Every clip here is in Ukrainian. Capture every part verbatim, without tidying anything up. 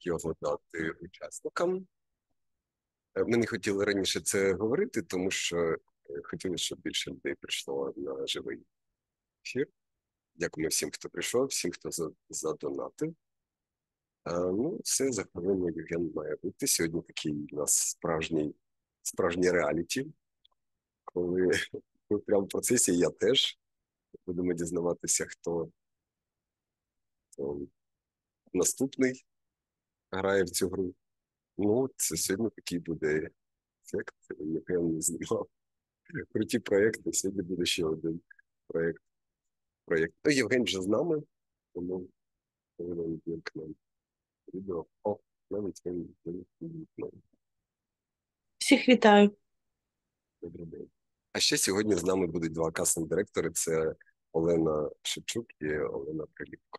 його дати учасникам. Ми не хотіли раніше це говорити, тому що хотіли, щоб більше людей прийшло на живий ефір. Дякуємо всім, хто прийшов, всім, хто задонатив. Ну, все, за хвилину Євген має бути. Сьогодні такий у нас справжній, справжній реаліті, коли ми прямо в процесі, я теж. Будемо дізнаватися, хто, хто наступний грає в цю гру. Ну, це сьогодні такий буде ефект. Євген знімав круті проєкти. Сьогодні буде ще один проєкт. проєкт. Ну, Євген вже з нами, тому повинен вімкнути відео. О, навіть він вімкнув. Всіх вітаю. Добрий день. А ще сьогодні з нами будуть два кастинг-директори. Це Олена Шевчук і Олена Приліпко.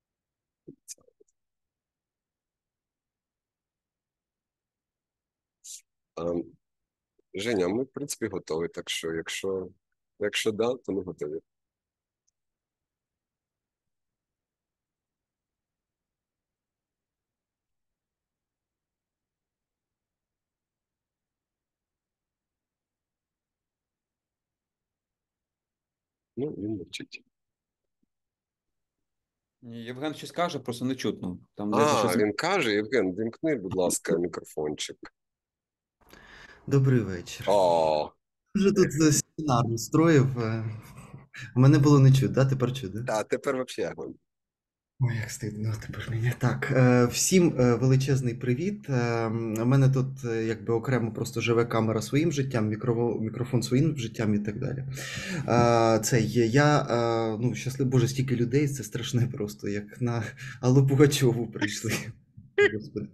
А, Женя, ми, в принципі, готові, так що, якщо, якщо да, то ми готові. Ну, він мовчить. Ні, Євген щось каже, просто не чутно. Там десь А, щось... він каже, Євген, вімкни, будь ласка, мікрофончик. Добрий вечір. О, Вже тут е, семінар устроїв. е, Мене було не чути, да? Тепер чути, да? та тепер взагалі. Ой, як стидно тепер мені. Так, е, всім е, величезний привіт. Е, У мене тут е, якби окремо просто живе камера своїм життям, мікро, мікрофон своїм життям і так далі. Е, Це є. Я, е, ну, щасливий, боже, стільки людей, це страшне просто, як на Аллу Пугачову прийшли. Господи.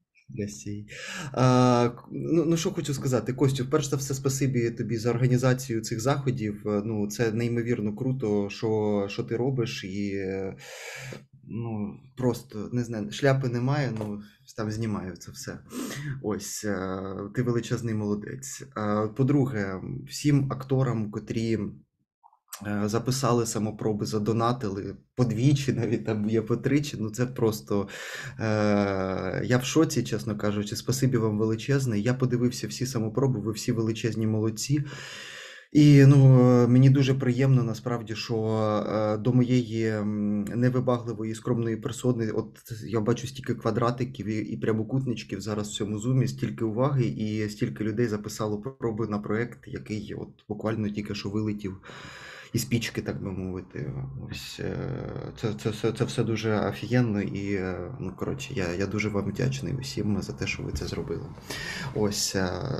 А, ну, ну, що хочу сказати, Костю, перш за все, спасибі тобі за організацію цих заходів. Ну, це неймовірно круто, що, що ти робиш, і ну, просто, не знаю, шляпи немає, ну, там знімаю це все. Ось, ти величезний молодець. По-друге, всім акторам, котрі записали самопроби, задонатили подвічі, навіть там є потричі, ну це просто, е, я в шоці, чесно кажучи, спасибі вам величезне, я подивився всі самопроби, ви всі величезні молодці, і ну, мені дуже приємно насправді, що е, до моєї невибагливої, скромної персони, от я бачу стільки квадратиків і, і прямокутничків зараз в цьому зумі, стільки уваги і стільки людей записало проби на проєкт, який от буквально тільки що вилетів із пічки, так би мовити. Ось це, це, це, це все дуже офігенно і, ну, коротше, я, я дуже вам вдячний усім за те, що ви це зробили. Ось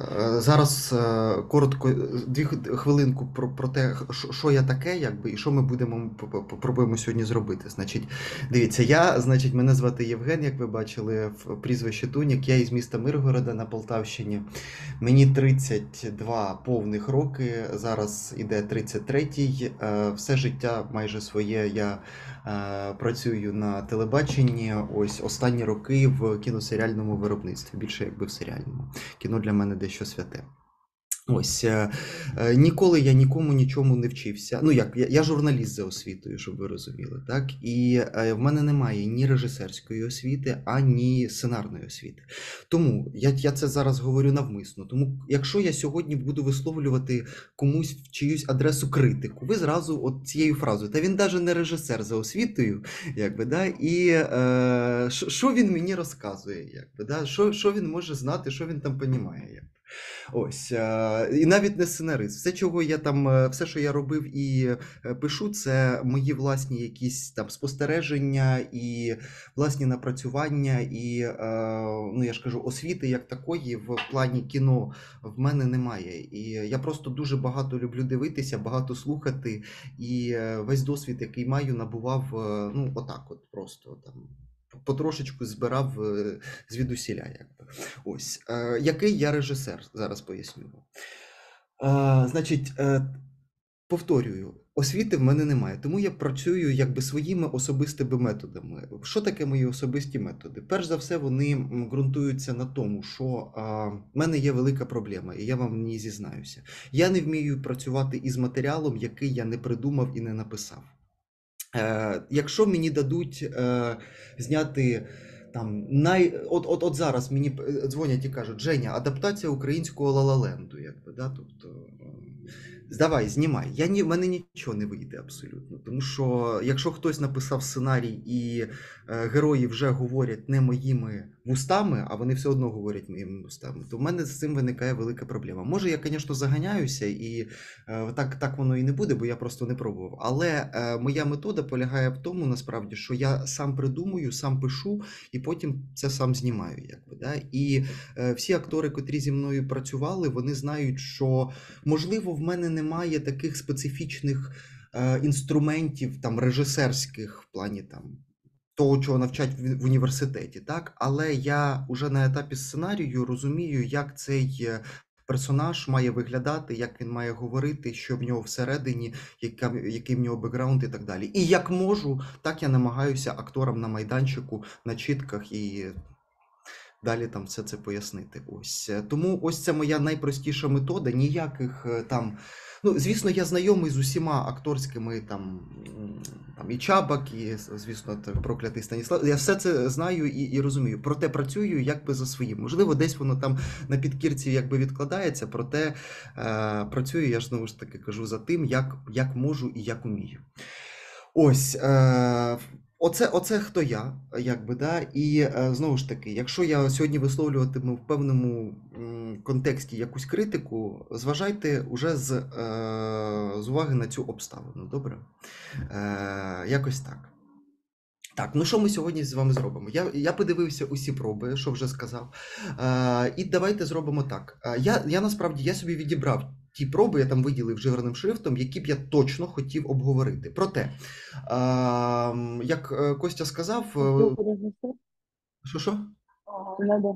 зараз коротко, дві хвилинку про, про те, що я таке, якби, і що ми будемо попробуємо сьогодні зробити. Значить, дивіться, я, значить, мене звати Євген, як ви бачили, в прізвище Тунік, я із міста Миргорода на Полтавщині. Мені тридцять два повних роки, зараз іде тридцять третій. Все життя майже своє я е, працюю на телебаченні, ось останні роки в кіносеріальному виробництві, більше якби в серіальному. Кіно для мене дещо святе. Ось, е, е, ніколи я нікому нічому не вчився. Ну як, я, я журналіст за освітою, щоб ви розуміли, так? І е, в мене немає ні режисерської освіти, ані сценарної освіти. Тому я, я це зараз говорю навмисно. Тому якщо я сьогодні буду висловлювати комусь в чиюсь адресу критику, ви зразу от цією фразою, та він навіть не режисер за освітою, якби, да? І е, що він мені розказує, якби, да? Що, що він може знати, що він там понімає, якби. Ось, і навіть не сценарист. Все, чого я там, все, що я робив і пишу, це мої власні якісь там спостереження і власні напрацювання, і, ну, я ж кажу, освіти як такої в плані кіно в мене немає. І я просто дуже багато люблю дивитися, багато слухати, і весь досвід, який маю, набував, ну, отак от просто там. Потрошечку збирав звідусіля, якби. Ось, е, який я режисер, зараз поясню. Е, значить, е, повторюю, освіти в мене немає, тому я працюю якби своїми особистими методами. Що таке мої особисті методи? Перш за все, вони ґрунтуються на тому, що е, в мене є велика проблема, і я вам в ній зізнаюся. Я не вмію працювати із матеріалом, який я не придумав і не написав. Е, якщо мені дадуть е, зняти там най... от, от, от зараз мені п- дзвонять і кажуть: Женя, адаптація українського Ла-Ла-Ленду, якби, да? Тобто, е, здавай, знімай. Я ні, в мене нічого не вийде абсолютно. Тому що якщо хтось написав сценарій і е, герої вже говорять не моїми вустами, а вони все одно говорять моїми вустами, то в мене з цим виникає велика проблема. Може, я, звісно, заганяюся, і е, так, так воно і не буде, бо я просто не пробував. Але е, моя метода полягає в тому, насправді, що я сам придумую, сам пишу, і потім це сам знімаю. Якби, да? І е, всі актори, котрі зі мною працювали, вони знають, що, можливо, в мене немає таких специфічних е, інструментів там, режисерських в плані там, того, чого навчать в, в університеті, так? Але я вже на етапі сценарію розумію, як цей е, персонаж має виглядати, як він має говорити, що в нього всередині, яка, який в нього бекграунд і так далі. І як можу, так я намагаюся акторам на майданчику, на чітках і далі там все це пояснити. Ось. Е, Тому ось це моя найпростіша метода, ніяких е, там. Ну, звісно, я знайомий з усіма акторськими там, м, там і Чабак, і, звісно, та проклятий Станіслав. Я все це знаю і, і розумію. Проте працюю якби за своїм. Можливо, десь воно там на підкірці якби відкладається, проте е, працюю, я ж знову ж таки кажу, за тим, як, як можу і як умію. Ось, е, оце, оце хто я, якби, да? І е, знову ж таки, якщо я сьогодні висловлюватиму в певному м, контексті якусь критику, зважайте уже з, е, з уваги на цю обставину, добре? Е, якось так. Так, ну що ми сьогодні з вами зробимо? Я, я подивився усі проби, що вже сказав. Е, і давайте зробимо так. Е, я, я насправді я собі відібрав ті проби, я там виділив жирним шрифтом, які б я точно хотів обговорити. Проте, е, як е, Костя сказав, е, що що? Надо.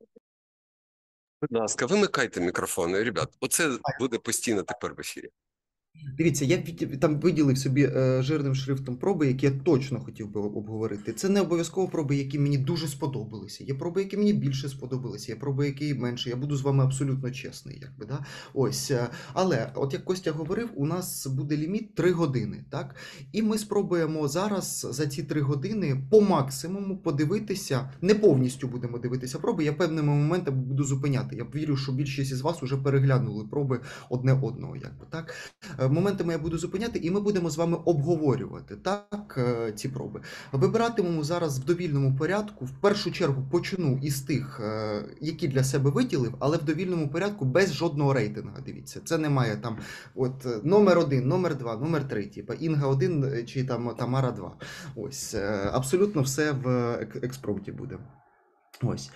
Будь ласка, вимикайте мікрофони, ребят. Оце буде постійно тепер в ефірі. Дивіться, я від- там виділив собі е, жирним шрифтом проби, які я точно хотів би обговорити. Це не обов'язково проби, які мені дуже сподобалися. Є проби, які мені більше сподобалися, є проби, які менше. Я буду з вами абсолютно чесний, якби, да? Ось. е, Але, от як Костя говорив, у нас буде ліміт три години, так? І ми спробуємо зараз за ці три години по максимуму подивитися, не повністю будемо дивитися проби, я певними моментами буду зупиняти. Я вірю, що більшість із вас вже переглянули проби одне одного, якби, так? Е, Моментами я буду зупиняти, і ми будемо з вами обговорювати так е, ці проби. Вибиратимемо зараз в довільному порядку. В першу чергу почну із тих, е, які для себе виділив, але в довільному порядку без жодного рейтингу. Дивіться, це немає там от е, номер один, номер два, номер три, типа Інга один е, чи там Тамара два. Ось е, абсолютно все в ек- експромті буде. Ось.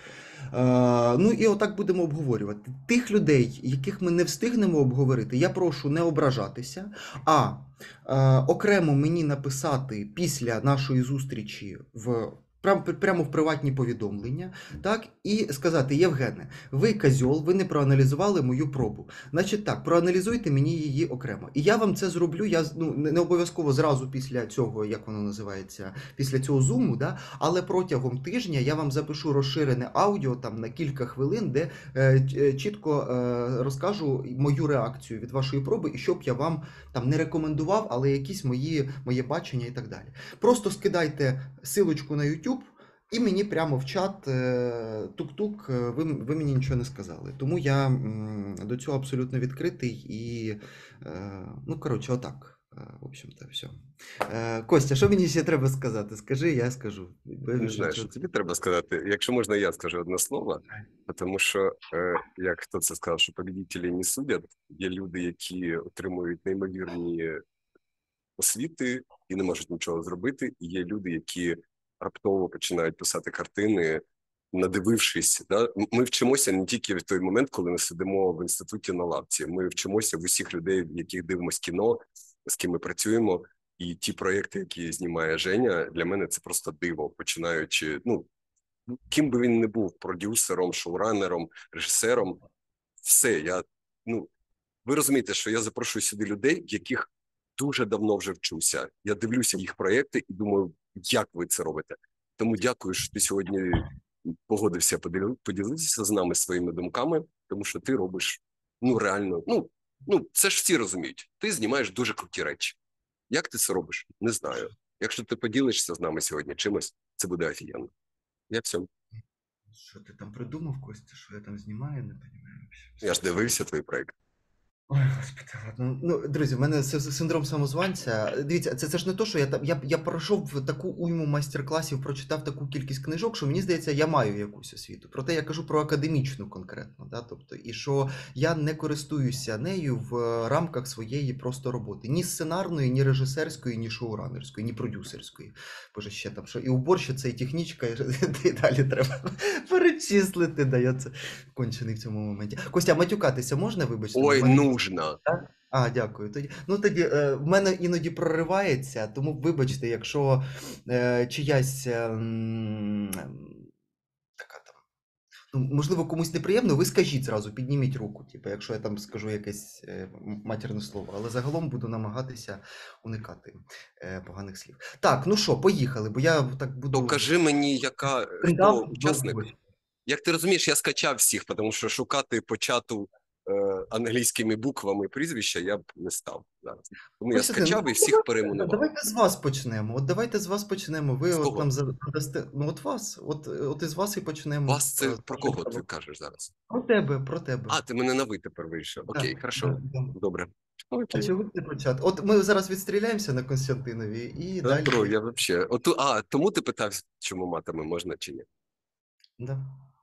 Е, ну і отак будемо обговорювати. Тих людей, яких ми не встигнемо обговорити, я прошу не ображатися, а е, окремо мені написати після нашої зустрічі в прям, прямо в приватні повідомлення, так, і сказати: Євгене, ви козьол, ви не проаналізували мою пробу. Значить так, проаналізуйте мені її окремо. І я вам це зроблю, я ну, не не обов'язково зразу після цього, як воно називається, після цього зуму, да, але протягом тижня я вам запишу розширене аудіо там на кілька хвилин, де е, ч- е, чітко е, розкажу мою реакцію від вашої проби, і щоб я вам там не рекомендував, але якісь мої, моє бачення і так далі. Просто скидайте силочку на YouTube, і мені прямо в чат е, тук-тук, е, ви, ви мені нічого не сказали. Тому я м, до цього абсолютно відкритий і, е, ну, коротше, отак. Е, В общем-то, все. Е, Костя, що мені ще треба сказати? Скажи, я скажу. Ви Не вже знаю, це- що тобі треба сказати. Якщо можна, я скажу одне слово, тому що, е, як хто це сказав, що победителі не судять, є люди, які отримують неймовірні освіти і не можуть нічого зробити, і є люди, які раптово починають писати картини, надивившись. Да? М- Ми вчимося не тільки в той момент, коли ми сидимо в інституті на лавці, ми вчимося в усіх людей, в яких дивимося кіно, з ким ми працюємо, і ті проєкти, які знімає Женя, для мене це просто диво, починаючи, ну, ким би він не був, продюсером, шоуранером, режисером, все, я, ну, ви розумієте, що я запрошую сюди людей, в яких дуже давно вже вчуся. Я дивлюся їх проєкти і думаю, як ви це робите. Тому дякую, що ти сьогодні погодився поділи- поділитися з нами своїми думками, тому що ти робиш, ну, реально, ну, ну, це ж всі розуміють. Ти знімаєш дуже круті речі. Як ти це робиш? Не знаю. Якщо ти поділишся з нами сьогодні чимось, це буде офігенно. Я все. Що ти там придумав, Костя, що я там знімаю, не розумію. Я ж дивився твій проект. Ой, господи, ладно. Ну, друзі, в мене с- с- синдром самозванця. Дивіться, це, це ж не то, що я там. Я, я пройшов таку уйму майстер-класів, прочитав таку кількість книжок, що мені здається, я маю якусь освіту. Проте я кажу про академічну конкретно. Да? Тобто, і що я не користуюся нею в е, рамках своєї просто роботи. Ні сценарної, ні режисерської, ні шоуранерської, ні продюсерської. Боже, ще там, що і уборщиця, і технічка, і, і далі треба перечислити. Да, я це кончений в цьому моменті. Костя, матюкатися можна, вибачте? Ой, В мене- нужно. А, дякую. Тоді, ну тоді е, в мене іноді проривається, тому вибачте, якщо е, чиясь е, м, така там. Ну, можливо, комусь неприємно, ви скажіть зразу, підніміть руку, типу, якщо я там скажу якесь е, м- матірне слово. Але загалом буду намагатися уникати е, поганих слів. Так, ну що, поїхали, бо я так буду. То кажи мені, яка хто Стендап учасник. довго. Як ти розумієш, я скачав всіх, тому що шукати по чату е, англійськими буквами прізвища я б не став зараз. Тому я Костянтин, скачав ну, і всіх давайте- перейменував. Давайте з вас почнемо. От давайте з вас почнемо. Ви З от кого? нам задасте. Ну, от вас, от, от із вас і почнемо. Вас це Е, про скажімо, кого ти про- кажеш зараз? Про тебе, про тебе. А, ти мене на ви тепер вийшов. Окей, Так, хорошо. так, так. Добре. А Окей. чого ти почати? От ми зараз відстріляємося на Константинові і Та, далі. бро, я вообще. Оту, а, тому ти питав, чому матами можна чи ні? Да.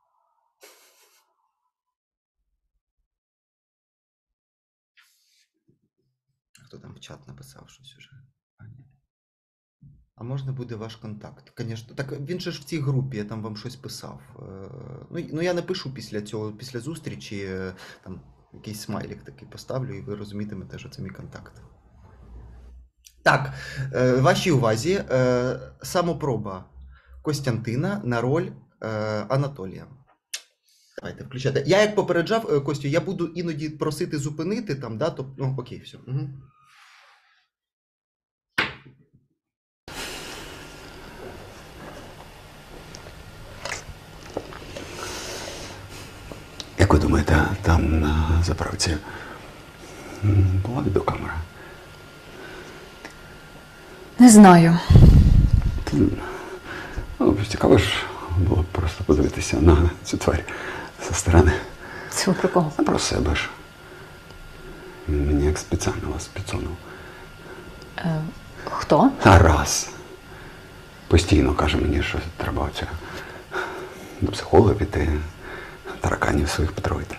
Хто там в чат написав щось уже? А, ні. А можна буде ваш контакт? Звісно. Так він же ж в цій групі, я там вам щось писав. Е, Ну, й- ну я напишу після цього, після зустрічі, е, там якийсь смайлик такий поставлю, і ви розумітимете, що це мій контакт. Так, е, вашій увазі е, самопроба Костянтина на роль е, Анатолія. Давайте включайте. Я як попереджав, е, Костю, я буду іноді просити зупинити там, да, то, ну, окей, все. Угу. Як ви думаєте, там на заправці м, була відеокамера? Не знаю. Ну, цікаво ж було б просто подивитися на цю тварь зі сторони. Це ви про кого? А про себе ж. Він мені як спеціально вас підсунув. Е, хто? Тарас. Постійно каже мені, що треба оце до психолога піти, тараканів своїх потравити.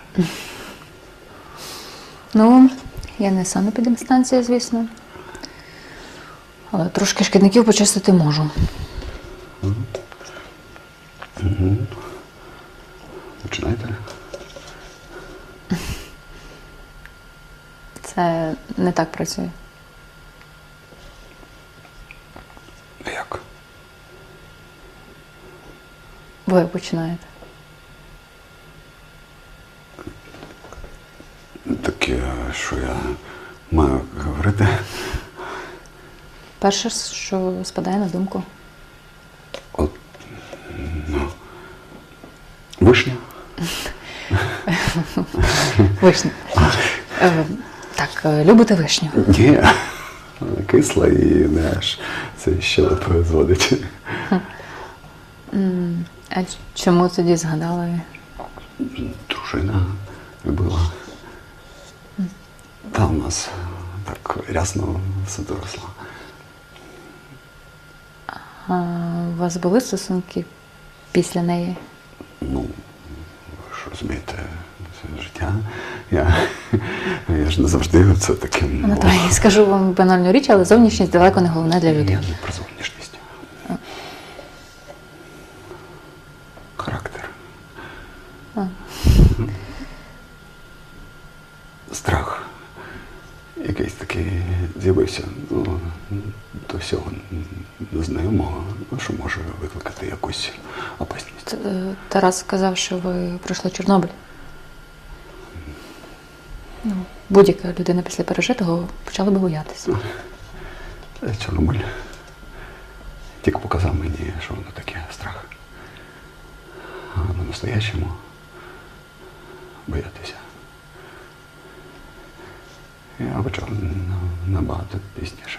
Ну, я не санепідемстанція, звісно. Але трошки шкідників почистити можу. Починайте. Це не так працює. Як? Ви починаєте. Так е, що я маю говорити? Перше, що спадає на думку. От, ну, вишня? Вишня. Е, так, е, любите вишню? Ні, кисла і не аж це щелепи зводить. М, А чому тоді згадали? Дружина любила. Та у нас так рясно все доросло. А у вас були стосунки після неї? Ну, ви ж розумієте, це життя. Я, я ж не завжди це таким. Анатолій, скажу вам банальну річ, але зовнішність далеко не головне для Я людей. не про зовнішність. Характер. А. Страх. Якийсь такий з'явився ну, до всього незнайомого, ну, що може викликати якусь опасність. Т- е, Тарас сказав, що ви пройшли Чорнобиль. Ну, будь-яка людина після пережитого почала би боятися. Це Чорнобиль тільки показав мені, що воно таке страх. А по-настоящему боятися. Я почав на- набагато пізніше.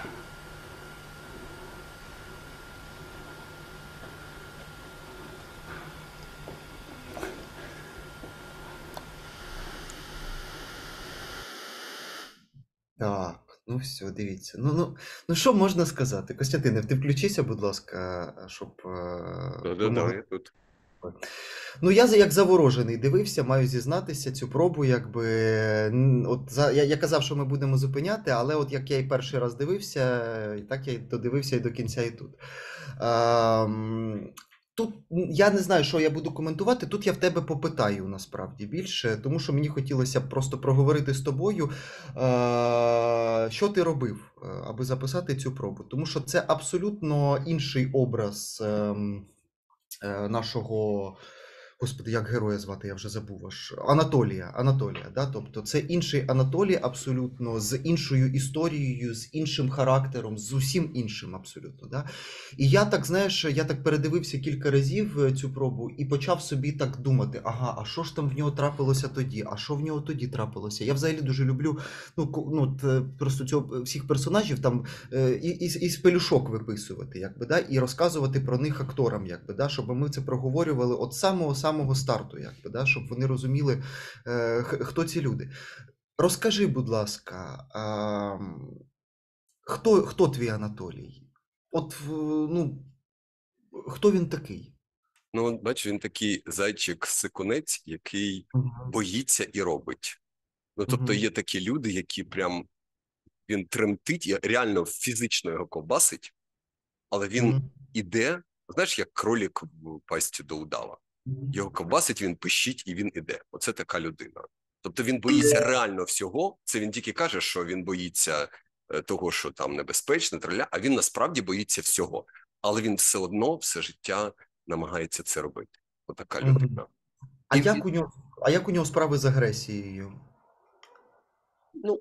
Так, ну все, дивіться. Ну, ну, ну що можна сказати? Костянтине, ти включися, будь ласка, щоб е, ви Да-да-да, могли. я тут. Ну, я за- як заворожений дивився, маю зізнатися цю пробу, якби н- от за я, я казав, що ми будемо зупиняти, але от як я і перший раз дивився, і так я й додивився і до кінця, і тут. Ем, Тут м, я не знаю, що я буду коментувати. Тут я в тебе попитаю насправді більше, тому що мені хотілося б просто проговорити з тобою, е, що ти робив, е, аби записати цю пробу. Тому що це абсолютно інший образ ем, е, нашого. Господи, як героя звати, я вже забув аж. Анатолія. Анатолія, да? Тобто це інший Анатолій абсолютно, з іншою історією, з іншим характером, з усім іншим абсолютно. Да? І я так, знаєш, я так передивився кілька разів е, цю пробу і почав собі так думати: ага, а що ж там в нього трапилося тоді? А що в нього тоді трапилося? Я взагалі дуже люблю ну, ко- ну, от, е, просто цього всіх персонажів там е, і, із, із пелюшок виписувати, якби, да? І розказувати про них акторам, якби, да? Щоб ми це проговорювали от самого самого старту, якби, да? Щоб вони розуміли, е, х- хто ці люди. Розкажи, будь ласка, а, хто, хто твій Анатолій? От, в- ну, хто він такий? Ну, от бачиш, він такий зайчик-сикунець, який Мгм. боїться і робить. Ну, тобто Мгм. є такі люди, які прям він тремтить, і реально фізично його ковбасить, але він Мгм. іде, знаєш, як кролік в пасті до удава. Його ковбасить, він пищить і він іде. Оце така людина. Тобто він боїться реально всього. Це він тільки каже, що він боїться е, того, що там небезпечно, траля, а він насправді боїться всього. Але він все одно все життя намагається це робити. Отака Мгм. людина. А І як він, у нього, а як у нього справи з агресією? ну,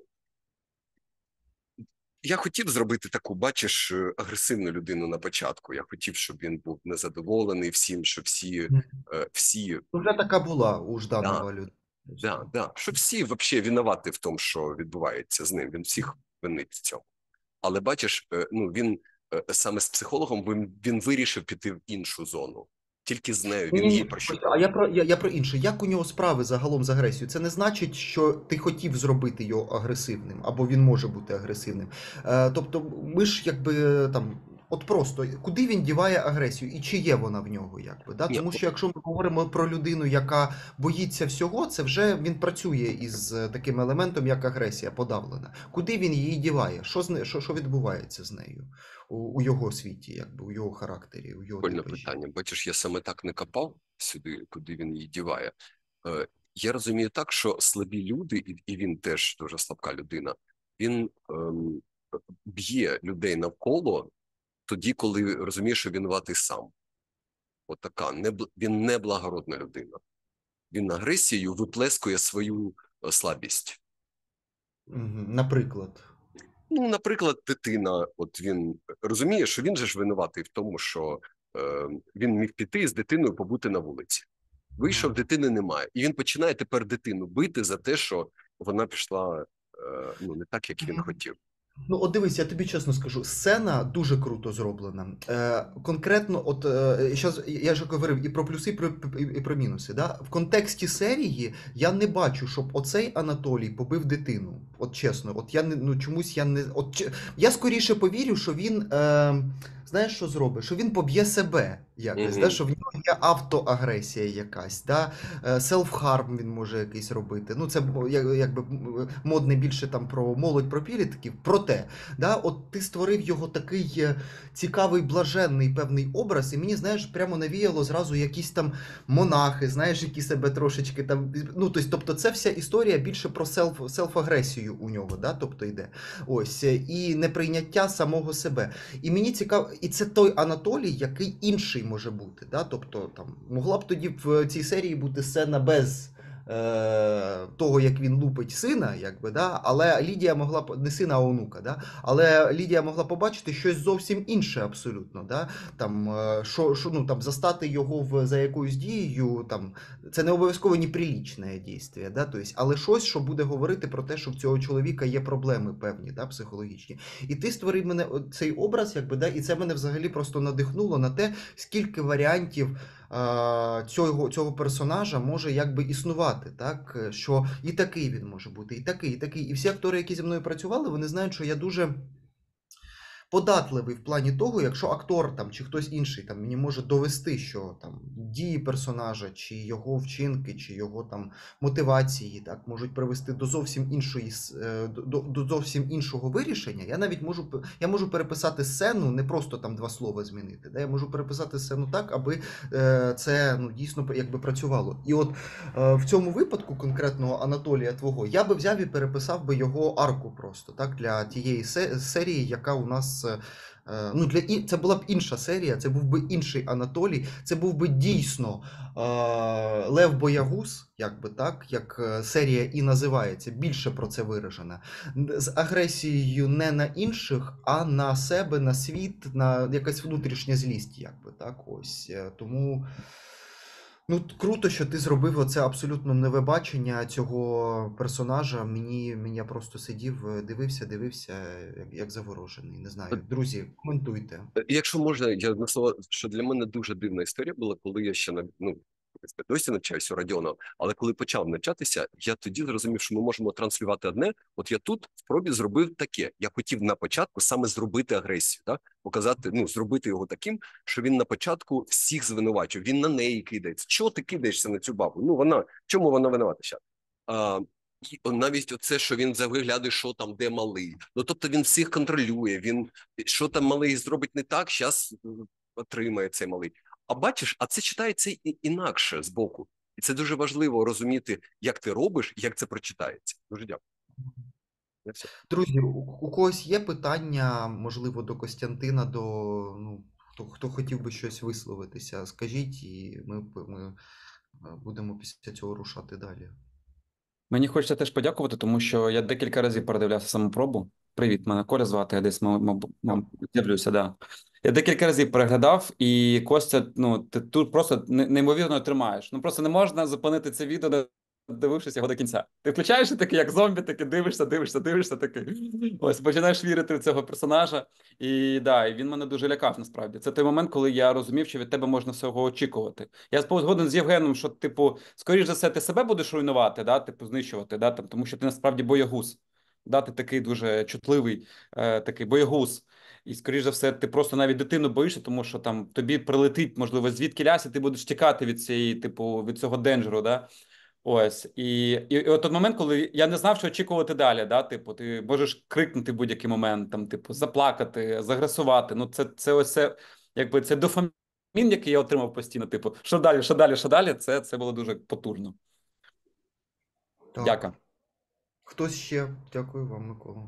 я хотів зробити таку, бачиш, е, агресивну людину на початку. Я хотів, щоб він був незадоволений всім, що всі, Мгм. е, всі, Ну, вже така була у да, Жданова людина. да, да, що всі взагалі винуваті в тому, що відбувається з ним. Він всіх винить в цьому. Але бачиш, е, ну він е, саме з психологом він, він вирішив піти в іншу зону. Тільки з нею він Ні, її ні, прощупав. а я про я, я про інше. Як у нього справи загалом з агресією? Це не значить, що ти хотів зробити його агресивним, або він може бути агресивним. Е, тобто, ми ж якби там, от просто куди він діває агресію, і чи є вона в нього, якби да? Ні, Тому що якщо ми говоримо про людину, яка боїться всього, це вже він працює із е, таким елементом, як агресія подавлена. Куди він її діває? Що з не що, що відбувається з нею у, у його світі, якби у його характері, у його прикольне типажі? питання. Бачиш, я саме так не копав сюди, куди він її діває. Е, я розумію так, що слабі люди, і, і він теж дуже слабка людина, він ем, б'є людей навколо тоді, коли розуміє, що винуватий сам. От така, не, він не благородна людина. Він агресією виплескує свою е, слабість. Мгм. Наприклад. Ну, наприклад, дитина, от він розуміє, що він же ж винуватий в тому, що е, він міг піти з дитиною побути на вулиці. Вийшов, Мгм. дитини немає. І він починає тепер дитину бити за те, що вона пішла е, ну, не так, як він Мгм. хотів. Ну, от дивись, я тобі чесно скажу, сцена дуже круто зроблена. Е, конкретно, от е, щас, я ж говорив і про плюси, і про, і, і про мінуси. Да? В контексті серії я не бачу, щоб оцей Анатолій побив дитину. От чесно, от я не ну чомусь я не. От че- я скоріше повірю, що він. Е, знаєш, що зробить? Що він поб'є себе якось, Мгм. да? Що в нього є автоагресія якась, да? Е, селф-харм він може якийсь робити. Ну, це б- як- якби м, модне більше там про молодь, про підлітків. Проте, да, от ти створив його такий е, цікавий, блаженний певний образ, і мені, знаєш, прямо навіяло зразу якісь там монахи, знаєш, які себе трошечки там. Ну, тобто, тобто це вся історія більше про селф, селф-агресію у нього, да? Тобто йде. Ось, е, і неприйняття самого себе. І мені цікаво, і це той Анатолій, який інший може бути. Да? Тобто, там, могла б тоді в цій серії бути сцена без е, того, як він лупить сина, якби, да? Але Лідія могла б, не сина, а онука, да? Але Лідія могла побачити щось зовсім інше абсолютно. Да? Там, е, що, що, ну, там, застати його в, за якоюсь дією, там, це не обов'язково неприлічне дійство, да? Тобто, але щось, що буде говорити про те, що в цього чоловіка є проблеми певні, да, психологічні. І ти створив мене о- цей образ, якби, да, і це мене взагалі просто надихнуло на те, скільки варіантів е, цього, цього персонажа може якби існувати, так? Е, Що і такий він може бути, і такий, і такий. І всі актори, які зі мною працювали, вони знають, що я дуже податливий в плані того, якщо актор там чи хтось інший там мені може довести, що там дії персонажа, чи його вчинки, чи його там мотивації так можуть привести до зовсім іншої с- е, до, до до зовсім іншого вирішення. Я навіть можу п- я можу переписати сцену, не просто там два слова змінити. Да? Я можу переписати сцену так, аби е, це ну дійсно якби працювало. І от е, в цьому випадку конкретного Анатолія твого я би взяв і переписав би його арку просто так для тієї се- серії, яка у нас. е, е, Ну, для і- це була б інша серія, це був би інший Анатолій, це був би дійсно е, Лев Боягуз, як би так, як е, серія і називається, більше про це виражена. Н- З агресією не на інших, а на себе, на світ, на якась внутрішня злість, як би так. Ось. Е, Тому. Ну, т- круто, що ти зробив оце абсолютно нове бачення цього персонажа. Мені, мені я просто сидів, е, дивився, дивився, е, як, як заворожений. Не знаю. Друзі, коментуйте. Е, Якщо можна, я одне слово, що для мене дуже дивна історія була, коли я ще на ну досі навчаюся у Радіону, але коли почав навчатися, я тоді зрозумів, що ми можемо транслювати одне. От я тут в пробі зробив таке. Я хотів на початку саме зробити агресію, так? Показати, ну зробити його таким, що він на початку всіх звинувачив. Він на неї кидається. Чого ти кидаєшся на цю бабу? Ну вона чому вона винувата? Щас? А, і навіть оце, що він завиглядає, що там, де малий. Ну тобто він всіх контролює. Він що там малий зробить не так, зараз отримає цей малий. А бачиш, а це читається і- інакше збоку. І це дуже важливо розуміти, як ти робиш, як це прочитається. Дуже дякую. Я все. Друзі, у, у когось є питання, можливо, до Костянтина, до ну, хто, хто хотів би щось висловитися, скажіть, і ми, п- ми е, будемо після цього рушати далі. Мені хочеться теж подякувати, тому що я декілька разів передивлявся самопробу. Привіт, мене Коля звати, я десь мав, мав, дивлюся, да. Я декілька разів переглядав, і Костя, ну, ти тут просто не- неймовірно тримаєш. Ну, просто не можна зупинити це відео, не дивившись його до кінця. Ти включаєш і такий, як зомбі, такий дивишся, дивишся, дивишся, такий. Ось, починаєш вірити в цього персонажа. І да, і він мене дуже лякав, насправді. Це той момент, коли я розумів, що від тебе можна всього очікувати. Я згоден з Євгеном, що, типу, скоріш за все, ти себе будеш руйнувати, да, типу, знищувати, да, там, тому що ти насправді боягуз. Да, ти такий дуже чутливий, е, такий боягуз. І, скоріш за все, ти просто навіть дитину боїшся, тому що там тобі прилетить, можливо, звідки лясь, і ти будеш тікати від цієї, типу, від цього денджеру, да? Ось. І, і, і от той момент, коли я не знав, що очікувати далі, да? Типу, ти можеш крикнути в будь-який момент, там, типу, заплакати, загресувати. Ну, це, це ось це, якби, це дофамін, який я отримав постійно, типу, що далі, що далі, що далі, це, це було дуже потужно. Так. Дякую. Хтось ще? Дякую вам, Микола.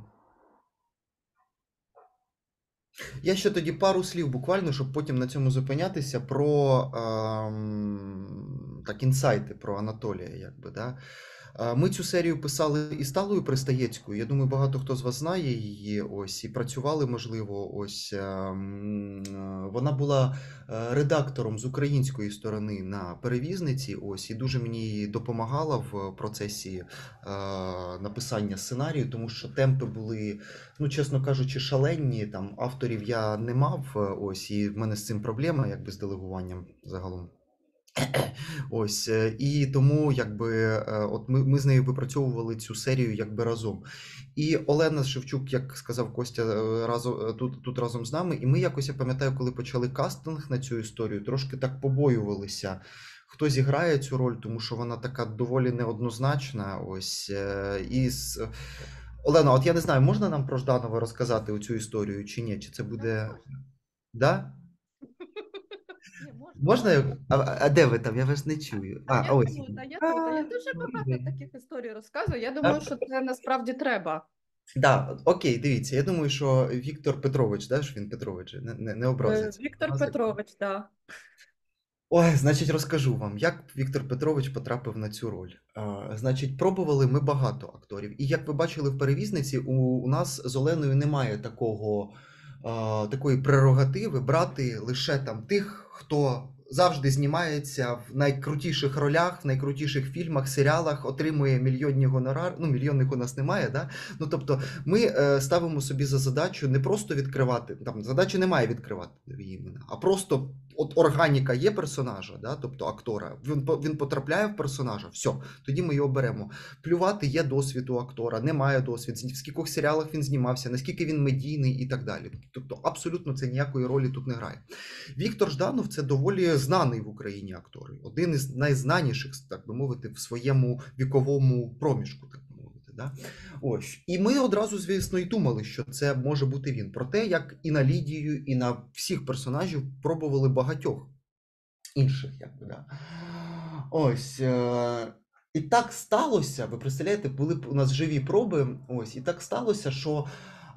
Я ще тоді пару слів буквально, щоб потім на цьому зупинятися про ем, так, інсайти про Анатолія, якби, да. Е, Ми цю серію писали із Талою Пристаєцькою. Я думаю, багато хто з вас знає її. Ось і працювали, можливо. Ось ем, е, вона була е, редактором з української сторони на перевізниці. Ось і дуже мені допомагала в процесі е, написання сценарію, тому що темпи були, ну, чесно кажучи, шалені. Там авторів я не мав. е, Ось, і в мене з цим проблема, якби з делегуванням загалом. Ось, е, і тому якби е, от ми, ми з нею випрацьовували цю серію якби разом. І Олена Шевчук, як сказав Костя, е, разом е, тут, тут разом з нами. І ми якось, я пам'ятаю, коли почали кастинг на цю історію, трошки так побоювалися, хто зіграє цю роль, тому що вона така доволі неоднозначна. Ось е, і з... Олена, от я не знаю, можна нам про Жданова розказати оцю історію чи ні? Чи це буде. Да? Ні, можна. Можна? я- А, а де ви там? Я вас не чую. А, А, я ось. тут, а я тут. А я дуже багато Ой. таких історій розказую. Я думаю, що це насправді треба. Да, окей, дивіться. Я думаю, що Віктор Петрович, да, що він Петрович, же, не, не, не Е, образиться. Віктор Назик. Петрович, так. Ой, значить, розкажу вам, як Віктор Петрович потрапив на цю роль. А, значить, пробували ми багато акторів. І як ви бачили в перевізниці, у, у нас з Оленою немає такого, а, такої прерогативи брати лише там тих, хто завжди знімається в найкрутіших ролях, в найкрутіших фільмах, серіалах, отримує мільйонні гонорар. Ну, мільйонних у нас немає, да? Ну, тобто, ми е, ставимо собі за задачу не просто відкривати, там задача немає відкривати імена, а просто от органіка є персонажа, да, тобто актора, він, по- він потрапляє в персонажа, все, тоді ми його беремо. Плювати є досвід у актора, немає досвід, в скількох серіалах він знімався, наскільки він медійний і так далі. Тобто абсолютно це ніякої ролі тут не грає. Віктор Жданов – це доволі знаний в Україні актор, один із найзнаніших, так би мовити, в своєму віковому проміжку, так би мовити. Да? Ось. І ми одразу, звісно, і думали, що це може бути він. Проте, як і на Лідію, і на всіх персонажів пробували багатьох інших. Якби, да? Ось. Е- і так сталося, ви представляєте, були б у нас живі проби, ось, і так сталося, що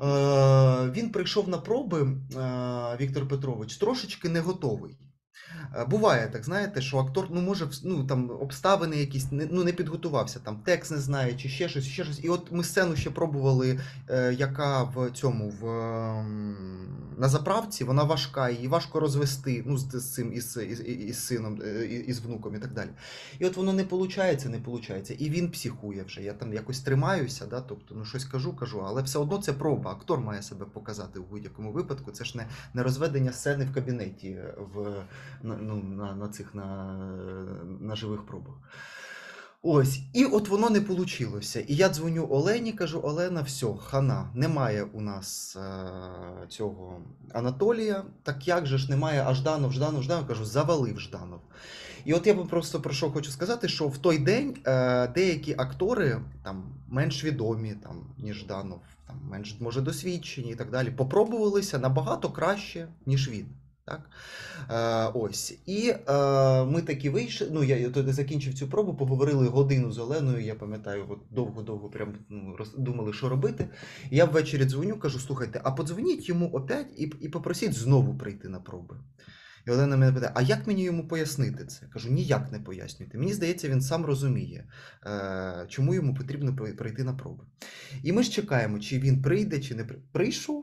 е- він прийшов на проби, е- Віктор Петрович, трошечки не готовий. Е, Буває так, знаєте, що актор, ну, може, вс- ну, там, обставини якісь, не, ну, не підготувався, там, текст не знає, чи ще щось, ще щось. І от ми сцену ще пробували, е, яка в цьому, в, ем, на заправці, вона важка, її важко розвести, ну, з, з цим, із, із, із сином, е, і- із внуком і так далі. І от воно не виходить, не виходить, і він психує вже, я там якось тримаюся, да, тобто, ну, щось кажу, кажу, але все одно це проба, актор має себе показати в будь-якому випадку, це ж не, не розведення сцени в кабінеті, е, в на, ну, на, на цих на, на живих пробах. Ось, і от воно не вийшло. І я дзвоню Олені, кажу: Олена, все, хана, немає у нас е, цього Анатолія. Так як же ж немає, а Жданов, Жданов, Жданов, кажу, завалив Жданов. І от я би просто про що хочу сказати, що в той день е, деякі актори, там, менш відомі, там, ніж Жданов, там, менш, може, досвідчені і так далі, попробувалися набагато краще, ніж він. Так? Е, ось. І е, ми таки вийшли, ну, я тоді закінчив цю пробу, поговорили годину з Оленою, я пам'ятаю, от довго-довго прям, ну, роз, думали, що робити. І я ввечері дзвоню, кажу: слухайте, а подзвоніть йому опять і, і попросіть знову прийти на проби. І Олена мене питає: а як мені йому пояснити це? Кажу: ніяк не пояснюйте. Мені здається, він сам розуміє, е, чому йому потрібно прийти на проби. І ми ж чекаємо, чи він прийде, чи не прийде. Прийшов,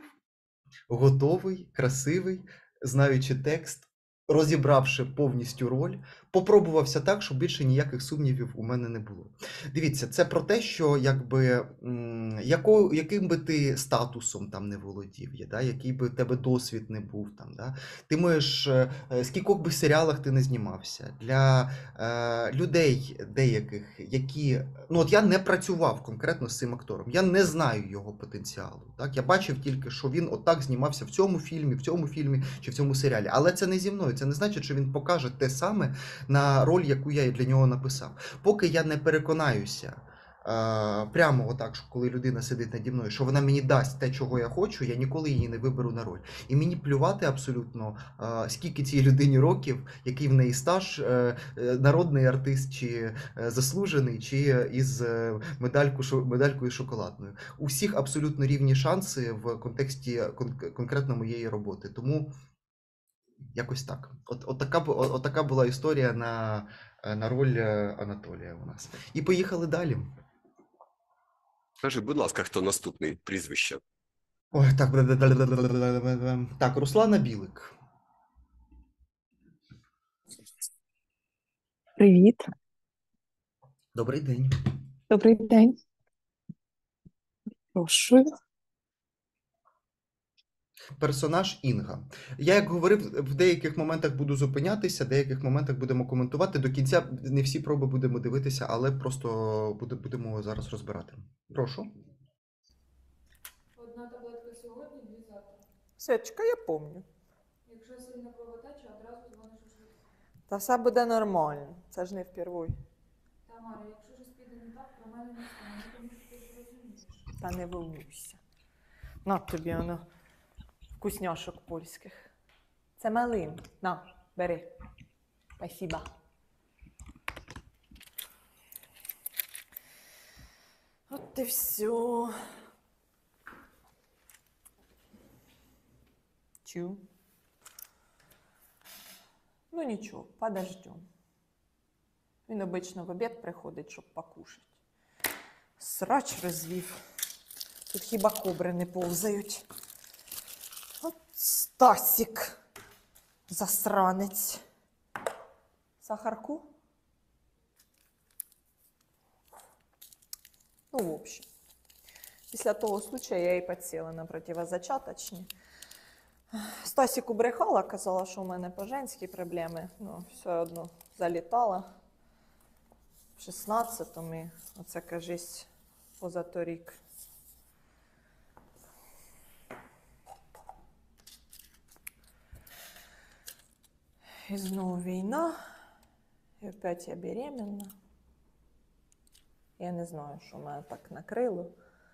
готовий, красивий, знаючи текст, розібравши повністю роль, попробувався так, щоб більше ніяких сумнівів у мене не було. Дивіться, це про те, що якби, м, яко, яким би ти статусом там не володів, є, да? Який би в тебе досвід не був там, да? Ти можеш, е, скількох би серіалах ти не знімався, для е, людей деяких, які, ну от я не працював конкретно з цим актором, я не знаю його потенціалу, так? Я бачив тільки, що він отак знімався в цьому фільмі, в цьому фільмі чи в цьому серіалі, але це не зі мною, це не значить, що він покаже те саме на роль, яку я для нього написав. Поки я не переконаюся, е, прямо отак, що коли людина сидить наді мною, що вона мені дасть те, чого я хочу, я ніколи її не виберу на роль. І мені плювати абсолютно, е, скільки цій людині років, який в неї стаж, е, е, народний артист, чи е, заслужений, чи із е, медальку, шо- медалькою шоколадною. У всіх абсолютно рівні шанси в контексті кон- конкретно моєї роботи. Тому якось так. От, от, така, бу- от, от така була історія на, е, на роль е, Анатолія у нас. І поїхали далі. Скажи, будь ласка, хто наступний прізвище? Ой, так, так, Руслана Білик. Привіт, Добрий день. добрий день. Прошу. Персонаж Інга. Я, як говорив, в деяких моментах буду зупинятися, в деяких моментах будемо коментувати. До кінця не всі проби будемо дивитися, але просто буде- будемо зараз розбирати. Прошу. Одна таблетка сьогодні, дві завтра. Свячка, я помню. Якщо сильна кровотеча, одразу дзвониш у швидку. Та все буде нормально. Це ж не впервой. Тамара, якщо щось піде не так, про мене не стане, тому що ти ж розумієш. Та не волнуйся. На тобі воно вкусняшок польських. Це малин. На, бери. Спасибо. От і все. Чу. Ну нічого, подождем. Він обично в обід приходить, щоб покушати. Срач розвів. Тут хіба кобри не повзають. От Стасік. Засранець. Сахарку? Ну, в общем. Після того случая я і підсіла на противозачаточні. Стасіку брехала, казала, що у мене по-женські проблеми. Ну, все одно залітала. В шістнадцятому, і оце, кажись, позаторік. І знову війна. І опять я беременна. Я не знаю, що мене так накрило.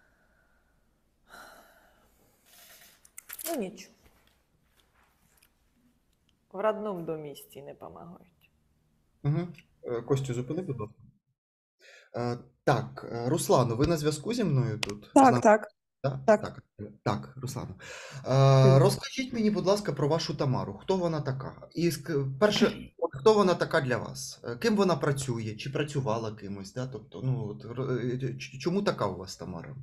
Ну, нічого. В родному домі стіни не допомагають. Угу. Костю, зупини, будь ласка. Е, Так, е, Руслану, ви на зв'язку зі мною тут? З нами? Так, так. Так, Так. так, так, Руслану. Е, розкажіть мені, будь ласка, про вашу Тамару. Хто вона така? І ск- перше, от хто вона така для вас? Е, Ким вона працює? Чи працювала кимось? Да? Тобто, ну, от, ро- е, ч- чому така у вас Тамара?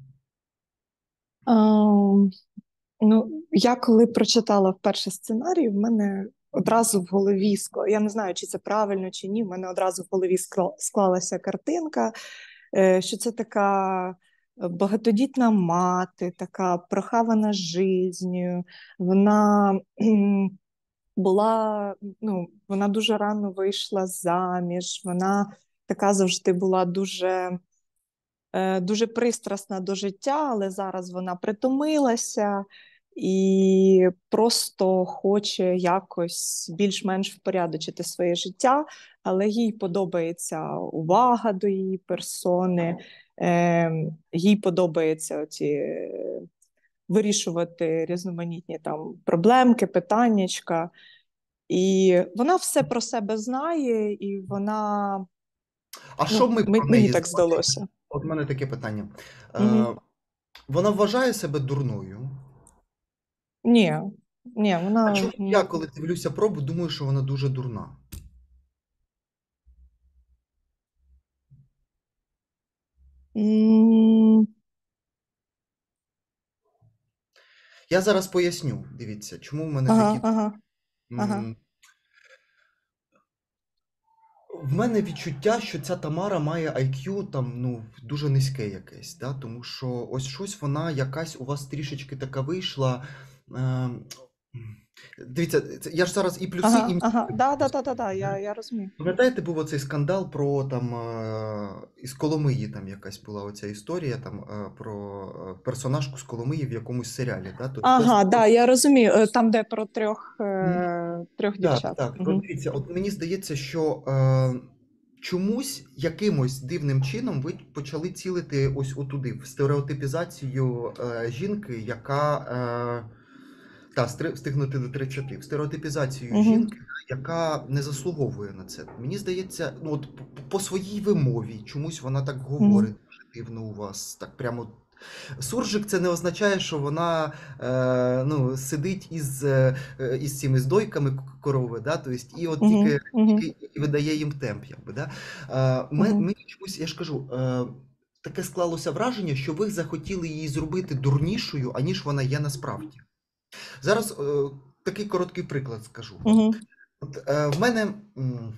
Ам, ну, я коли прочитала вперше сценарій, в мене одразу в голові склала, я не знаю, чи це правильно, чи ні, в мене одразу в голові скла- склалася картинка, е, що це така багатодітна мати, така прохавана життю, вона кхм, була, ну, вона дуже рано вийшла заміж, вона така завжди була дуже е, дуже пристрасна до життя, але зараз вона притомилася і просто хоче якось більш-менш впорядочити своє життя, але їй подобається увага до її персони, е, їй подобається оці, е, вирішувати різноманітні там проблемки, питаннячка. І вона все про себе знає, і вона, А що б ну, ми ми- про мені неї так сказали? здалося. От в мене таке питання. Е, Мгм. Вона вважає себе дурною? Ні, ні, А вона чому ні. я, коли дивлюся пробу, думаю, що вона дуже дурна? М, Я зараз поясню, дивіться, чому в мене Ага, такі. ага, ага. М, В мене відчуття, що ця Тамара має ай к'ю там, ну, дуже низьке якесь, да? Тому що ось щось вона якась у вас трішечки така вийшла. Е, Дивіться, це- я ж зараз і плюси, і Ага, мінуси ага. Да, да, буду да, да, да, сказати, я, да? я розумію. Пам'ятаєте, був оцей скандал про там е, із Коломиї, там якась була оця історія там е, про е, персонажку з Коломиї в якомусь серіалі, да? Тобто хтось. Ага, да, я розумію. Е, Там, де про трьох, Мгм. е, трьох Так, дівчат. так. От Угу. дивіться, от мені здається, що е, чомусь якимось дивним чином ви почали цілити ось отуди, в стереотипізацію е, жінки, яка е, та, стри- встигнути до тридцяти, в стереотипізацію Угу. жінки, яка не заслуговує на це. Мені здається, ну от по, по своїй вимові чомусь вона так говорить дуже дивно у вас, так прямо. Суржик це не означає, що вона е, ну, сидить із, е, із цими здойками к- корови, да? Тобто, і от Угу. тільки, Угу. тільки і видає їм темп. Якби, да? Е, ми, Угу. мені чомусь, я ж кажу, е, таке склалося враження, що ви захотіли її зробити дурнішою, аніж вона є насправді. Зараз е, такий короткий приклад скажу. Угу. От, е, в мене м,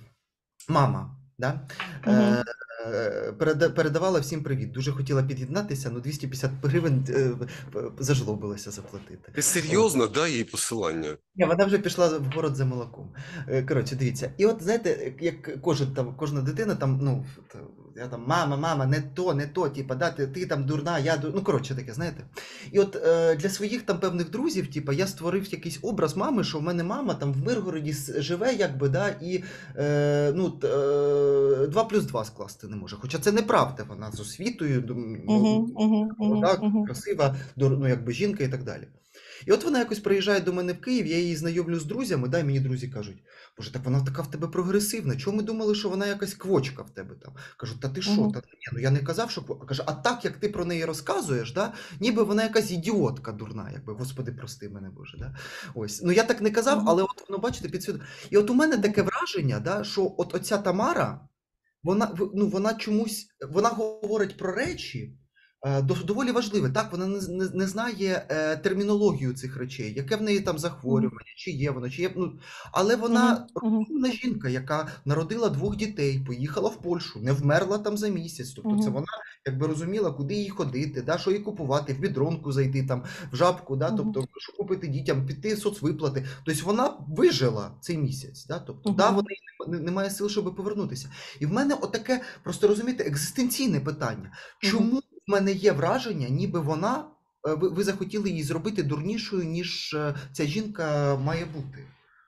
мама, да? Угу. е, е, переда- передавала всім привіт. Дуже хотіла під'єднатися, але двісті п'ятдесят гривень е, п- зажлобилася заплатити. Ти От. серйозно, дай їй посилання. Ні, вона вже пішла в город за молоком. Е, Коротше, дивіться. І от знаєте, як кожен там, кожна дитина там, ну, от, я там, мама, мама, не то, не то, типа, да, ти, ти там дурна, я дур... Ну, коротше таке, знаєте. І от е, для своїх там певних друзів, типа, я створив якийсь образ мами, що в мене мама там в Миргороді с- живе, якби, да, і е, ну, т- е, два плюс два скласти не може. Хоча це неправда, вона з освітою, дум- Угу. ну, Угу. молода, Угу. красива, дур- ну, якби жінка і так далі. І от вона якось приїжджає до мене в Київ, я її знайомлю з друзями, да, і мені друзі кажуть, боже, так вона така в тебе прогресивна, чому ми думали, що вона якась квочка в тебе там? Кажу, та ти що, Угу. та ні, ну я не казав, що кво-». Каже, а так, як ти про неї розказуєш, да, ніби вона якась ідіотка дурна, якби, господи, прости мене, Боже, да. Ось, ну я так не казав, Угу. але от воно, бачите, підсвідомо. І от у мене таке враження, да, що от оця Тамара, вона, в- ну, вона чомусь, вона говорить про речі, Е, дов- доволі важливе. Так, вона не, не, не знає е, термінологію цих речей, яке в неї там захворювання, чи є воно, чи є. Ну, але вона Мгм, мгм. розумна жінка, яка народила двох дітей, поїхала в Польщу, не вмерла там за місяць. Тобто це Мгм. вона якби розуміла, куди їй ходити, да, що їй купувати, в бідронку зайти, там, в жабку, да, Мгм. тобто, що купити дітям, піти соцвиплати. Тобто вона вижила цей місяць. Да, тобто, да, Мгм. вона не, не має сил, щоб повернутися. І в мене отаке, просто розумієте, екзистенційне питання. Чому в мене є враження, ніби вона, е, ви, ви захотіли її зробити дурнішою, ніж е, ця жінка має бути?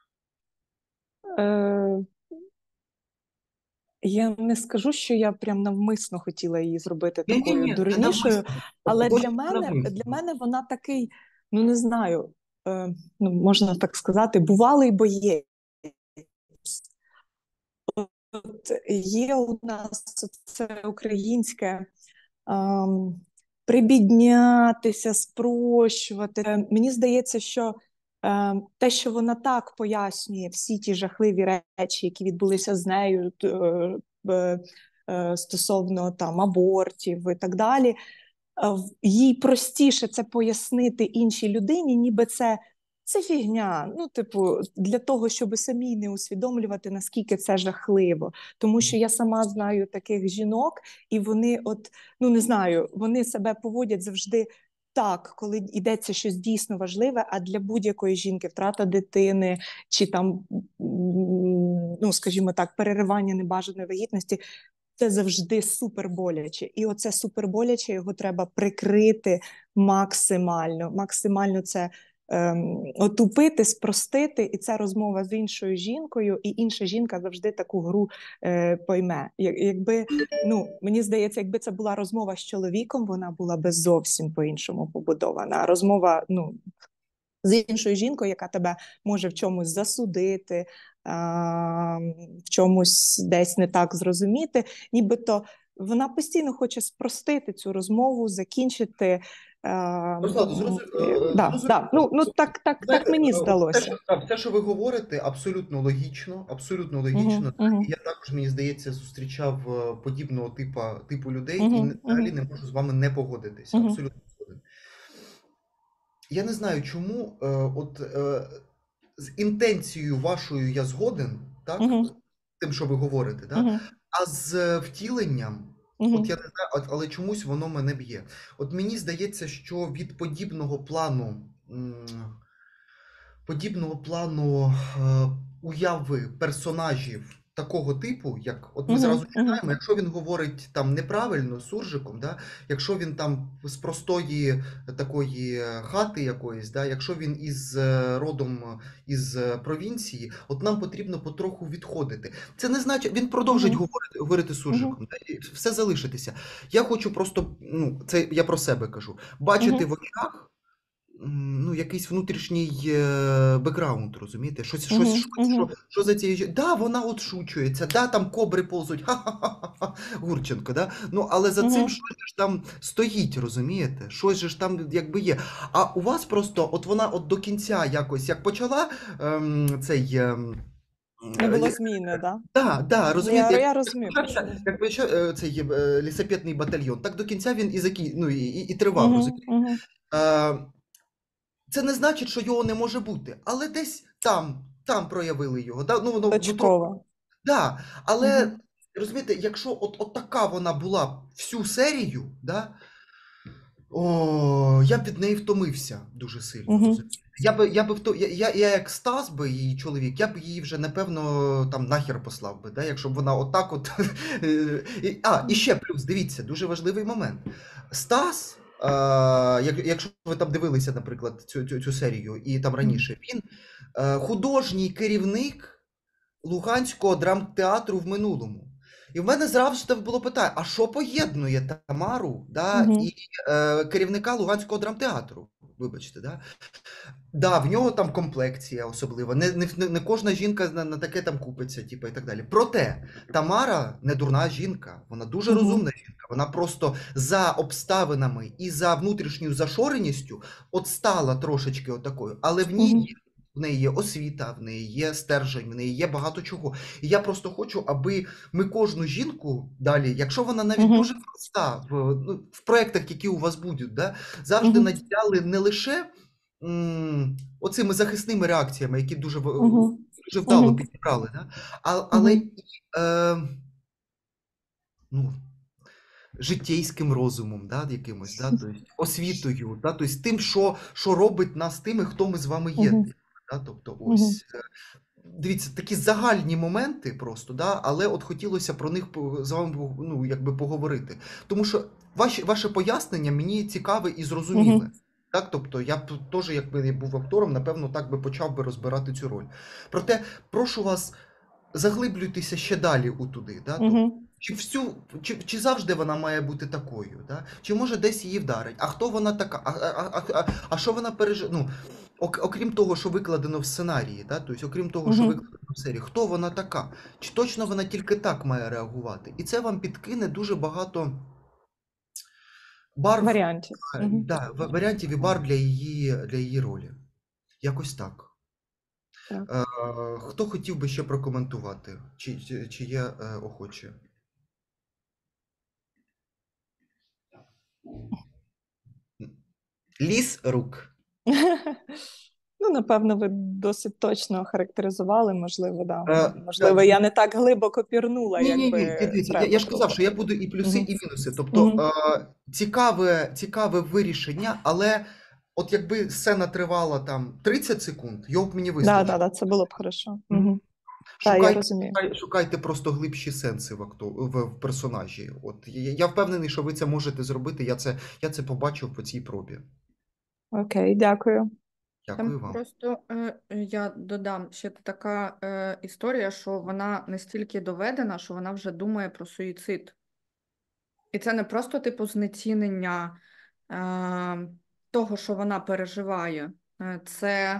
Е, Я не скажу, що я прям навмисно хотіла її зробити Ні, ні, такою ні, не дурнішою, навмисно. але для Точно не мене, навмисно. для мене вона такий, ну не знаю, е, ну можна так сказати, бувалий боєць. От є у нас це українське ем, прибіднятися, спрощувати. Е, Мені здається, що е, те, що вона так пояснює всі ті жахливі речі, які відбулися з нею т- е, е, е, стосовно там абортів і так далі, е, в- їй простіше це пояснити іншій людині, ніби це, це фігня. Ну, типу, для того, щоб самій не усвідомлювати, наскільки це жахливо. Тому що я сама знаю таких жінок, і вони, от, ну не знаю, вони себе поводять завжди так, коли йдеться щось дійсно важливе, а для будь-якої жінки втрата дитини чи там, м, ну скажімо так, переривання небажаної вагітності. Це завжди супер боляче. І оце супер боляче, його треба прикрити максимально. Максимально це ем, отупити, спростити, і це розмова з іншою жінкою, і інша жінка завжди таку гру е, пойме. Як, якби, ну, мені здається, якби це була розмова з чоловіком, вона була би зовсім по-іншому побудована. А розмова, ну, з іншою жінкою, яка тебе може в чомусь засудити, а, в чомусь десь не так зрозуміти, нібито вона постійно хоче спростити цю розмову, закінчити. А, Руслан, зрозу- е, е, да, зрозуміло. да. Ну, ну так, так, Знаєте, так мені е, Те, здалося. що, так, те, що ви говорите, абсолютно логічно, абсолютно логічно. Мгм, Так. мгм. І я також, мені здається, зустрічав е, подібного типа, типу людей, і Мгм, не- взагалі мгм. не можу з вами не погодитися. Мгм. Абсолютно згоден. Я не знаю, чому е, от е, з інтенцією вашою я згоден, так? Мгм. Тим, що ви говорите, да? Мгм. А з е, втіленням, Мгм. от я не знаю, от- але чомусь воно мене б'є. От мені здається, що від подібного плану, м, подібного плану е, уяви персонажів такого типу, як от ми Мгм, зразу мгм. читаємо, якщо він говорить там неправильно суржиком, да, якщо він там з простої такої е, хати якоїсь, да, якщо він із е, родом е, із е, провінції, от нам потрібно потроху відходити. Це не значить, він продовжить Мгм. говорити, говорити суржиком, да, і все залишитися. Я хочу просто, ну, це я про себе кажу, бачити Мгм. в очах м, ну, якийсь внутрішній е, бекграунд, розумієте? Щось, щось, Мгм, щось, що, мгм. що за цією жін- Да, вона от шучується, да, там кобри ползуть, ха-ха-ха, Гурченко, да? Ну, але за цим Мгм. щось же ж там стоїть, розумієте? Щось же ж там якби є. А у вас просто, от вона от до кінця якось, як почала ем, цей... Ем, Не було е, зміни, да? да, да, Я, розумієте, як, я розумію, про що ви. як почав е, цей е, лісапетний батальйон, так до кінця він і, закі... ну, і, і, і тривав, Мгм, розумієте? мгм. Е, Це не значить, що його не може бути, але десь там, там проявили його. Да? Ну, воно внутро. Точково. Да. Але Мгм. розумієте, якщо от, от така вона була всю серію, да? О, я б від неї втомився дуже сильно. Мгм. розумієте. Я би, я би вто... я, я, я як Стас би її чоловік, я б її вже напевно там нахер послав би, да? Якщо б вона отак от. І- А, і ще плюс, дивіться, дуже важливий момент. Стас, е, як, якщо ви там дивилися, наприклад, цю, цю, цю серію і там раніше, він е, художній керівник Луганського драмтеатру в минулому. І в мене зразу було питання: а що поєднує Тамару, да, Мгм. і е, керівника Луганського драмтеатру? Вибачте, да? Да, в нього там комплекція особлива. Не, не, не кожна жінка на, на таке там купиться, типу, і так далі. Проте Тамара не дурна жінка, вона дуже Мгм. розумна жінка. Вона просто за обставинами і за внутрішньою зашореністю от стала трошечки отакою, але в ній Мгм. є в неї є освіта, в неї є стержень, в неї є багато чого. І я просто хочу, аби ми кожну жінку далі, якщо вона навіть Мгм. дуже проста, в, ну, в проєктах, які у вас будуть, да, завжди Мгм. наділяли не лише м, оцими захисними реакціями, які дуже, в- Мгм. дуже вдало Мгм. підібрали, да, а, але Мгм. і е, ну, життєйським розумом, да, якимось, да, тобто освітою, да, тобто тим, що, що робить нас тими, хто ми з вами є. Мгм. Да, тобто Мгм. ось, е, дивіться, такі загальні моменти просто, да, але от хотілося про них по- з вами пог- ну, якби поговорити. Тому що ваші, ваше пояснення мені цікаве і зрозуміле. Мгм. Так, тобто я б теж, якби я був актором, напевно, так би почав би розбирати цю роль. Проте прошу вас, заглиблюйтеся ще далі у туди. Да? Тобто, Мгм. чи всю, чи, чи завжди вона має бути такою? Да? Чи може десь її вдарить? А хто вона така? А, а, а, а, а що вона пережив? Ну, ок- окрім того, що викладено в сценарії, да? Тобто, окрім того, що Мгм. викладено в серії, хто вона така? Чи точно вона тільки так має реагувати? І це вам підкине дуже багато барв, Варіантів. е, Мгм. да, ва- варіантів і барв для її, для її ролі. Якось так. Так. Е, Хто хотів би ще прокоментувати? Чи, чи, чи є е, охочі? Ліс рук. Ну, напевно, ви досить точно охарактеризували, можливо, да. Е, Можливо, так, я не так глибоко пірнула, Ні, ні, ні, якби дивіться, я, треба я ж казав, було. що я буду і плюси, Мгм. і мінуси. Тобто Мгм. е, цікаве, цікаве вирішення, але от якби сцена тривала там тридцять секунд, його б мені Да, вистачило. да, да, це було б хорошо. Мгм. Мгм. Так, я Шукайте, розумію. шукай- шукайте просто глибші сенси в, акту, в, в персонажі. От я, я впевнений, що ви це можете зробити. Я це, я це побачив по цій пробі. Окей, дякую. Дякую Там вам. просто е, е, я додам ще така е, історія, що вона настільки доведена, що вона вже думає про суїцид. І це не просто типу знецінення е, того, що вона переживає. Е, Це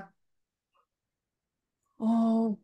о,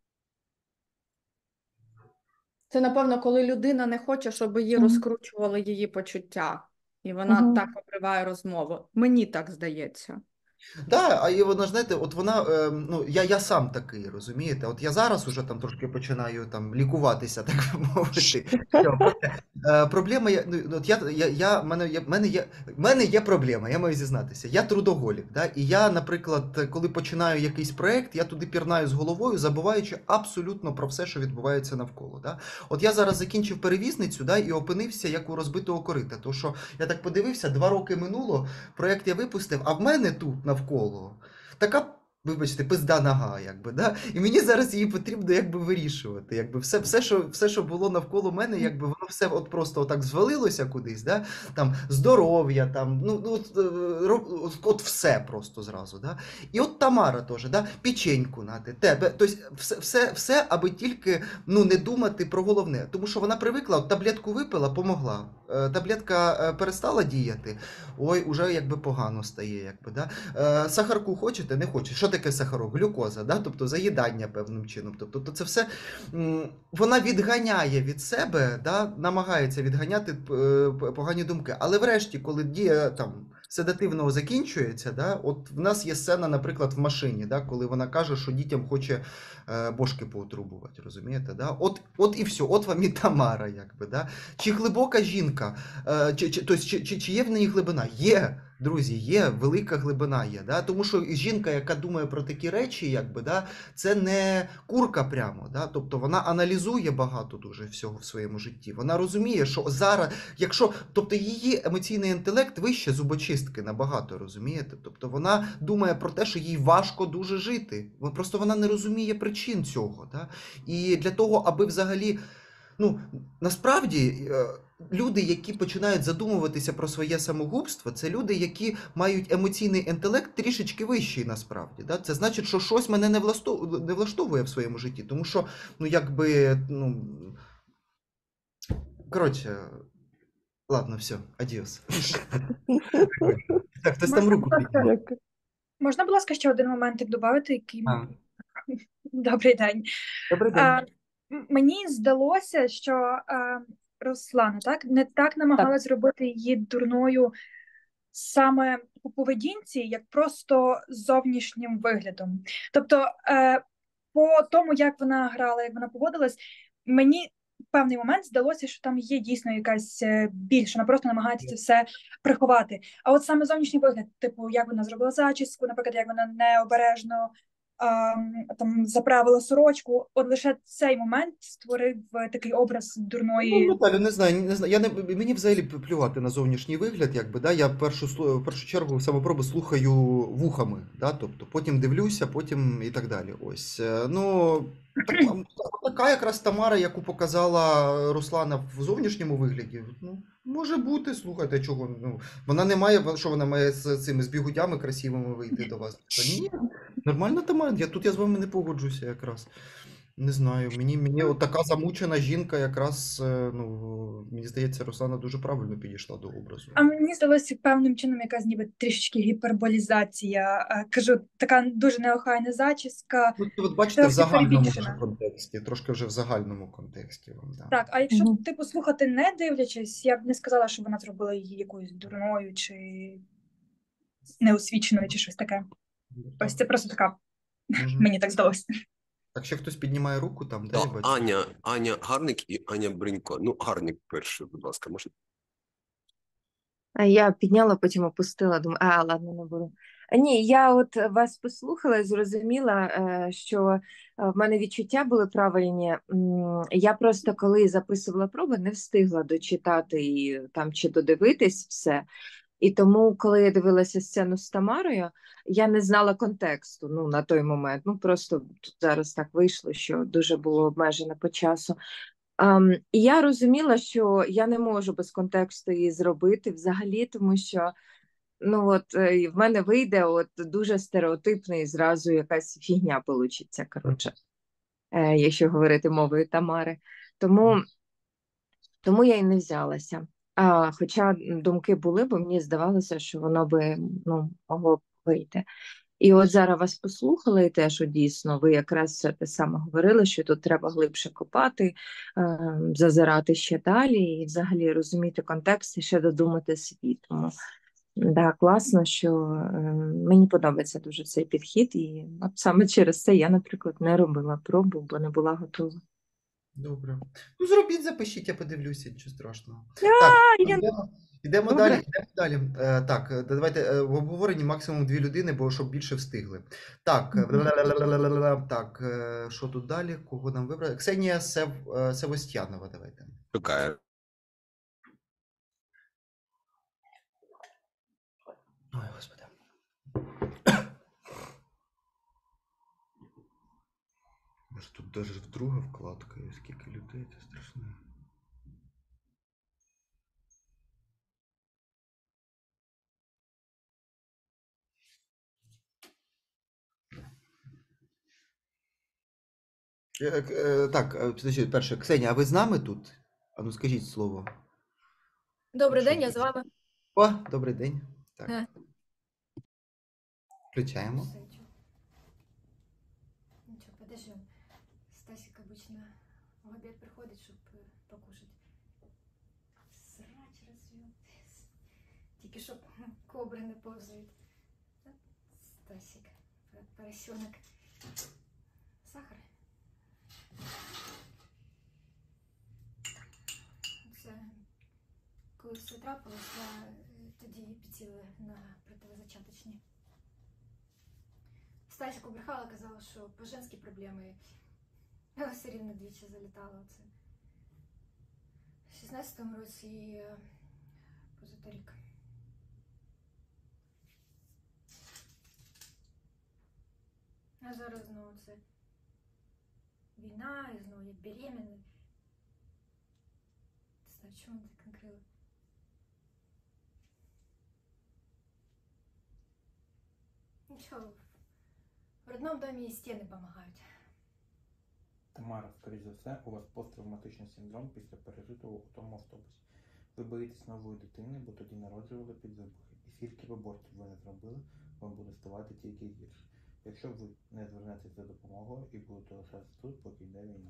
це, напевно, коли людина не хоче, щоб її Мгм. розкручували її почуття, і вона Мгм. так обриває розмову. Мені так здається. Так, а і вона, знаєте, от вона, е, ну, я, я сам такий, розумієте? От я зараз уже там трошки починаю там лікуватися, так би мовити. Що, проте, е, проблема, є- ну, от я, я, я, мене, є, мене, є, мене є проблема, я маю зізнатися. Я трудоголік, да? І я, наприклад, коли починаю якийсь проєкт, я туди пірнаю з головою, забуваючи абсолютно про все, що відбувається навколо. Да? От я зараз закінчив перевізницю, да, і опинився як у розбитого корита. Тому що я так подивився, два роки минуло, проєкт я випустив, а в мене тут навколо така, вибачте, пизда нога, якби, да? І мені зараз її потрібно якби вирішувати. Якби все, все, що, все, що було навколо мене, якби воно все от просто отак звалилося кудись, да? Там здоров'я, там, ну, ну от, е, ро- от, от все просто зразу. Да? І от Тамара теж, да? Печеньку нати, тебе. Тобто все, все, все, аби тільки ну, не думати про головне. Тому що вона привикла, от таблетку випила, помогла. Е, Таблетка е, перестала діяти, ой, уже якби погано стає. Якби, да? Е, Сахарку хочете, не хочете. Що таке сахарок? Глюкоза, да? Тобто заїдання певним чином. Тобто то це все м, вона відганяє від себе, да? Намагається відганяти е, п- погані думки. Але врешті, коли дія там седативного закінчується, да? От в нас є сцена, наприклад, в машині, да? Коли вона каже, що дітям хоче е, бошки поотрубувати, розумієте? Да? От, от і все, от вам і Тамара, якби, да? Чи глибока жінка, е, чи, чи, тобто, чи, чи, чи є в неї глибина? Є, друзі, є, велика глибина є. Да? Тому що жінка, яка думає про такі речі, якби, да, це не курка прямо. Да? Тобто вона аналізує багато дуже всього в своєму житті. Вона розуміє, що зараз, якщо, тобто її емоційний інтелект вище зубочистки набагато, розумієте? Тобто вона думає про те, що їй важко дуже жити. Вон- Просто вона не розуміє причин цього. Да? І для того, аби взагалі. Ну, насправді, е, люди, які починають задумуватися про своє самогубство, це люди, які мають емоційний інтелект трішечки вищий насправді. Да? Це значить, що щось мене не влаштовує, не влаштовує в своєму житті. Тому що, ну, якби, ну. Коротше, ладно, все, адіос. Так, хтось там Можна, руку будь ласка, підняв. Дякую. можна, будь ласка, ще один моментик додати, який А, добрий день. добрий день. А, м- мені здалося, що а, Руслана так не так намагалась зробити її дурною саме по поведінці, як просто зовнішнім виглядом. Тобто, е, по тому, як вона грала, як вона поводилась, мені в певний момент здалося, що там є дійсно якась е, біль, що вона просто намагається це все приховати. А от саме зовнішній вигляд, типу, як вона зробила зачіску, наприклад, як вона необережно ем, там заправила сорочку, от лише цей момент створив е, такий образ Ну, дурної. Наталю, не знаю, не знаю. Я не мені взагалі плювати на зовнішній вигляд, якби да. Я першу слу- в першу чергу самопроби слухаю вухами, да, тобто потім дивлюся, потім і так далі. Ось е, ну така, така якраз Тамара, яку показала Руслана в зовнішньому вигляді. Ну може бути, слухайте, чого ну вона не має, що вона має з цими з бігудями красивими вийти до вас. Та ні, нормальна Тамара. Я тут я з вами не погоджуся якраз. Не знаю, мені, мені от така замучена жінка якраз, е, ну, мені здається, Руслана дуже правильно підійшла до образу. А мені здалося певним чином якась ніби трішечки гіперболізація. Е, Кажу, така дуже неохайна зачіска, Ну, це от бачите, в трошки загальному вже перебільшена. контексті, трошки вже в загальному контексті вам, да. Так, а якщо Мгм. типу слухати не дивлячись, я б не сказала, що вона зробила її якоюсь дурною чи неосвіченою, чи щось таке. Ось це просто така, Мгм. мені так здалося. Так, ще хтось піднімає руку там, де я Так, бачу? Аня, Аня Гарник і Аня Бринько. Ну, Гарник перший, будь ласка, можна? А я підняла, потім опустила, думаю, а, ладно, не буду. А, Ні, я от вас послухала і зрозуміла, е, що е, в мене відчуття були правильні. М, Я просто, коли записувала проби, не встигла дочитати і там чи додивитись все. І тому, коли я дивилася сцену з Тамарою, я не знала контексту, ну, на той момент. Ну, просто тут зараз так вийшло, що дуже було обмежено по часу. Ем, і я розуміла, що я не можу без контексту її зробити взагалі, тому що ну от е, в мене вийде от дуже стереотипний зразу якась фігня получиться, коротше, е, якщо говорити мовою Тамари. Тому, тому я й не взялася. А, хоча думки були, бо мені здавалося, що воно би ну, могло б вийти. І от зараз вас послухала, і теж от, дійсно, ви якраз все те саме говорили, що тут треба глибше копати, е, зазирати ще далі і взагалі розуміти контекст і ще додумати собі. Тому да, класно, що е, мені подобається дуже цей підхід, і от саме через це я, наприклад, не робила пробу, бо не була готова. Добре. Ну, зробіть, запишіть, я подивлюся, нічого страшного. А, Так, я... йдемо, йдемо Добре. далі, йдемо далі. Е, так, е, давайте е, в обговоренні максимум дві людини, бо щоб більше встигли. Так, е, ла-ла-ла-ла-ла-ла-ла. так, е, що тут далі? Кого нам вибрати? Ксенія Сев, е, Севостянова, давайте. Шукає. Ой, господи. Може, тут навіть друга вкладка, є скільки людей, це страшно. Е, е, е, Так, е, підожди, перше, Ксенія, а ви з нами тут? А ну скажіть слово. Добрий Що день, я ви? з вами. О, добрий день. Так, Е. включаємо. Ничего, подождем. Стасик обычно в обед приходит, чтобы покушать. Срач развел. Тільки щоб кобри не повзають. Стасик, поросенок. Сахар. Це, коли все трапилось, я е, тоді підсіла на противозачаточні. Стасіку брехала, казала, що по женські проблеми, але все рівно двічі залітала оце. В шістнадцятому році і е, позаторік. А зараз знову це війна, і знову я беременна. Не знаю, чому так накрило. Нічого, в родном домі і стіни допомагають. Тамара, скоріш за все, у вас посттравматичний синдром після пережитого у тому автобусі. Ви боїтесь нової дитини, бо тоді народжували під вибухи. І скільки б абортів ви не зробили, вам буде ставати тільки гірше. Якщо ви не звернетеся за допомогою і будете лишатися тут, поки йде війна.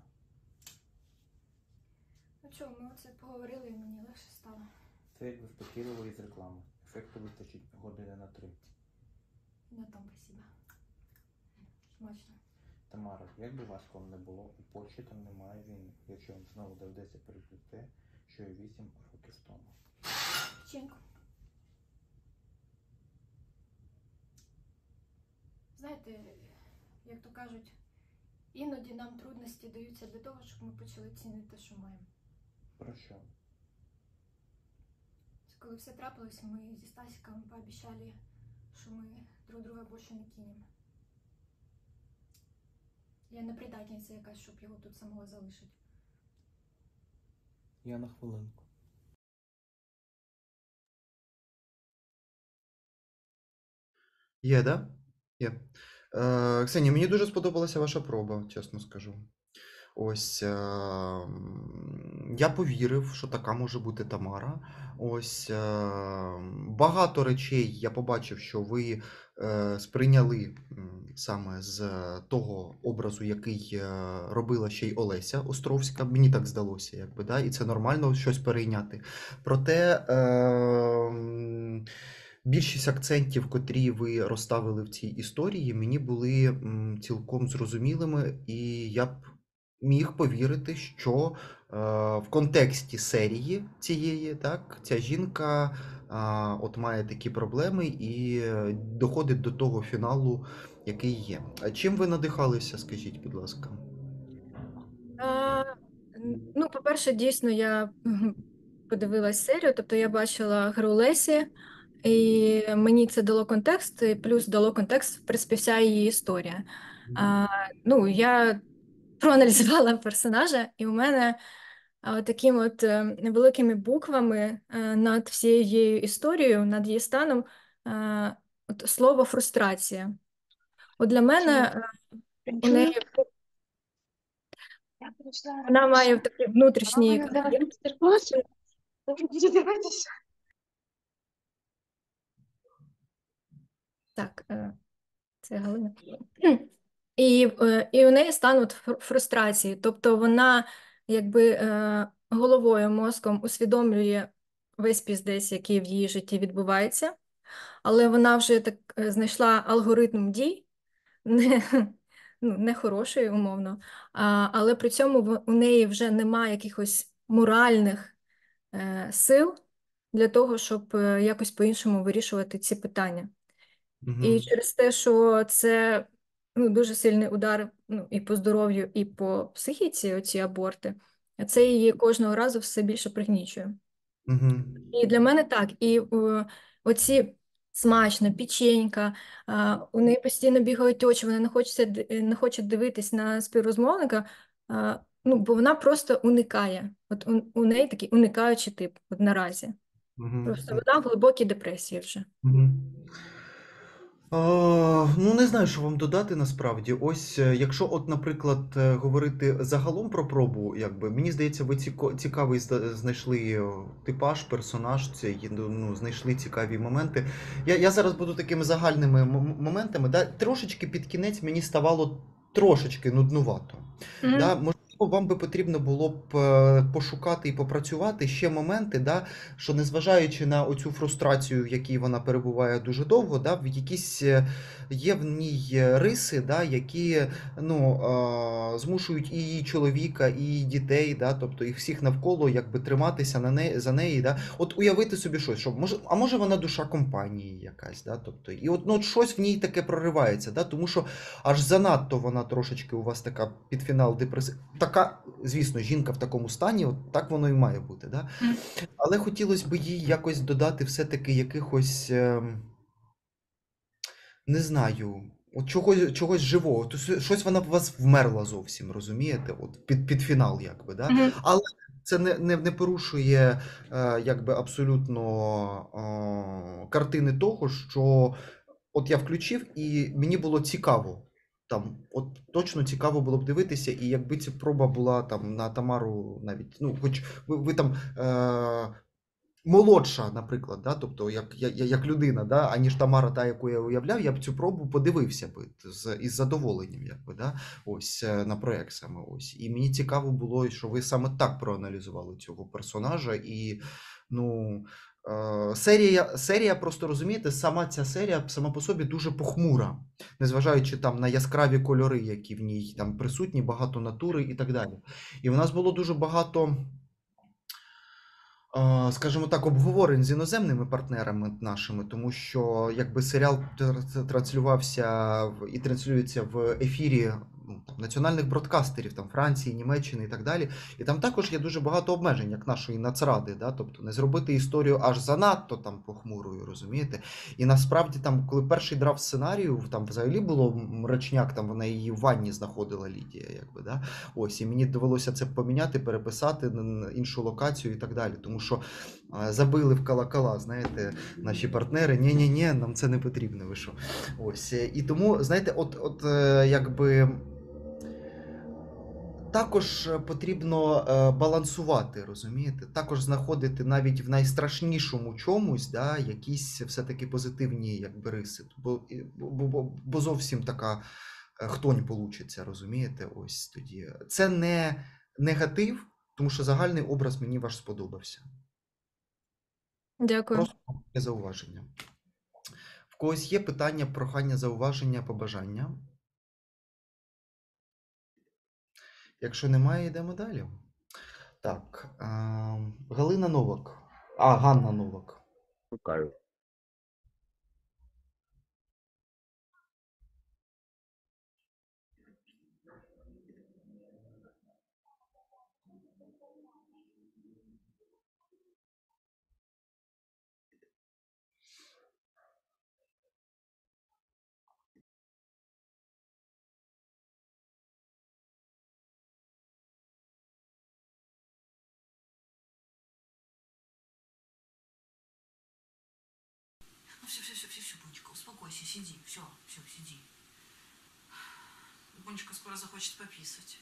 Ну чого, ми оце поговорили і мені легше стало. Це як заспокійливо із реклами. Ефекту вистачить години на три. На том спасибо. Смачно. Тамара, як би важко вам не було, у Польщі там немає війни, якщо вам знову доведеться пережити те, що і вісім років тому. Печеньку. Знаєте, як то кажуть, іноді нам трудності даються для того, щоб ми почали цінити те, що маємо. Про що? Це коли все трапилося, ми зі Стасиком пообіцяли, що ми друг друга більше не кинемо. Я не предательниця якась, щоб його тут самого залишити. Я на хвилинку. Є, да? Є. Е, Ксенія, мені дуже сподобалася ваша проба, чесно скажу. Ось е, м, я повірив, що така може бути Тамара. Ось е, багато речей я побачив, що ви е, сприйняли м, саме з того образу, який е, робила ще й Олеся Островська. Мені так здалося, якби, да? І це нормально щось перейняти. Проте е, м, більшість акцентів, котрі ви розставили в цій історії, мені були м, цілком зрозумілими, і я б міг повірити, що е, в контексті серії цієї, так, ця жінка а, от має такі проблеми і е, доходить до того фіналу, який є. А чим ви надихалися, скажіть, будь ласка? А, н- ну, по-перше, дійсно, я мгм, подивилась серію, тобто я бачила гру Лесі, і мені це дало контекст, і плюс дало контекст, в принципі, вся її історія. А, ну, я проаналізувала персонажа, і у мене а, такими от е, невеликими буквами е, над всією історією, над її станом, е, от слово фрустрація. От для мене е, у неї Я прийшла вона має раніше. такий внутрішній Мама, давай конфлікт. мастер-класу. Добре, буду дивитися. Так, е, це Галина. І, е, і у неї стан от фру- фрустрації. Тобто вона якби е, головою, мозком усвідомлює весь піздець, який в її житті відбувається, але вона вже так е, знайшла алгоритм дій, не, ну, не хороший, умовно, а, але при цьому в- у неї вже немає якихось моральних е, сил для того, щоб е, якось по-іншому вирішувати ці питання. І Угу. через те, що це ну, дуже сильний удар ну, і по здоров'ю, і по психіці, оці аборти, це її кожного разу все більше пригнічує. Угу. І для мене так. І о, оці смачно, печенька, а, у неї постійно бігають очі, вона не хоче, не хоче дивитись на співрозмовника, а, ну, бо вона просто уникає. От у, у неї такий уникаючий тип от наразі. Угу. Просто вона в глибокій депресії вже. Угу. А, ну, не знаю, що вам додати насправді. Ось, е, якщо, от, наприклад, е, говорити загалом про пробу, якби, мені здається, ви ціко- цікавий зда- знайшли е, типаж, персонаж, цей, ну, ну, знайшли цікаві моменти. Я, я зараз буду такими загальними м- моментами. Да? Трошечки під кінець мені ставало трошечки нуднувато. Мгм. Да? Можливо, вам би потрібно було б е, пошукати і попрацювати ще моменти, да? Що незважаючи на оцю фрустрацію, в якій вона перебуває дуже довго, да? в якісь е, є в ній е, риси, да? Які ну, е, змушують і її чоловіка, і її дітей, да? Тобто їх всіх навколо якби, триматися на неї, за неї. Да? От уявити собі щось, що може, а може вона душа компанії якась, да? Тобто, і от, ну, от щось в ній таке проривається, да? Тому що аж занадто вона трошечки у вас така під фінал депресивна. Така, звісно, жінка в такому стані, от так воно і має бути. Да? Мгм. Але хотілося б їй якось додати все-таки якихось, ем, не знаю, от чогось, чогось живого. То с- щось вона б у вас вмерла зовсім, розумієте? От під, під фінал, якби, да? Мгм. Але це не, не, не порушує е, якби абсолютно е, картини того, що от я включив, і мені було цікаво. Там, от точно цікаво було б дивитися, і якби ця проба була там на Тамару навіть, ну, хоч ви, ви там е, молодша, наприклад, да, тобто як, як, як людина, да, аніж Тамара, та, яку я уявляв, я б цю пробу подивився би з, із задоволенням, якби, да, ось е, на проект саме ось. І мені цікаво було, що ви саме так проаналізували цього персонажа, і ну. Е, Серія, серія, просто розумієте, сама ця серія сама по собі дуже похмура, незважаючи там на яскраві кольори, які в ній там присутні, багато натури і так далі. І в нас було дуже багато, е, скажімо так, обговорень з іноземними партнерами нашими, тому що якби серіал тр- транслювався в- і транслюється в ефірі ну, там, національних бродкастерів, там Франції, Німеччини і так далі. І там також є дуже багато обмежень, як нашої Нацради, да? Тобто не зробити історію аж занадто там похмурою, розумієте? І насправді там, коли перший драфт сценарію, там взагалі було мрачняк, там вона її в ванні знаходила Лідія, якби, да? Ось, і мені довелося це поміняти, переписати на іншу локацію і так далі. Тому що а, забили в колокола, знаєте, наші партнери, ні-ні-ні, нам це не потрібно, ви що. Ось, і тому, знаєте, от, от е, якби також потрібно е, балансувати, розумієте? Також знаходити навіть в найстрашнішому чомусь, да, якісь все-таки позитивні якби, риси. Бо, і- бо, бо, бо зовсім така е, хтонь получиться, розумієте? Ось тоді. Це не негатив, тому що загальний образ мені ваш сподобався. Дякую. Просто таке зауваження. В когось є питання, прохання, зауваження, побажання? Якщо немає, йдемо далі. Так, е, Галина Новак. А, Ганна Новак. Шукаю. Ну все, все, все, все, все, Бонечка, успокойся, сиди, все, все, сиди. Бонечка скоро захочет пописать.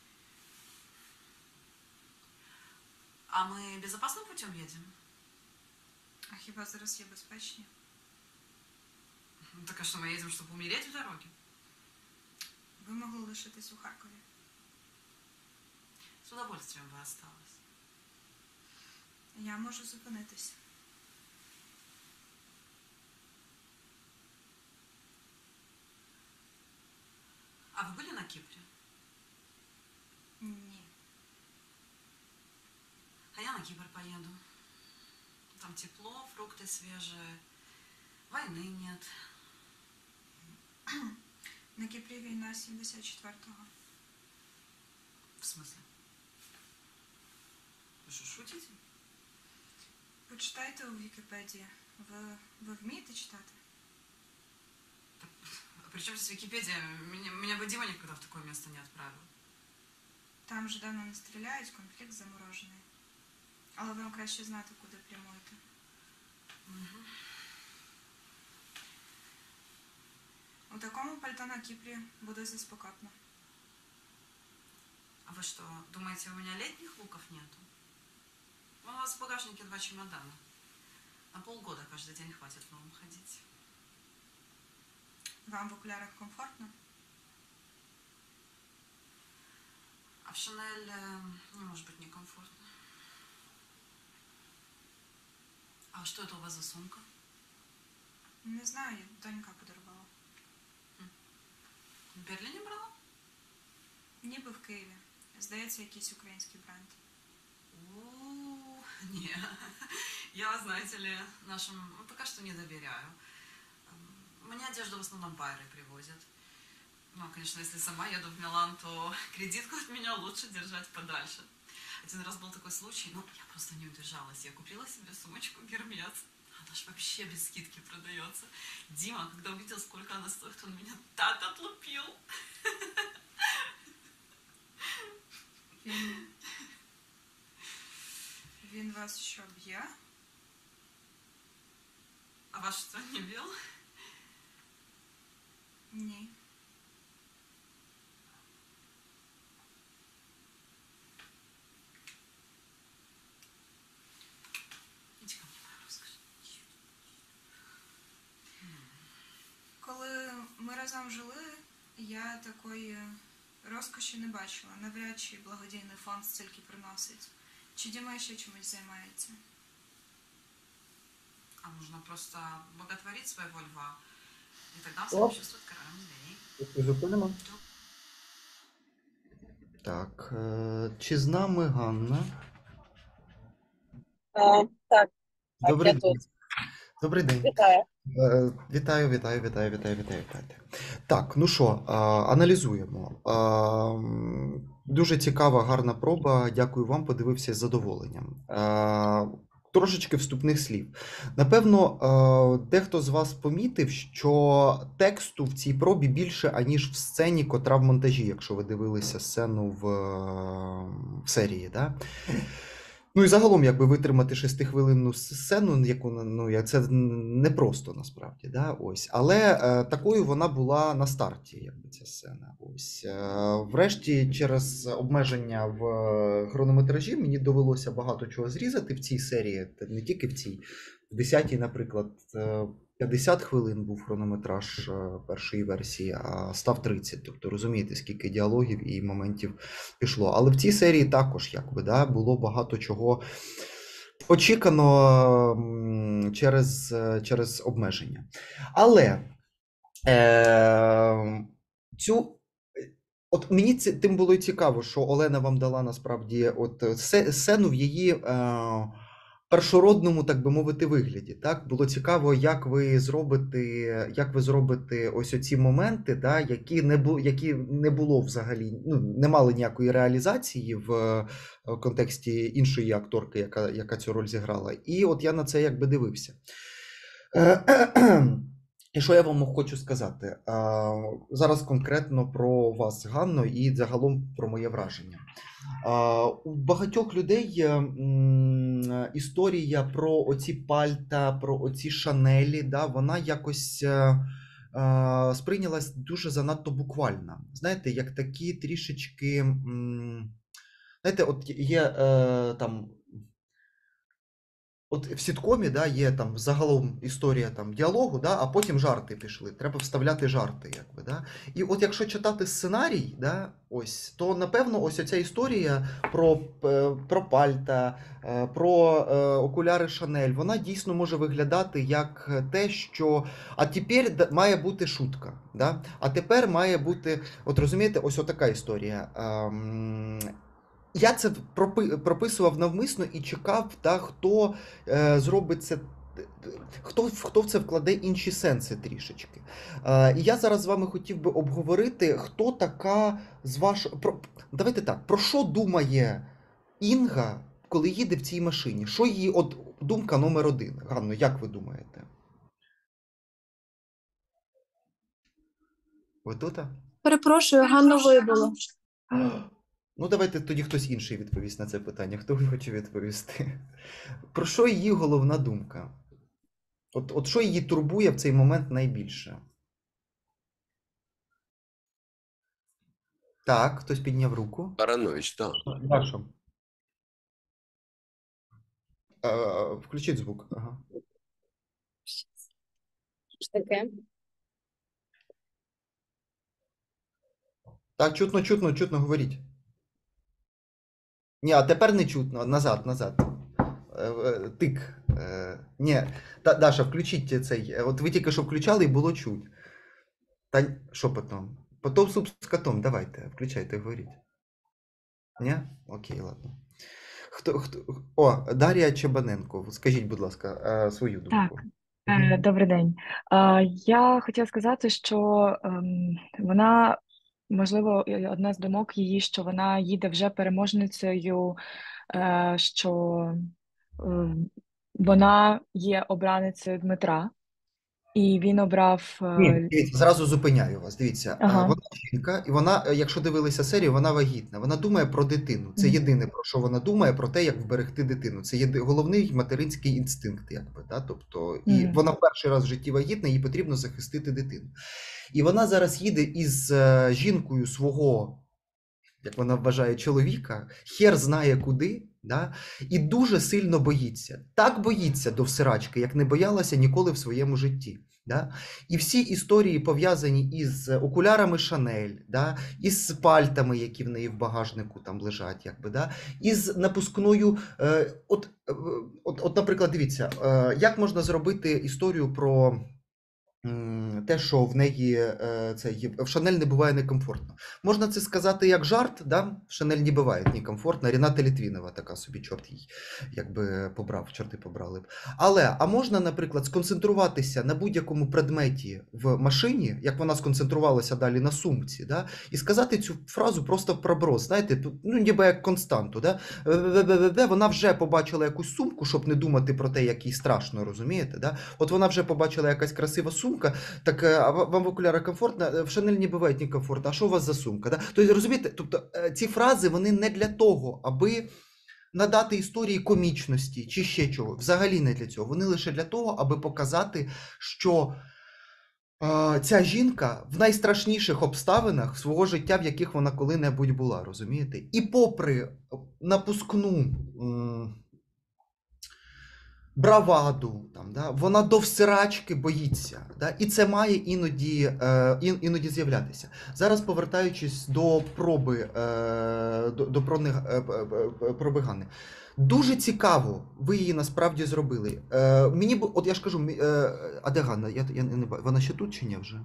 А мы безопасным путем едем? А хіба зараз є безпечні? Ну, так а что, мы едем, чтобы умереть в дороге? Ви могли лишитись у Харкові. С удовольствием бы осталось. Я можу зупинитись. А вы были на Кипре? Ні. А я на Кипр поеду. Там тепло, фрукты свежие, войны нет. На Кіпрі війна сімдесят четвертого. В смысле? Вы что, шутите? Почитайте у Вікіпедії. Ви, ви вмієте читати? А при чем здесь Википедия? Меня, меня бы Дима никогда в такое место не отправил. Там вже давно не стріляють, конфлікт заморожений. Але вам краще знати, куди прямуєте. Угу. У такому пальто на Кіпрі буде заспокатно. А вы что, думаете, у меня летних луков нету? У вас в багажнике два чемодана. На полгода каждый день хватит в новом ходить. Вам в окулярах комфортно? А в Шанель э, не может быть некомфортно. А что это у вас за сумка? Не знаю, донька подарувала. В Берлине брала? Ніби в Києві. Здається, якийсь український бренд. О, не. Я, знаете ли, нашим ну, пока что не доверяю. Мне одежду в основном байеры привозят. Ну, конечно, если сама еду в Милан, то кредитку от меня лучше держать подальше. Один раз был такой случай, ну, я просто не удержалась. Я купила себе сумочку Гермес. Она ж вообще без скидки продается. Дима, когда увидел, сколько она стоит, он меня так отлупил. Він... Він вас що, б'є? А вас что, не бил? Ні. Иди ко мне, моя роскошь. Коли ми разом жили, я такої розкоші не бачила. Навряд чи благодійний фонд стільки приносить. Чи Діма ще чимось займається? а нужно просто боготворить своего льва, и тогда он себя почувствует королем змей. Зупинимо. Так, е, чи з нами Ганна? А, так, Добрий я день. тут. Добрий день. Вітаю. Е, Вітаю, вітаю, вітаю, вітаю, вітаю, вітаю. Так, ну що, а, аналізуємо. А, м, Дуже цікава, гарна проба. Дякую вам, подивився з задоволенням. А, Трошечки вступних слів. Напевно, е, дехто з вас помітив, що тексту в цій пробі більше, аніж в сцені, котра в монтажі, якщо ви дивилися сцену в, е, в серії. Да? Ну і загалом, якби витримати шестихвилинну сцену, яку ну, я- це непросто насправді. Да? Ось. Але е, такою вона була на старті, якби ця сцена. Ось. Е, врешті, через обмеження в е, хронометражі, мені довелося багато чого зрізати в цій серії, та не тільки в цій. В десятій, наприклад, е, п'ятдесят хвилин був хронометраж е, першої версії, а став тридцять. Тобто розумієте, скільки діалогів і моментів пішло. Але в цій серії також якби, да, було багато чого очікано м, через, е, через обмеження. Але е, цю. От мені це тим було й цікаво, що Олена вам дала насправді от е, се- сцену в її е, першородному, так би мовити, вигляді. Так було цікаво, як ви зробите, як ви зробите ось оці моменти, да, які не бу, які не було взагалі, ну не мали ніякої реалізації в е, контексті іншої акторки, яка, яка цю роль зіграла. І от я на це якби дивився. Е, І що я вам хочу сказати? А, Зараз конкретно про вас, Ганно, і загалом про моє враження. А, У багатьох людей м, історія про оці пальта, про оці шанелі, да, вона якось е, е, сприйнялась дуже занадто буквально. Знаєте, як такі трішечки. м, Знаєте, от є е, там. От в сіткомі, да, є там загалом історія там діалогу, да, а потім жарти пішли. Треба вставляти жарти, якби, да. І от якщо читати сценарій, да, ось, то напевно ось оця історія про, е, про пальта, е, про е, окуляри Шанель, вона дійсно може виглядати як те, що а тепер д- має бути шутка, да? А тепер має бути, от розумієте, ось отака історія. Ем, Я це пропи- прописував навмисно і чекав, та, хто е, зробить це, хто, хто в це вкладе інші сенси трішечки. Е, і я зараз з вами хотів би обговорити, хто така з вашого. Про, давайте так, про що думає Інга, коли їде в цій машині? Що її от думка номер один? Ганно, як ви думаєте? Ви тут? Перепрошую, Ганну вибило. Ну, давайте тоді хтось інший відповість на це питання. Хто хоче відповісти? Про що її головна думка? От, от що її турбує в цей момент найбільше? Так, хтось підняв руку. Баранович, так. Ваша. Е, Включіть звук. Ага. Що таке? Так, чутно, чутно, чутно, говоріть. Ні, а тепер не чутно. Назад, назад. Е, е, Тик. Е, Ні, Та- Даша, включіть цей. Е, От ви тільки що включали і було чуть. Та що потім? Потім суп з котом, давайте, включайте, говоріть. Ні? Окей, ладно. Хто, хто... О, Дар'я Чебаненко, скажіть, будь ласка, е, свою думку. Так, е, добрий день. Е, Я хотіла сказати, що ем, вона, можливо, і одна з думок її, що вона їде вже переможницею, е, що е, вона є обраницею Дмитра, і він обрав. Ні, е, дивіться, зразу зупиняю вас. Дивіться, е, Ага. вона жінка, і вона, е, якщо дивилися серію, вона вагітна. Вона думає про дитину. Це Мгм. єдине, про що вона думає, про те, як вберегти дитину. Це єди... головний материнський інстинкт, якби, да? Тобто, і Мгм. вона перший раз в житті вагітна, їй потрібно захистити дитину. І вона зараз їде із е, жінкою свого, як вона вважає, чоловіка, хер знає куди, Да? І дуже сильно боїться. Так боїться до всирачки, як не боялася ніколи в своєму житті. Да? І всі історії пов'язані із окулярами Шанель, да? із пальтами, які в неї в багажнику там лежать, якби, да? із напускною. Е, от, е, от, от, наприклад, дивіться, е, як можна зробити історію про м, те, що в неї е, це, є- в Шанель не буває некомфортно. Можна це сказати як жарт, да? В Шанель не буває некомфортно. Ріната Літвінова така собі, чорт їй, якби побрав, чорти побрали б. Але, а можна, наприклад, сконцентруватися на будь-якому предметі в машині, як вона сконцентрувалася далі на сумці, да? І сказати цю фразу просто в проброс, знаєте, тут, ну, ніби як константу, да? Е-е-е-е-е, вона вже побачила якусь сумку, щоб не думати про те, як їй страшно, розумієте, да? От вона вже побачила якась красива сумка, так е, а ва- вам в окулярах комфортно? Е, В Шанель не буває некомфортно, а що у вас за сумка, да? Тобто, розумієте, тобто е, ці фрази, вони не для того, аби надати історії комічності чи ще чого. Взагалі не для цього. Вони лише для того, аби показати, що е, ця жінка в найстрашніших обставинах свого життя, в яких вона коли-небудь була, розумієте? І попри напускну м, браваду, там, да, вона до всирачки боїться. Да, і це має іноді, е, ін, іноді з'являтися. Зараз, повертаючись до проби, е, до, до прони, е, п- п- проби Ганни. Дуже цікаво, ви її насправді зробили. Е, мені б, от я ж кажу, мі- е, а де Ганна? Я, я не бачу. Вона ще тут чи ні вже?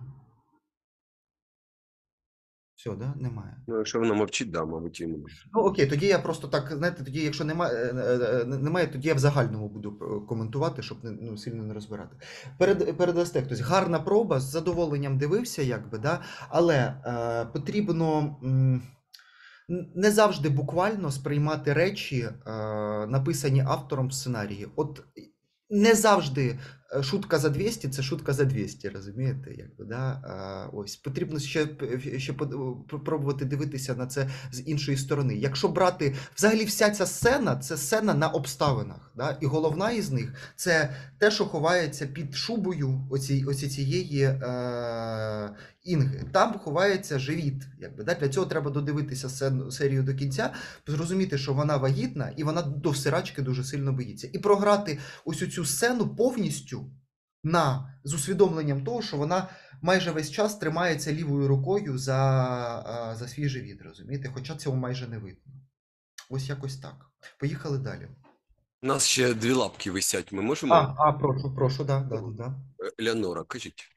Все, да? Немає. Ну, якщо вона мовчить, да, мабуть, і немає. Ну, окей, тоді я просто так, знаєте, тоді, якщо немає, е, е, е, немає, тоді я в загальному буду е, коментувати, щоб не, ну, сильно не розбирати. Перед, передасте хтось. Гарна проба, з задоволенням дивився, якби, да? Але е, потрібно м, н- не завжди буквально сприймати речі, е, написані автором в сценарії. От не завжди е, шутка за двісті – це шутка за двісті, розумієте? Якби, да? Е, ось, потрібно ще, п- ще под- пробувати дивитися на це з іншої сторони. Якщо брати, взагалі вся ця сцена – це сцена на обставинах. Да? І головна із них – це те, що ховається під шубою оці, оці цієї е, Інги. Там ховається живіт. Якби, да? Для цього треба додивитися сцену, серію до кінця, зрозуміти, що вона вагітна, і вона до всирачки дуже сильно боїться. І програти ось цю сцену повністю на, з усвідомленням того, що вона майже весь час тримається лівою рукою за, а, за свій живіт, розумієте? Хоча цього майже не видно. Ось якось так. Поїхали далі. У нас ще дві лапки висять, ми А, можемо? а прошу, прошу, да, да, да, да. Е, Елеонора, кажіть.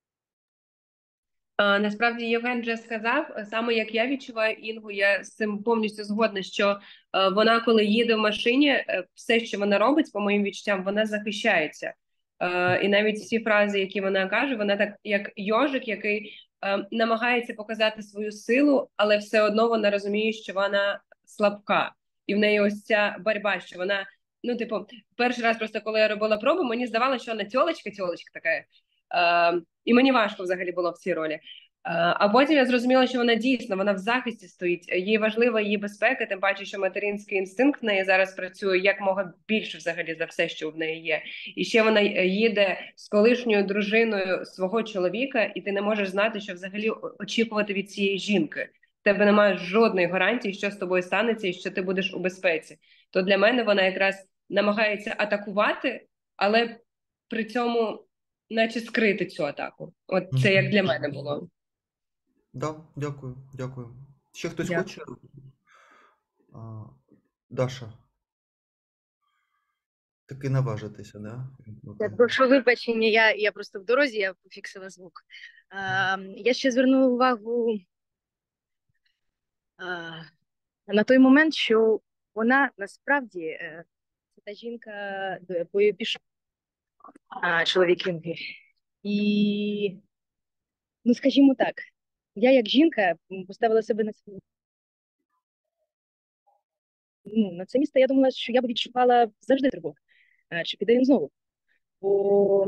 Е, Насправді Євген вже сказав, е, саме як я відчуваю Інгу, я з цим повністю згодна, що е, вона, коли їде в машині, е, все, що вона робить, по моїм відчуттям, вона захищається. Е, І навіть всі фрази, які вона каже, вона так як йожик, який е, намагається показати свою силу, але все одно вона розуміє, що вона слабка. І в неї ось ця боротьба, що вона, ну, типу, перший раз просто, коли я робила пробу, мені здавалося, що вона тьолочка-тьолочка така. Е, і мені важко взагалі було в цій ролі. Е, А потім я зрозуміла, що вона дійсно, вона в захисті стоїть. Їй важлива її безпека, тим паче, що материнський інстинкт в неї зараз працює як мога більше взагалі за все, що в неї є. І ще вона е, їде з колишньою дружиною свого чоловіка, і ти не можеш знати, що взагалі о- очікувати від цієї жінки. В тебе немає жодної гарантії, що з тобою станеться і що ти будеш у безпеці. То для мене вона якраз намагається атакувати, але при цьому наче скрити цю атаку. От це як для мене було. Да, дякую, дякую. Ще хтось Дякую. хоче? А, Даша. Таки наважитися, да? Я прошу вибачення, я, я просто в дорозі, я пофіксила звук. А, я ще звернула увагу а, на той момент, що вона насправді е, це та жінка, до якої пішов а, чоловік Інги. І, ну скажімо так, я як жінка м, поставила себе на це, ну, на це місце, я думала, що я б відчувала завжди тривогу. А, чи піде він знову? Бо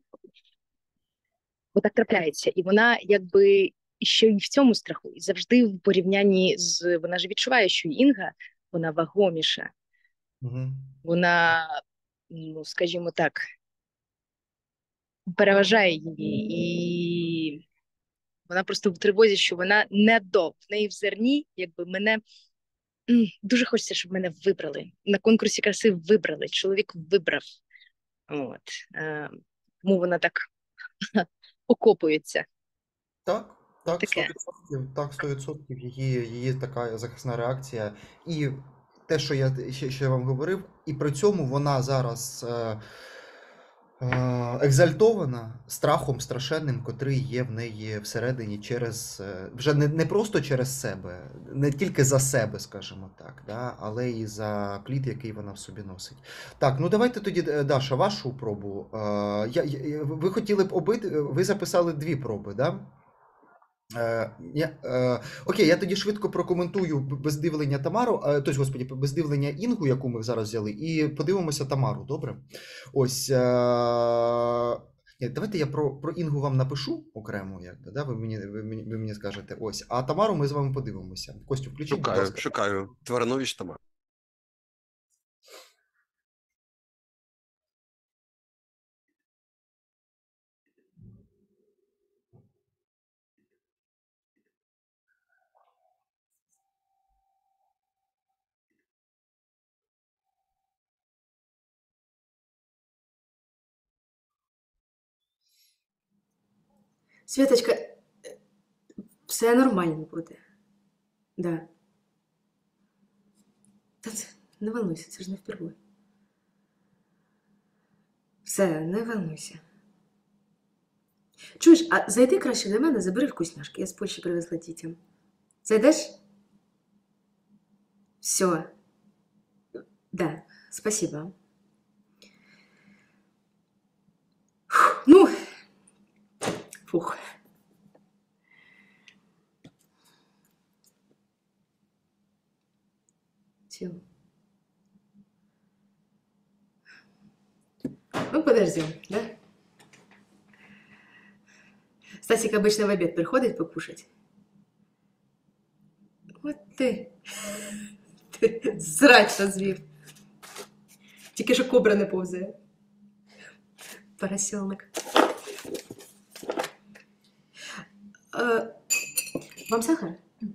бо так трапляється. І вона якби ще й в цьому страху. І завжди в порівнянні з... Вона ж відчуває, що Інга, вона вагоміша. Угу. Вона, ну, скажімо так, переважає її. І вона просто в тривозі, що вона не до. В неї в зерні, якби мене м, дуже хочеться, щоб мене вибрали. На конкурсі краси вибрали, чоловік вибрав. От. Е, тому вона так окопується. Так, так, Таке. сто відсотків, так, сто відсотків її, її така захисна реакція. І те, що я ще, ще вам говорив, і при цьому вона зараз е, е, екзальтована страхом страшенним, котрий є в неї всередині через, е, вже не, не просто через себе, не тільки за себе, скажімо так, да, але і за плід, який вона в собі носить. Так, ну давайте тоді, е, Даша, вашу пробу. Е, я, я, ви хотіли б обидві, ви записали дві проби, да? Е, я, е, окей, я тоді швидко прокоментую б- бездивлення Тамару, е, тобто, господі, бездивлення Інгу, яку ми зараз взяли, і подивимося Тамару, добре? Ось. Е, ні, давайте я про, про Інгу вам напишу окремо, якби, да? Ви мені, ви мені, ви мені скажете, ось. А Тамару ми з вами подивимося. Костю, включіть, будь Шукаю, ласка. шукаю. Тваранович Тамара. Світочка, все нормально буде. Да. Та це, не волнуйся, це ж не впервые. Все, не волнуйся. Чуєш, а зайди краще до мене, забери вкусняшки. Я з Польщі привезла дітям. Зайдеш? Все. Да, спасибо. Фух, ну, фух. Чего? Ну, подождем, да? Стасик обычно в обед приходит покушать. Вот ты. Ти срач розвів. Тільки що кобра не повзає. Поросенок. Е, вам сахар?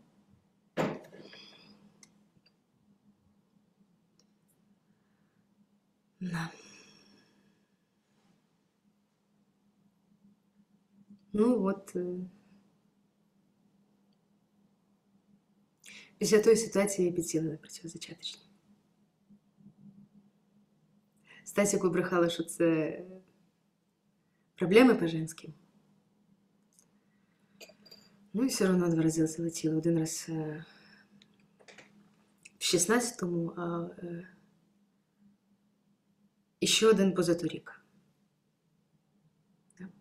На. Ну от. е, Після тої ситуації я підсіла на протизачаточні. Стасіку брехала, що це проблеми по-женськи. Ну і все одно два рази залетіла. Один раз е, в шістнадцятому, а е, і ще один позаторік. Да.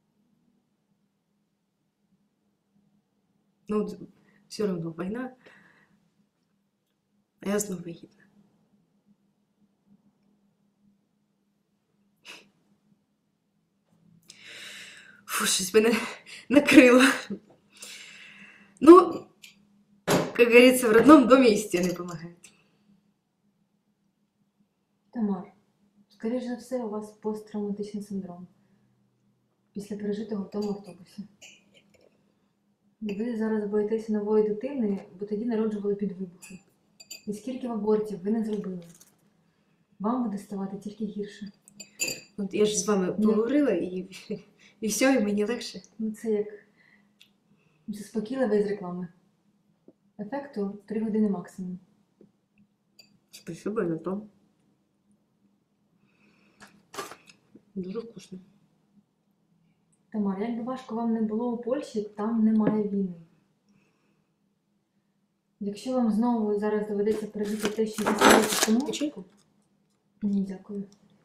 Ну, все одно війна, а я знову вагітна. Фу, щось мене накрило. Ну, как говорится, в родном доме и стены помогают. Тамар, скоріш за все, у вас посттравматичний синдром після пережитого в тому автобусі. Ви зараз боїтеся нової дитини, бо тоді народжували під вибухи. І скільки абортів ви не зробили? Вам буде ставати тільки гірше. От я ж з вами поговорила, і, і все, і мені легше. Ну, це як заспокійливе з реклами. Ефекту три години максимум. Спасибо на то. Дуже вкусно. Тамар, як би важко вам не було у Польщі, там немає війни. Якщо вам знову зараз доведеться пережити те, що десять років тому... Печеньку? Ні, дякую.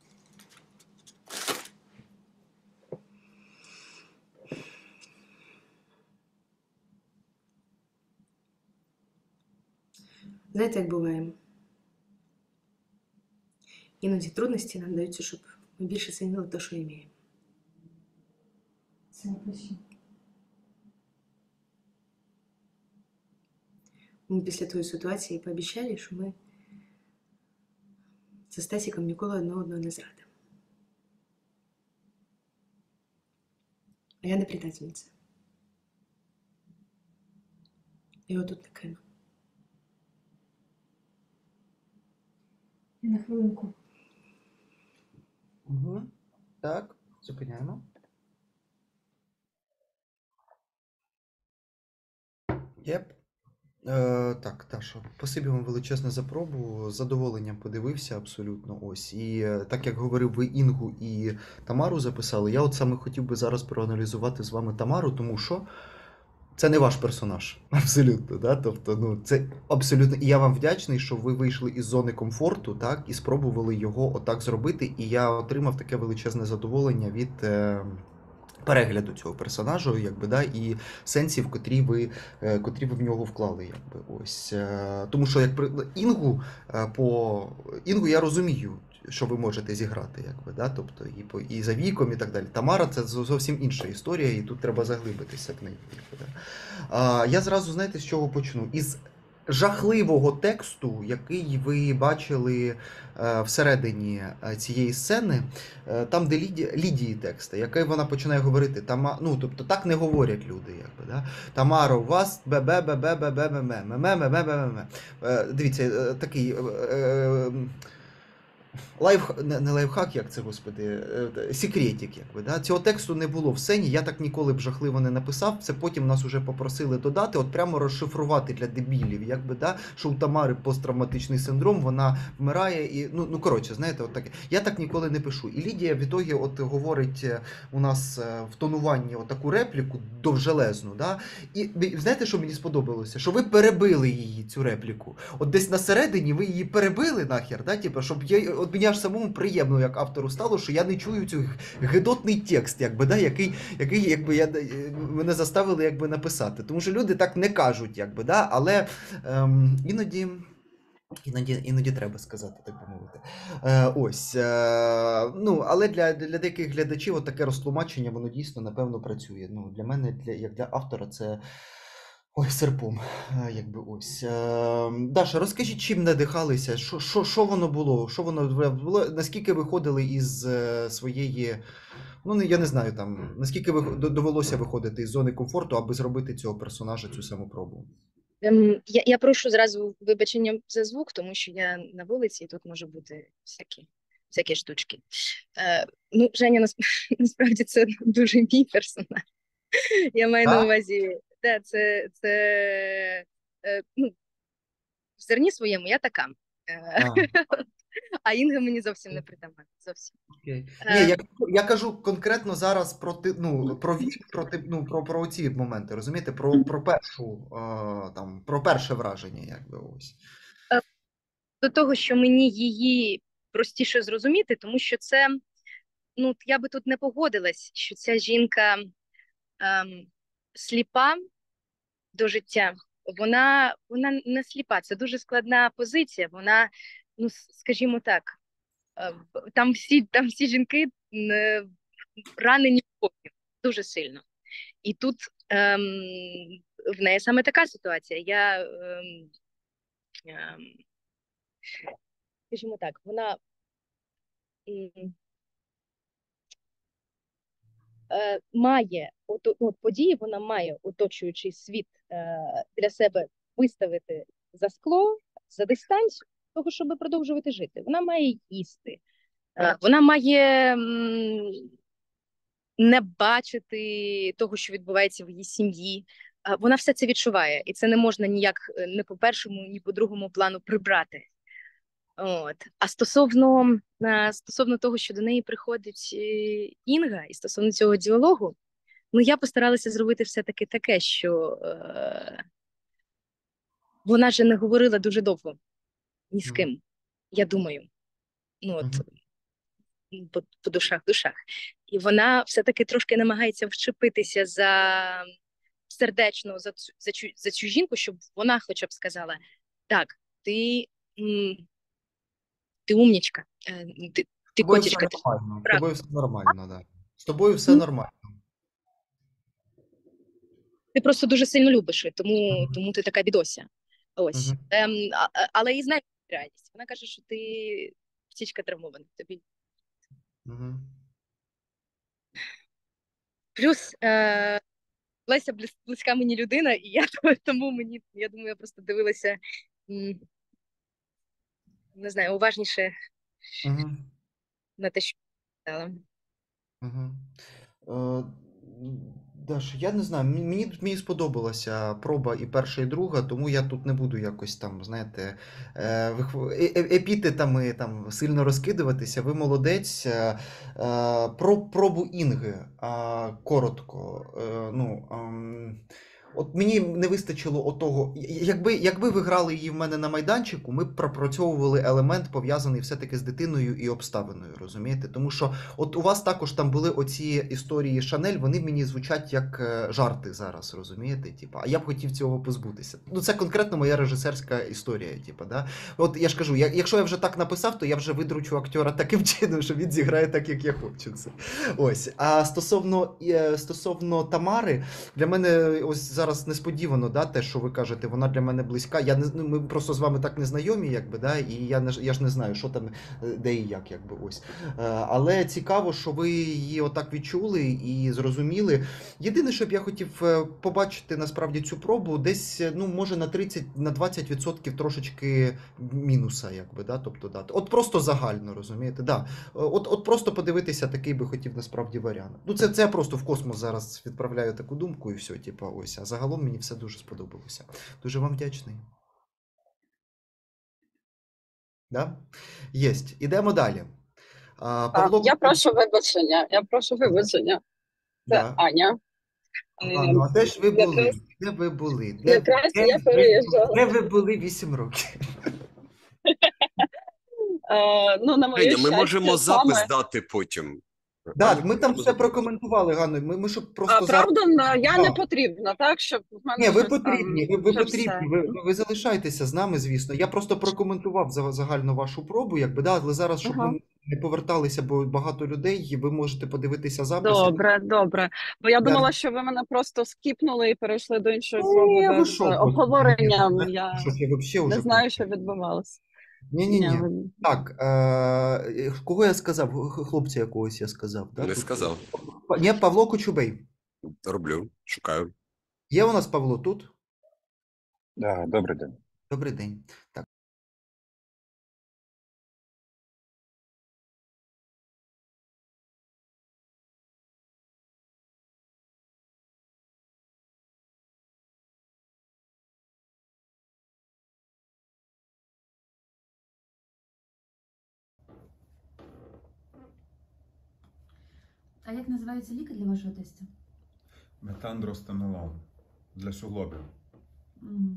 Знаєте, як буває? Іноді трудності нам даються, щоб ми більше цінили те, що маємо. Це не про що. Ми після тої ситуації пообіцяли, що ми зі Стасіком ніколи одне одного не зрадимо. А я не предательниця. Я його тут не кину. На хвилинку. Угу. Так, зупиняємо. Єп. Е, так, Таша, спасибі вам величезне за пробу. З задоволенням подивився абсолютно. Ось. І е, так як говорив, ви Інгу і Тамару записали, я от саме хотів би зараз проаналізувати з вами Тамару, тому що це не ваш персонаж. Абсолютно. Да? Тобто, ну, це абсолютно. І я вам вдячний, що ви вийшли із зони комфорту, так, і спробували його отак зробити. І я отримав таке величезне задоволення від. Е, перегляду цього персонажу, якби, да, і сенсів, котрі ви, е, котрі ви в нього вклали. Якби, ось. Е, Тому що як при Інгу, е, по Інгу я розумію, що ви можете зіграти, якби, да, тобто і, по, і за віком, і так далі. Тамара це зовсім інша історія, і тут треба заглибитися в неї. Якби, да. А, я зразу, знаєте, з чого почну? Із жахливого тексту, який ви бачили е, всередині е, цієї сцени, е, там, де Ліді, Лідії текста, який вона починає говорити, Тама, ну, тобто так не говорять люди, якби, да? Тамаро, у вас бе бе бе бе бе бе бе бе бе бе бе бе бе. Дивіться, е, такий е, е, лайф, не, не лайфхак, як це, господи, е, секретик, якби, да? Цього тексту не було в сцені, я так ніколи б жахливо не написав, це потім нас уже попросили додати, от прямо розшифрувати для дебілів, якби, да? Що у Тамари посттравматичний синдром, вона вмирає, і, ну, ну коротше, знаєте, от таке. Я так ніколи не пишу. І Лідія в ітогі от говорить у нас в тонуванні отаку репліку довжелезну, да? І знаєте, що мені сподобалося? Що ви перебили її, цю репліку. От десь на середині ви її перебили нахер, да? Типу, щоб я, от мені аж самому приємно, як автору стало, що я не чую цей гидотний текст, якби, да? який, який якби, я, мене заставили якби, написати. Тому що люди так не кажуть, якби, да? Але ем, іноді... Іноді, іноді треба сказати, так би мовити. Е, ось. Е, ну, але для, для деяких глядачів от таке розтлумачення, воно дійсно, напевно, працює. Ну, для мене, для, як для автора, це ой, серпом. Е, якби ось. Е, Даша, розкажіть, чим надихалися? Що, що, що воно було? Що воно було? Наскільки виходили із е, своєї... Ну, я не знаю, там, наскільки ви, довелося виходити із зони комфорту, аби зробити цього персонажа, цю саму пробу? Ем, я, я прошу зразу вибачення за звук, тому що я на вулиці, і тут може бути всякі, всякі штучки. Е, ну, Женя, нас, насправді, це дуже мій персонаж. Я маю на увазі, да, це, це е, ну, в зерні своєму я така. Е, а Інга мені зовсім не притаманна. Зовсім. Окей. Ні, я, я кажу конкретно зараз про, ти- ну, про вік, про, ти- ну, про, про ці моменти, розумієте? Про, про першу, е, там, про перше враження, якби ось. Е, До того, що мені її простіше зрозуміти, тому що це, ну, я би тут не погодилась, що ця жінка ем, сліпа до життя. Вона, вона не сліпа, це дуже складна позиція. Вона, ну, скажімо так, е, там всі, там всі жінки е, ранені Богом дуже сильно. І тут ем, в неї саме така ситуація. Я, ем, ем, скажімо так, вона м, е, має от, от, події, вона має оточуючий світ е, для себе виставити за скло, за дистанцію, того, щоб продовжувати жити. Вона має їсти, е, вона має м, не бачити того, що відбувається в її сім'ї. Е, Вона все це відчуває, і це не можна ніяк е, ні по першому, ні по другому плану прибрати. От. А стосовно, е, стосовно того, що до неї приходить е, Інга, і стосовно цього діалогу, ну я постаралася зробити все-таки таке, що е, вона же не говорила дуже довго ні з ким, я думаю. Ну от, по, по душах, душах. І вона все-таки трошки намагається вчепитися за сердечно за цю, за цю, за цю жінку, щоб вона хоча б сказала: так, ти, м, ти умнічка, е, ти, З ти тобою котічка. все Ти, нормально, з правда. тобою все нормально, да. З тобою все нормально. Ти просто дуже сильно любиш, і тому, тому ти така бідося. Ось. Мгм. Ем, а, а- але і знає реальність. Вона каже, що ти птічка травмована. Тобі. Мгм. Плюс е, Леся близ- близька мені людина, і я тому мені, я думаю, я просто дивилася. м, не знаю, уважніше Угу. на те, що казала. Угу. Е, Даш, я не знаю, мені, мені мені сподобалася проба і перша, і друга, тому я тут не буду якось там, знаєте, е, вих- е- е- епітетами там сильно розкидуватися. Ви молодець. Е, е, Про пробу Інги а, коротко. Е, Ну, ем, от мені не вистачило отого. я- Якби, якби ви грали її в мене на майданчику, ми б пропрацьовували елемент, пов'язаний все-таки з дитиною і обставиною, розумієте? Тому що от у вас також там були оці історії Шанель, вони мені звучать як е, жарти зараз, розумієте? Типа, а я б хотів цього позбутися. Ну, це конкретно моя режисерська історія, типа, да? От я ж кажу, я, якщо я вже так написав, то я вже видручу актера таким чином, що він зіграє так, як я хочу це. Ось. А стосовно, е, стосовно Тамари, для мене ось зараз несподівано, да, те, що ви кажете, вона для мене близька. Я не, ну, ми просто з вами так не знайомі, якби, да, і я, не, я ж не знаю, що там, е, де і як, якби, ось. Е, Але цікаво, що ви її отак відчули і зрозуміли. Єдине, що б я хотів е, побачити насправді цю пробу, десь, е, ну, може на тридцять на двадцять відсотків трошечки мінуса, якби, да, тобто, да. От просто загально, розумієте, да. От, от просто подивитися, такий би хотів насправді варіант. Ну, це, це я просто в космос зараз відправляю таку думку і все, типа, ось. А загалом мені все дуже сподобалося. Дуже вам вдячний. Да? Єсть. Ідемо далі. А, А, Павло, Я прошу вибачення. Я прошу вибачення. Це да. Аня. А, ну, а де ж ви були? Якраз, Де ви були? Де, якраз де, я ви, переїжджала. де ви були вісім років? Е, ну, на моє Женя, ми щастя, можемо запис саме. дати потім. Да, ми там все прокоментували, Ганно. Ми, ми щоб А, просто зараз. правда, на- я не Да. потрібна, так? Щоб в мене Ні, ви щось там потрібні, ви, ви вже потрібні, все. ви, ви, ви залишайтеся з нами, звісно. Я просто прокоментував за- загально вашу пробу, якби, да, але зараз, щоб Ага. ми не поверталися, бо багато людей, і ви можете подивитися записи. Добре, добре. Бо я Я- думала, що ви мене просто скіпнули і перейшли до іншої проби Ні, ви без що, е, господи, обговорення. ні, Я що ж я вообще не уже знаю, що відбувалося. Ні-ні-ні. Ні, ви- Так, е, кого я сказав? Х- Хлопця якогось я сказав, да? Не тут? сказав. Па- Ні, Павло Кочубей. Роблю, шукаю. Є у нас Павло тут? Да, добрий день. Добрий день. Так. А як називаються ліки для вашого тестя? Метандростанолон для суглобів. Мгм.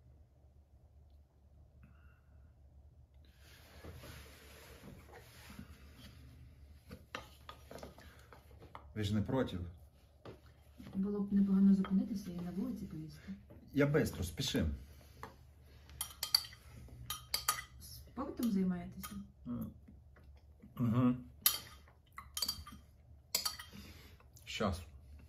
Ви ж не проти? Було б непогано зупинитися і на вулиці поїсти. Я бистро, спішим. Побутом займаєтеся? Угу. Щас.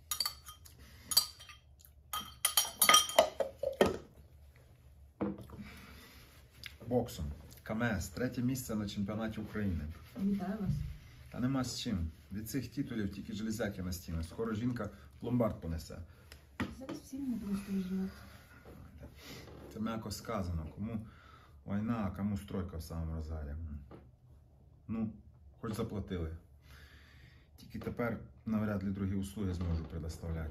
Боксом. КМС. Третє місце на чемпіонаті України. Вітаю вас. Та нема з чим. Від цих титулів тільки железяки на стінах. Скоро жінка ломбард понесе. Зараз всі мене просто виживуть. Це м'яко сказано. Кому війна, а кому стройка в самому розгарі. Ну, хоч заплатили. Тільки тепер навряд ли другі услуги зможу предоставляти.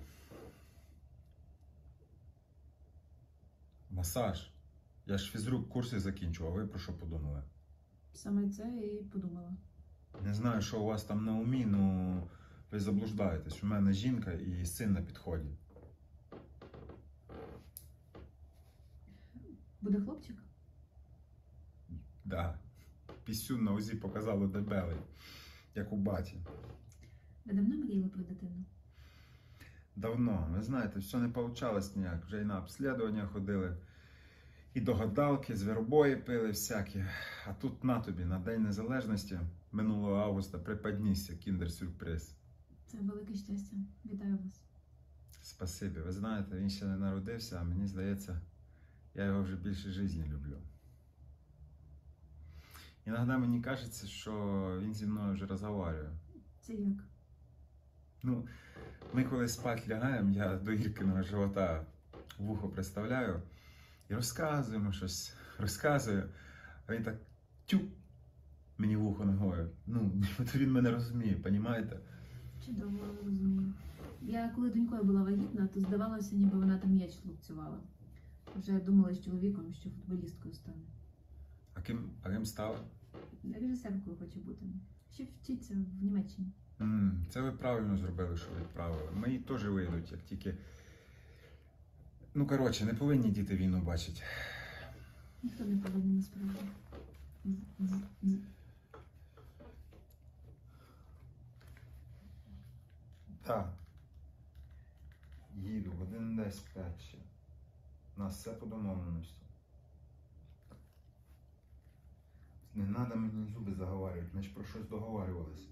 Масаж. Я ж фізрук курси закінчував, а ви про що подумали? Саме це і подумала. Не знаю, що у вас там на умі, ну ви заблуждаєтесь. У мене жінка і син на підході. Буде хлопчик? Да. Пісюн на УЗІ показало дебелий, як у баті. Ви давно мріяли про дитину? Давно. Ви знаєте, все не получалось ніяк. Вже і на обслідування ходили, і до гадалки, звіробої пили всякі. А тут на тобі, на День Незалежності минулого августа припаднісся кіндер-сюрприз. Це велике щастя. Вітаю вас. Спасибі. Ви знаєте, він ще не народився, а мені здається, я його вже більше житті люблю. Іноді мені кажеться, що він зі мною вже розговорює. Це як? Ну, ми коли спать лягаємо, я до Іркиного живота вухо представляю і розказуємо щось, розказую. А він так Тю, мені вухо ногою. Ну, то він мене розуміє, понімаєте? Чудово, розумію. Я коли донькою була вагітна, то здавалося, ніби вона там м'яч лупцювала. Вже думала з чоловіком, що футболісткою стане. А ким, а ким стала? Режисеркою хоче бути. Ще вчиться в Німеччині. М, Це ви правильно зробили, що відправили. Мої теж вийдуть, як тільки. Ну, коротше, не повинні діти війну бачити. Ніхто не повинен насправді. З- з- з- Так. Їду, годин десь п'ять ще. У нас все по домовленості. Не треба мені зуби заговарювати, ми ж про щось договарювались.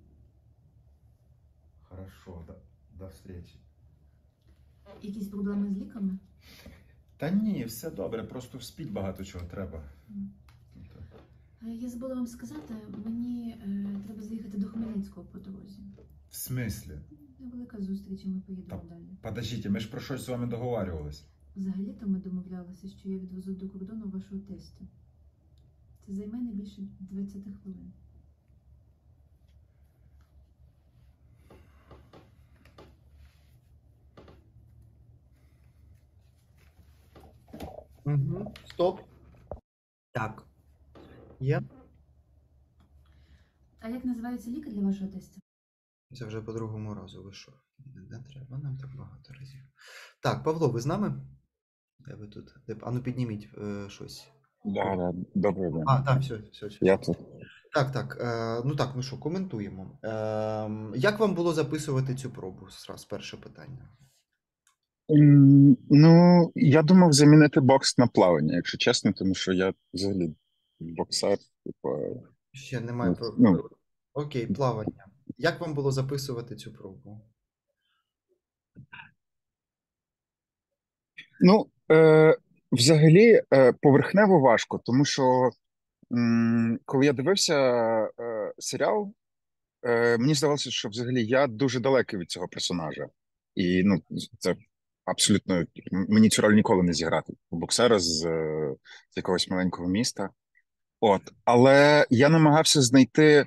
Хорошо, до, до встречі. Якісь проблеми з ліками? Та ні, все добре, просто вспіть багато чого треба. Е, Я забула вам сказати, мені е, треба заїхати до Хмельницького по дорозі. В смислі? Невелика зустріч, і ми поїдемо далі. Подождіть, ми ж про щось з вами договарювались. Взагалі-то ми домовлялися, що я відвезу до кордону вашого тестя. Це займе не більше двадцять хвилин. Угу. Стоп. Так. Є. А як називаються ліки для вашого тестя? Це вже по другому разу вийшов. Не, не треба нам так багато разів. Так, Павло, ви з нами? Де ви тут? Де... А ну підніміть е, щось. Да, да, добрий день. А, так, все, все, все. Я тут. Так, так. Е, ну так, ну що, коментуємо. Е, як вам було записувати цю пробу? Зразу перше питання. М, Ну, я думав замінити бокс на плавання, якщо чесно, тому що я взагалі боксер, типу. Ще немає про. Ну, Окей, плавання. Як вам було записувати цю пробу? ну е, взагалі, е, поверхнево важко, тому що м, коли я дивився е, серіал, е, мені здавалося, що взагалі я дуже далекий від цього персонажа. І ну, це абсолютно м- мені цю роль ніколи не зіграти. Боксера з, е, з якогось маленького міста. От, але я намагався знайти,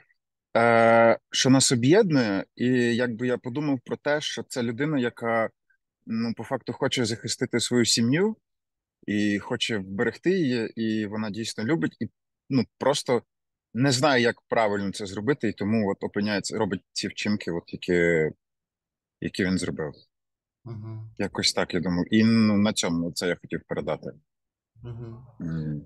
е, що нас об'єднує, і якби я подумав про те, що це людина, яка ну, по факту хоче захистити свою сім'ю і хоче вберегти її, і вона дійсно любить, і ну просто не знає, як правильно це зробити, і тому от опиняється, робить ці вчинки, от які, які він зробив. Угу. Якось так, я думаю. І ну, на цьому це я хотів передати. Угу. М.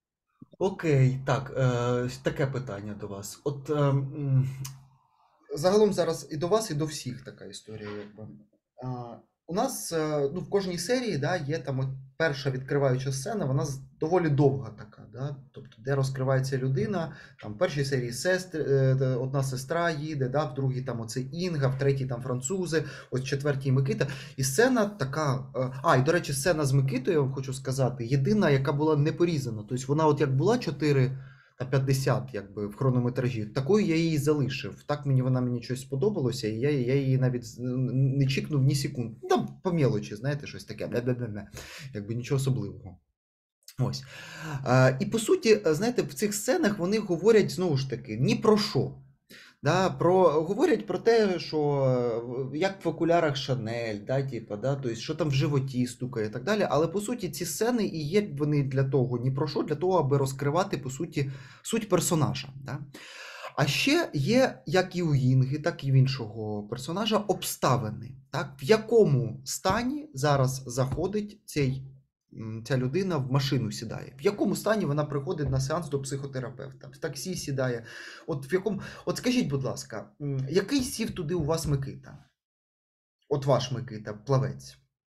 Окей, так, е, таке питання до вас. От е, м, загалом зараз і до вас, і до всіх така історія, якби. А, у нас е, ну, в кожній серії, да, є там от перша відкриваюча сцена, вона з- доволі довга така, да? Тобто, де розкривається людина. Там в першій серії сестри, е, де одна сестра їде, да? В другій там оце Інга, в третій там французи, ось в четвертій Микита. І сцена така. е, А, і до речі, сцена з Микитою, я вам хочу сказати, єдина, яка була не порізана. Тобто вона, от як була чотири та п'ятдесят, якби в хронометражі, такою я її залишив. Так мені вона мені щось сподобалося, і я, я її навіть з- не чікнув ні секунд. Ну, там по мелочі, знаєте, щось таке. бе-бе-бе-бе. Якби нічого особливого. Ось. А, і по суті, е, знаєте, в цих сценах вони говорять знову ж таки ні про що. Да, про, говорять про те, що е, як в окулярах Шанель, да, типу, да, тобто, що там в животі стукає і так далі. Але по суті, ці сцени і є вони для того, ні про що, для того, аби розкривати по суті суть персонажа. Да. А ще є, як і у Інги, так і в іншого персонажа, обставини. Так? В якому стані зараз заходить цей, м, ця людина в машину сідає? В якому стані вона приходить на сеанс до психотерапевта? В таксі сідає. От в якому, от скажіть, будь ласка, м, який сів туди у вас Микита? От ваш Микита, плавець.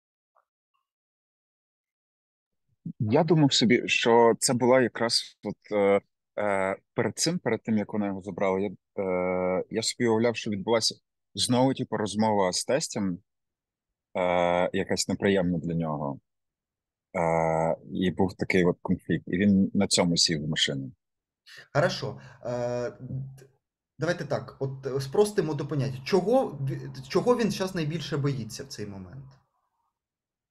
Я думав собі, що це була якраз от, е, е, перед цим, перед тим, як вона його забрала, я, е, я собі уявляв, що відбулася знову типу, розмова з тестем, е, якась неприємна для нього. Е, і був такий от конфлікт. І він на цьому сів в машину. Хорошо. Е, д- давайте так, от е, спростимо до поняття. Чого, ві- чого він зараз найбільше боїться в цей момент?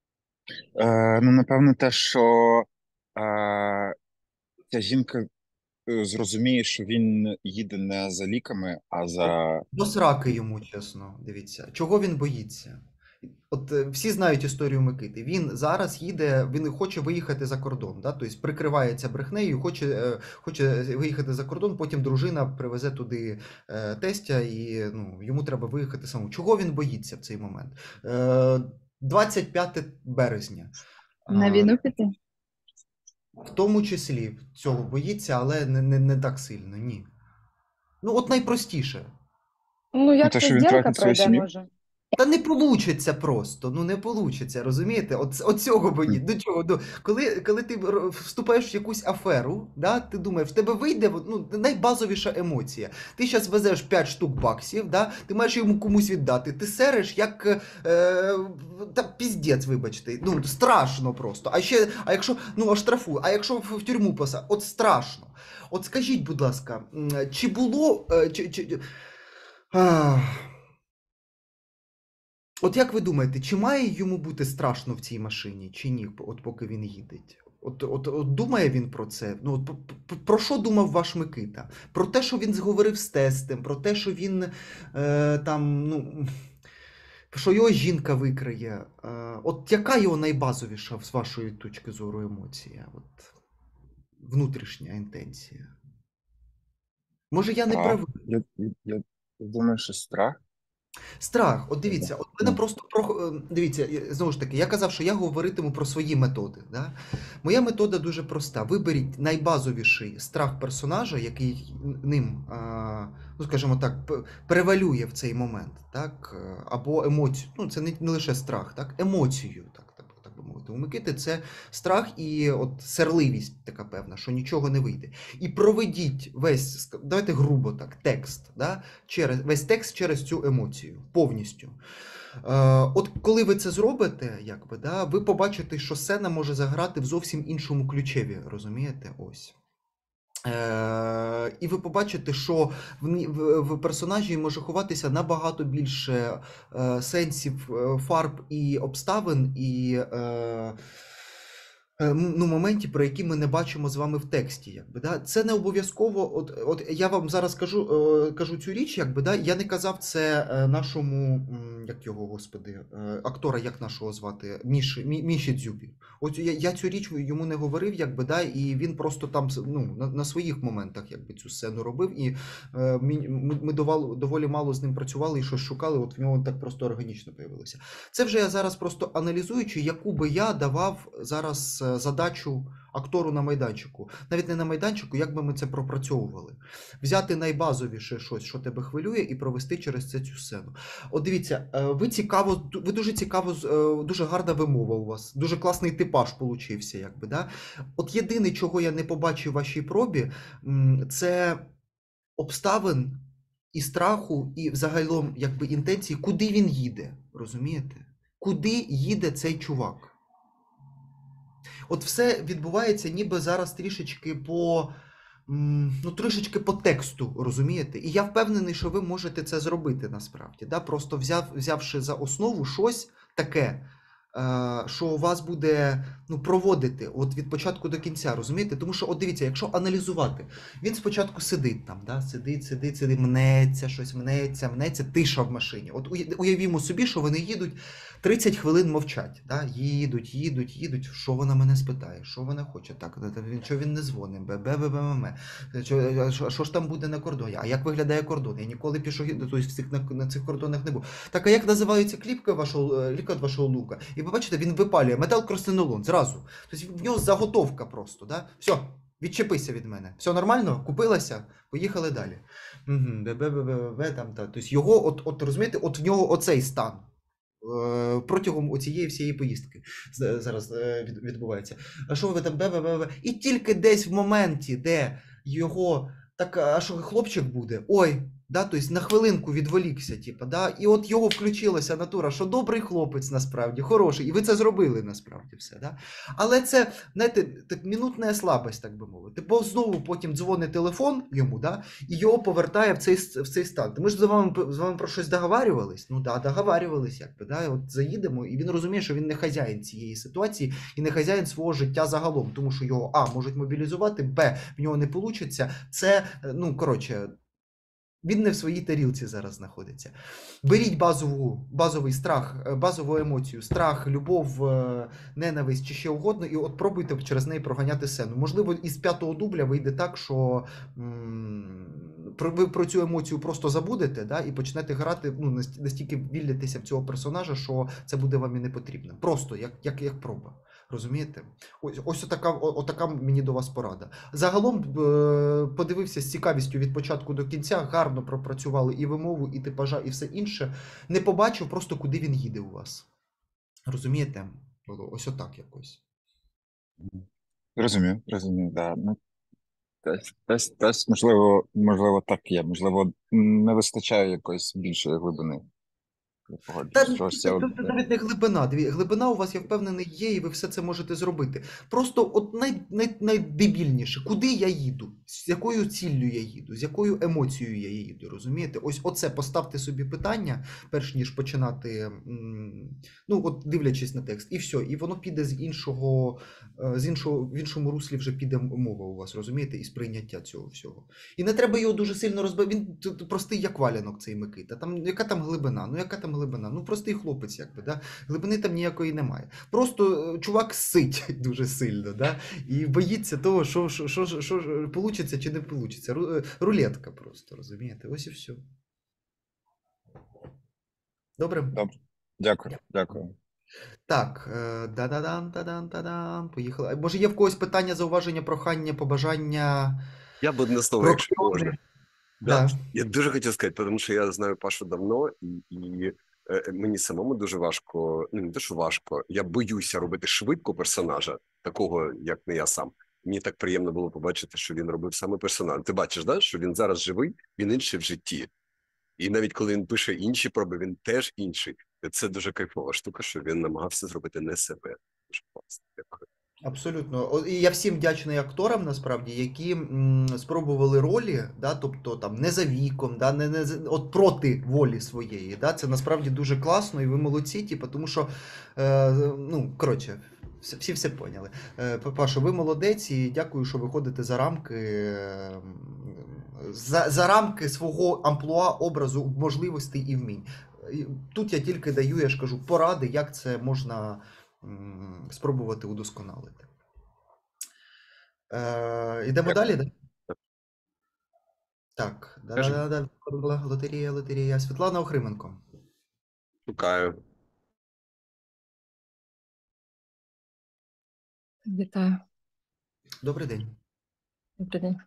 Е, ну, напевно, те, що е, ця жінка е, зрозуміє, що він їде не за ліками, а за До сраки йому, чесно, дивіться. Чого він боїться? От е, всі знають історію Микити. Він зараз їде, він хоче виїхати за кордон, да? Тобто прикривається брехнею, хоче, е, хоче виїхати за кордон, потім дружина привезе туди е, тестя і ну, йому треба виїхати самому. Чого він боїться в цей момент? Е, двадцять п'яте березня. На Е, війну піти? В тому числі цього боїться, але не, не, не так сильно, ні. Ну, от найпростіше. Ну, ну, як те, ця що він зділка втратить свою пройде, сім'ю. може? Та не получиться просто, ну не получиться, розумієте? От, от цього боїть. До чого? До, коли, коли ти р- вступаєш в якусь аферу, да, ти думаєш, в тебе вийде от, ну, найбазовіша емоція. Ти зараз везеш п'ять штук баксів, да, ти маєш йому комусь віддати, ти сереш як е, та піздець, вибачте. Ну, страшно просто. А ще, а якщо, ну, оштрафуй, а якщо в, в тюрму посадять, от страшно. От скажіть, будь ласка, м, чи було. е, Чи, чи, а, От як ви думаєте, чи має йому бути страшно в цій машині, чи ні, от поки він їде? От, от, от думає він про це? Ну, от, п- п- про що думав ваш Микита? Про те, що він зговорив з тестем, про те, що він е, там, ну, що його жінка викриє. Е, от яка його найбазовіша, з вашої точки зору, емоція? От, внутрішня інтенція. Може, я не А, правий? я, я, я думаю, що страх. Страх, от дивіться, от мене просто про е, дивіться, е, знову ж таки, я казав, що я говоритиму про свої методи. Да? Моя метода дуже проста. Виберіть найбазовіший страх персонажа, який ним, а, ну скажімо так, п- превалює в цей момент, так? е, Або емоцію. Ну, це не, не лише страх, так? Емоцію, так, так, так би мовити. У Микити це страх і от серливість така певна, що нічого не вийде. І проведіть весь, ск- давайте грубо так, текст, да? через, весь текст через цю емоцію, повністю. Е, от коли ви це зробите, якби, да, ви побачите, що сцена може заграти в зовсім іншому ключеві, розумієте? Ось. Е, і ви побачите, що в, ні- в, в персонажі може ховатися набагато більше е, сенсів, е, фарб і обставин, і е, е, м- ну, моментів, про які ми не бачимо з вами в тексті. Якби, да? Це не обов'язково. От, от я вам зараз кажу, е, кажу цю річ, якби, да? Я не казав це е, нашому, м, як його, господи, е, актора, як нашого звати, Міші, Мі, Міші Дзюбі. От я, я цю річ йому не говорив, якби, да? І він просто там с- ну, на, на своїх моментах якби, цю сцену робив. І е, мі- ми, ми довал, доволі мало з ним працювали і щось шукали, от в нього так просто органічно появилося. Це вже я зараз просто аналізуючи, яку би я давав зараз е, задачу актору на майданчику. Навіть не на майданчику, як би ми це пропрацьовували. Взяти найбазовіше щось, що тебе хвилює, і провести через це цю сцену. От дивіться, е, ви цікаво, ду- ви дуже цікаво, з- е, дуже гарна вимова у вас, дуже класний типаж получився, якби, да? От єдине, чого я не побачив в вашій пробі, м, це обставин і страху, і взагалом якби інтенції, куди він їде, розумієте? Куди їде цей чувак? От все відбувається ніби зараз трішечки по, м, ну, трішечки по тексту, розумієте? І я впевнений, що ви можете це зробити насправді, да? Просто взяв, взявши за основу щось таке, е, що у вас буде, ну, проводити от від початку до кінця, розумієте? Тому що, от дивіться, якщо аналізувати, він спочатку сидить там, да? Сидить, сидить, сидить, мнеться, щось мнеться, мнеться, тиша в машині. От уя- уявімо собі, що вони їдуть, тридцять хвилин мовчать, да? Їдуть, їдуть, їдуть, що вона мене спитає, що вона хоче, так, та- та він, що він не дзвонить, бе бе бе бе бе що, а що, що ж там буде на кордоні, а як виглядає кордон, я ніколи пішохід, тобто в цих, на, на цих кордонах не був. Так, а як називаються кліпки вашого, е, ліка вашого лука? І ви бачите, він випалює металкростенолон зразу, тобто в нього заготовка просто, да? Все, відчепися від мене, все нормально, купилася, поїхали далі. Угу, бе бе бе бе бе там, та. Тобто його, от, от розумієте, от в нього оцей стан. Е, Протягом цієї всієї поїздки з- зараз е, від- відбувається. А що ви там бе-бе-бе-бе? І тільки десь в моменті, де його так, а що хлопчик буде? Ой, Да, тобто на хвилинку відволікся, типу, да, і от його включилася натура, що добрий хлопець насправді, хороший, і ви це зробили насправді все. Да? Але це, знаєте, так мінутна слабость, так би мовити. Бо знову потім дзвонить телефон йому, да, і його повертає в цей, в цей стан. Ми ж з вами, з вами про щось договарювались? Ну так, да, договарювались, якби, да, от заїдемо, і він розуміє, що він не хазяїн цієї ситуації і не хазяїн свого життя загалом, тому що його, а, можуть мобілізувати, б, в нього не вийде. Це, ну, коротше, він не в своїй тарілці зараз знаходиться. Беріть базову, базовий страх, базову емоцію, страх, любов, ненависть чи ще угодно, і от пробуйте через неї проганяти сцену. Можливо, із п'ятого дубля вийде так, що м- ви про цю емоцію просто забудете, да, і почнете грати, ну, настільки віллитеся в цього персонажа, що це буде вам і не потрібно. Просто як, як, як проба. Розумієте? Ось, ось отака, отака мені до вас порада. Загалом подивився з цікавістю від початку до кінця, гарно пропрацювали і вимову, і типажа, і все інше. Не побачив просто, куди він їде у вас. Розумієте? Ось отак якось. Розумію, розумію, да. Ну, десь, десь, десь, можливо, можливо, так є. Можливо, не вистачає якоїсь більшої глибини. Я Та погоджуюсь, що ось це, це це, от- це навіть не глибина. Дві- Глибина у вас, я впевнений, є, і ви все це можете зробити. Просто от най, най, найдебільніше, куди я їду, з якою ціллю я їду, з якою емоцією я їду, розумієте? Ось оце поставте собі питання, перш ніж починати, м, ну от дивлячись на текст, і все, і воно піде з іншого, е, з іншого, в іншому руслі вже піде мова у вас, розумієте, і сприйняття цього всього. І не треба його дуже сильно розбивати, він т- т- простий як валянок цей Микита, там, яка там глибина, ну яка там глибина, ну простий хлопець, якби, да? Глибини там ніякої немає. Просто е, чувак сить дуже сильно, да? І боїться того, що, що, що, що, що получиться чи не получиться. Ру- е, Рулетка просто, розумієте? Ось і все. Добре? Добре. Дякую, дякую. Так, е, да-да-дан, та-дан, та-дан, поїхали. А може є в когось питання, зауваження, прохання, побажання? Я б одне слово, Про якщо можна. Да. Да. Я дуже хотів сказати, тому що я знаю Пашу давно, і, і е, мені самому дуже важко, ну не те, що важко, я боюся робити швидко персонажа, такого, як не я сам. Мені так приємно було побачити, що він робив саме персонаж. Ти бачиш, да, що він зараз живий, він інший в житті. І навіть коли він пише інші проби, він теж інший. Це дуже кайфова штука, що він намагався зробити не себе. Дуже класно. Дякую. Абсолютно. О, і я всім вдячний акторам, насправді, які м, спробували ролі, да, тобто там не за віком, да, не, не за- от проти волі своєї. Да, це насправді дуже класно, і ви молодці, типу, тому що, е, ну, коротше, всі, всі все поняли. Е, Паша, ви молодець, і дякую, що виходите за рамки, е, за, за рамки свого амплуа, образу, можливостей і вмінь. І тут я тільки даю, я ж кажу, поради, як це можна м, спробувати удосконалити. Е, Йдемо далі, да? Так, да-да-да, лотерія, лотерія. Світлана Охрименко. Шукаю. Вітаю. Добрий день. Добрий день.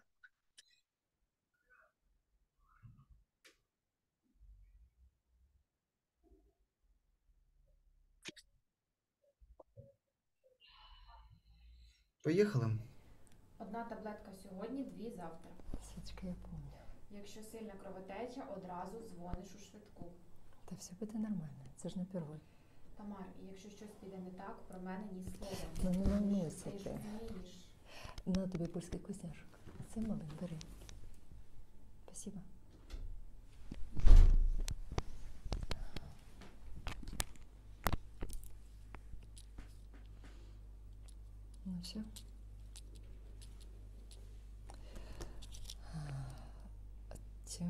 Поїхали. Одна таблетка сьогодні, дві завтра. Січка, я помню. Якщо сильна кровотеча, одразу дзвониш у швидку. Та все буде нормально, це ж не первой. Тамар, і якщо щось піде не так, про мене ні слова. Ну не волнуйся Ти ж ти. вмієш. На тобі польський козняшок. Це малий, бери. Спасибо. Ну все. Все.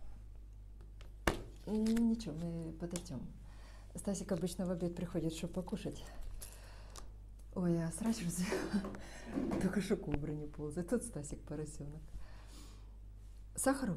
Ну ничего, мы подойдем. Стасик обычно в обед приходит, чтобы покушать. Ой, а срач разве? Только что кобра не ползает. Тут Стасик поросенок. Сахару?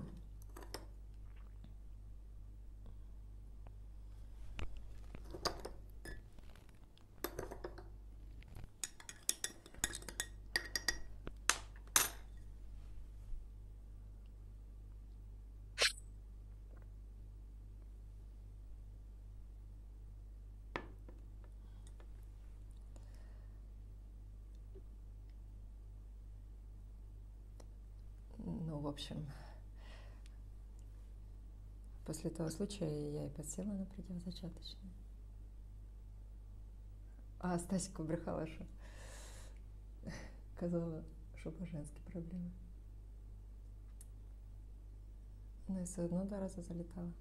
Ну, в общем, После того случая я и подсела на противозачаточные. А Стасику брехала, що казала, що по-женськи проблеми. Ну і все одно два рази залітала.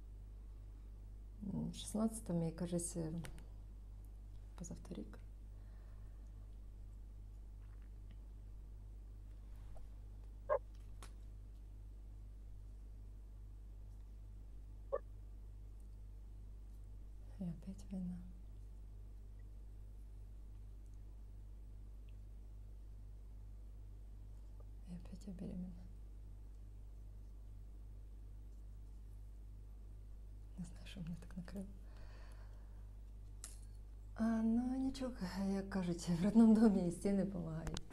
В шістнадцятому і, кажеться, позавторік. И опять война. И опять я беременна. Не знаю, що мене так накрило. А, ну нічого, як кажуть, в родному домі і стіни допомагають.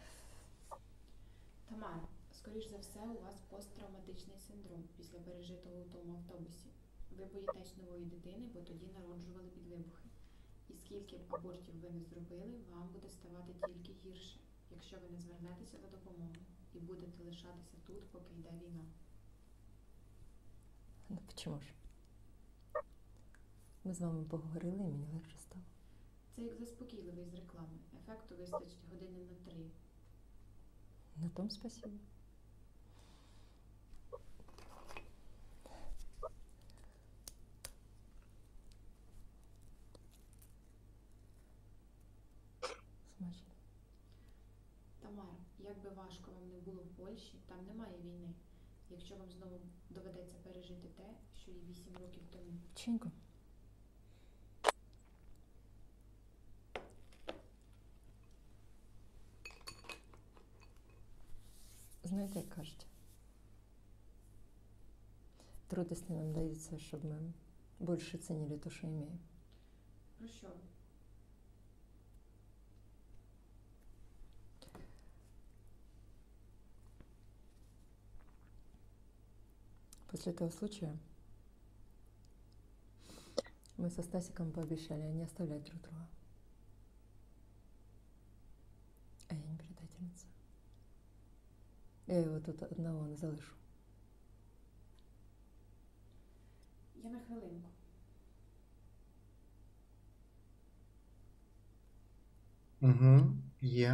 Тамара, скоріш за все, у вас посттравматичний синдром після пережитого у тому автобусі. Ви боїтесь нової дитини, бо тоді народжували під вибухи. І скільки б абортів ви не зробили, вам буде ставати тільки гірше, якщо ви не звернетеся за допомогою і будете лишатися тут, поки йде війна. Ну чому ж? Ми з вами поговорили і мені легше стало. Це як заспокійливий з реклами. Ефекту вистачить години на три. На том спасибо. Смачно. Тамара, як би важко вам не було в Польщі, там немає війни. Якщо вам знову доведеться пережити те, що і вісім років тому. Чинько. Знаєте, як кажуть, трудности нам даются, чтобы мы больше ценили то, что имеем. Про що ви? После того случая мы со Стасиком пообещали не оставлять друг друга. А я не предательница. Я его тут одного не залишу. Я на хвилинку. Угу, є.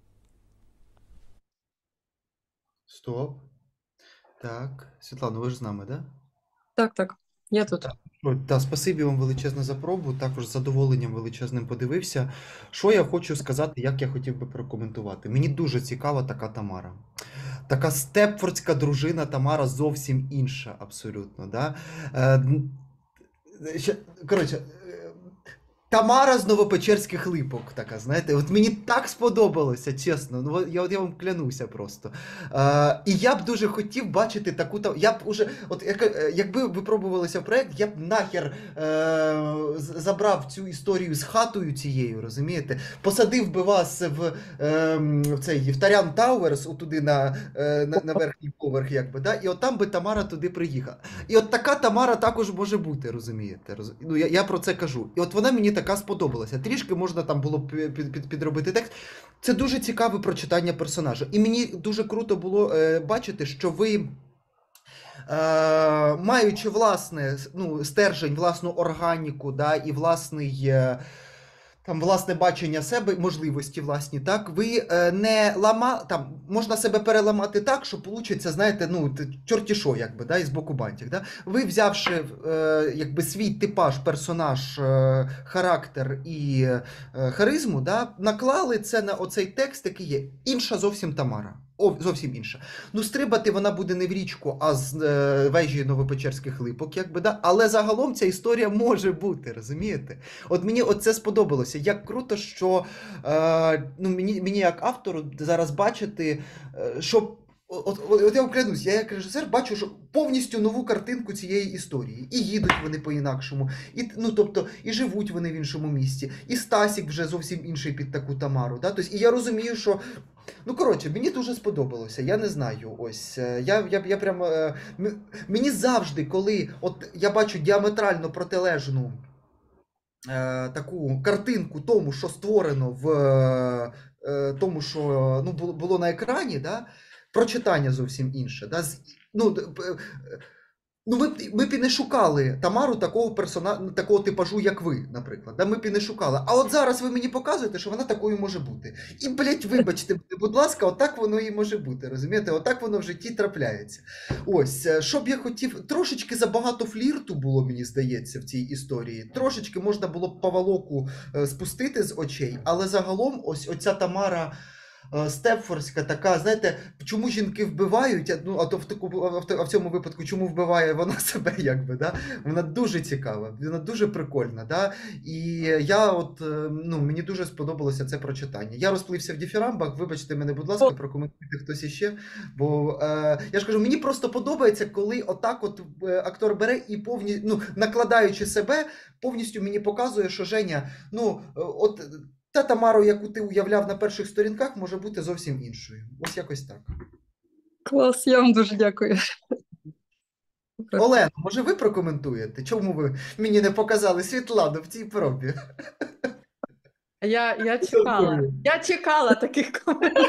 Стоп. Так. Світлана, ви ж з нами, да? Так, так, я тут. Ой, та, спасибі вам величезне за пробу, також з задоволенням величезним подивився. Що я хочу сказати, як я хотів би прокоментувати. Мені дуже цікава така Тамара. Така степфордська дружина Тамара зовсім інша, абсолютно. Да? Е, ще, коротше, Тамара з Новопечерських Липок, така, знаєте, от мені так сподобалося, чесно, ну я, от я вам клянуся просто. Е, і я б дуже хотів бачити таку, я б уже, от як, якби ви пробувалися в проєкт, я б нахер е, забрав цю історію з хатою цією, розумієте, посадив би вас в, е, в цей в Тарян Тауерс, отуди на, е, на, на верхній поверх, якби, да, і от там би Тамара туди приїхала. І от така Тамара також може бути, розумієте, роз, ну я, я про це кажу. І от вона мені так така сподобалася. Трішки можна там було під, під, підробити текст. Це дуже цікаве прочитання персонажа. І мені дуже круто було е, бачити, що ви, е, маючи власне, ну, стержень, власну органіку, да, і власний, е, там, власне бачення себе, можливості власні, так, ви е, не лама, там, можна себе переламати так, що вийде, знаєте, ну, чорті що, якби, да, із боку бантик, да. Ви, взявши, е, якби, свій типаж, персонаж, е, характер і е, харизму, да, наклали це на оцей текст, який є. Інша зовсім Тамара. О, зовсім інша. Ну, стрибати вона буде не в річку, а з е, вежі Новопечерських Липок, якби, да? Але загалом ця історія може бути, розумієте? От мені оце сподобалося. Як круто, що е, ну, мені, мені як автору зараз бачити, е, що От, от, от я вам клянусь, я як режисер бачу, що повністю нову картинку цієї історії. І їдуть вони по-інакшому, і, ну, тобто, і живуть вони в іншому місці, і Стасік вже зовсім інший під таку Тамару. Да? Тобто, і я розумію, що, ну, коротше, мені дуже сподобалося, я не знаю, ось, я, я, я прям, мені завжди, коли от я бачу діаметрально протилежну е, таку картинку тому, що створено в е, тому, що, ну, було, було на екрані, да? Прочитання зовсім інше. Да? Ну, Ну, ми, б- ми б і не шукали Тамару такого персона... такого типажу, як ви, наприклад. Да? Ми б і не шукали. А от зараз ви мені показуєте, що вона такою може бути. І, блядь, вибачте, будь ласка, отак воно і може бути. Розумієте? Отак воно в житті трапляється. Ось, е, що б я хотів, трошечки забагато флірту було, мені здається, в цій історії. Трошечки можна було б поволоку е, спустити з очей, але загалом ось оця Тамара. е, Степфордська така, знаєте, чому жінки вбивають, а, ну, а то в таку, а в, а в цьому випадку, чому вбиває вона себе, якби, да? Вона дуже цікава, вона дуже прикольна, да? І я от, е, ну, мені дуже сподобалося це прочитання. Я розплився в діфірамбах, вибачте мене, будь ласка, прокоментуйте хтось іще, бо е, я ж кажу, мені просто подобається, коли отак от е, актор бере і повні, ну, накладаючи себе, повністю мені показує, що Женя, ну, е, от та Тамару, яку ти уявляв на перших сторінках, може бути зовсім іншою. Ось якось так. Клас, я вам дуже дякую. Олена, може ви прокоментуєте? Чому ви мені не показали Світлану в цій пробі? Я, я чекала. Я чекала таких коментарів.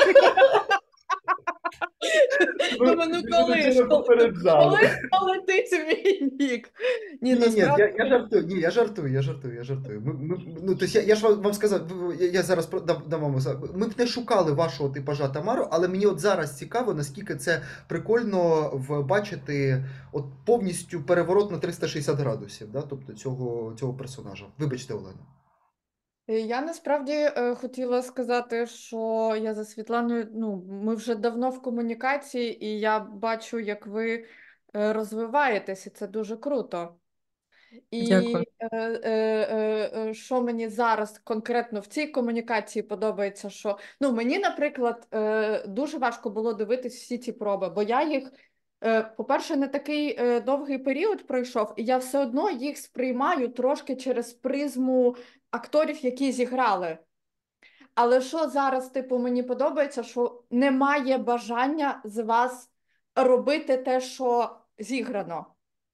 Думаю, ну коли ж, коли, коли ж полетить в мій бік? Ні, Ні, ні, насправді. я, я жартую, ні, я жартую, я жартую, я жартую. Ми, ми, ну, тобто я, я ж вам, вам сказав, я, я зараз про- дам, дам вам, за- ми б не шукали вашого типажа Тамару, але мені от зараз цікаво, наскільки це прикольно в, бачити от повністю переворот на триста шістдесят градусів, да? Тобто цього, цього персонажа. Вибачте, Олена. Е, Я насправді е, хотіла сказати, що я за Світланою, ну, ми вже давно в комунікації, і я бачу, як ви е, розвиваєтесь, і це дуже круто. І Дякую. е, е, е, е, що мені зараз конкретно в цій комунікації подобається, що ну мені, наприклад, е, дуже важко було дивитись всі ці проби, бо я їх, е, по-перше, не такий е, довгий період пройшов, і я все одно їх сприймаю трошки через призму акторів, які зіграли. Але що зараз, типу, мені подобається, що немає бажання з вас робити те, що зіграно.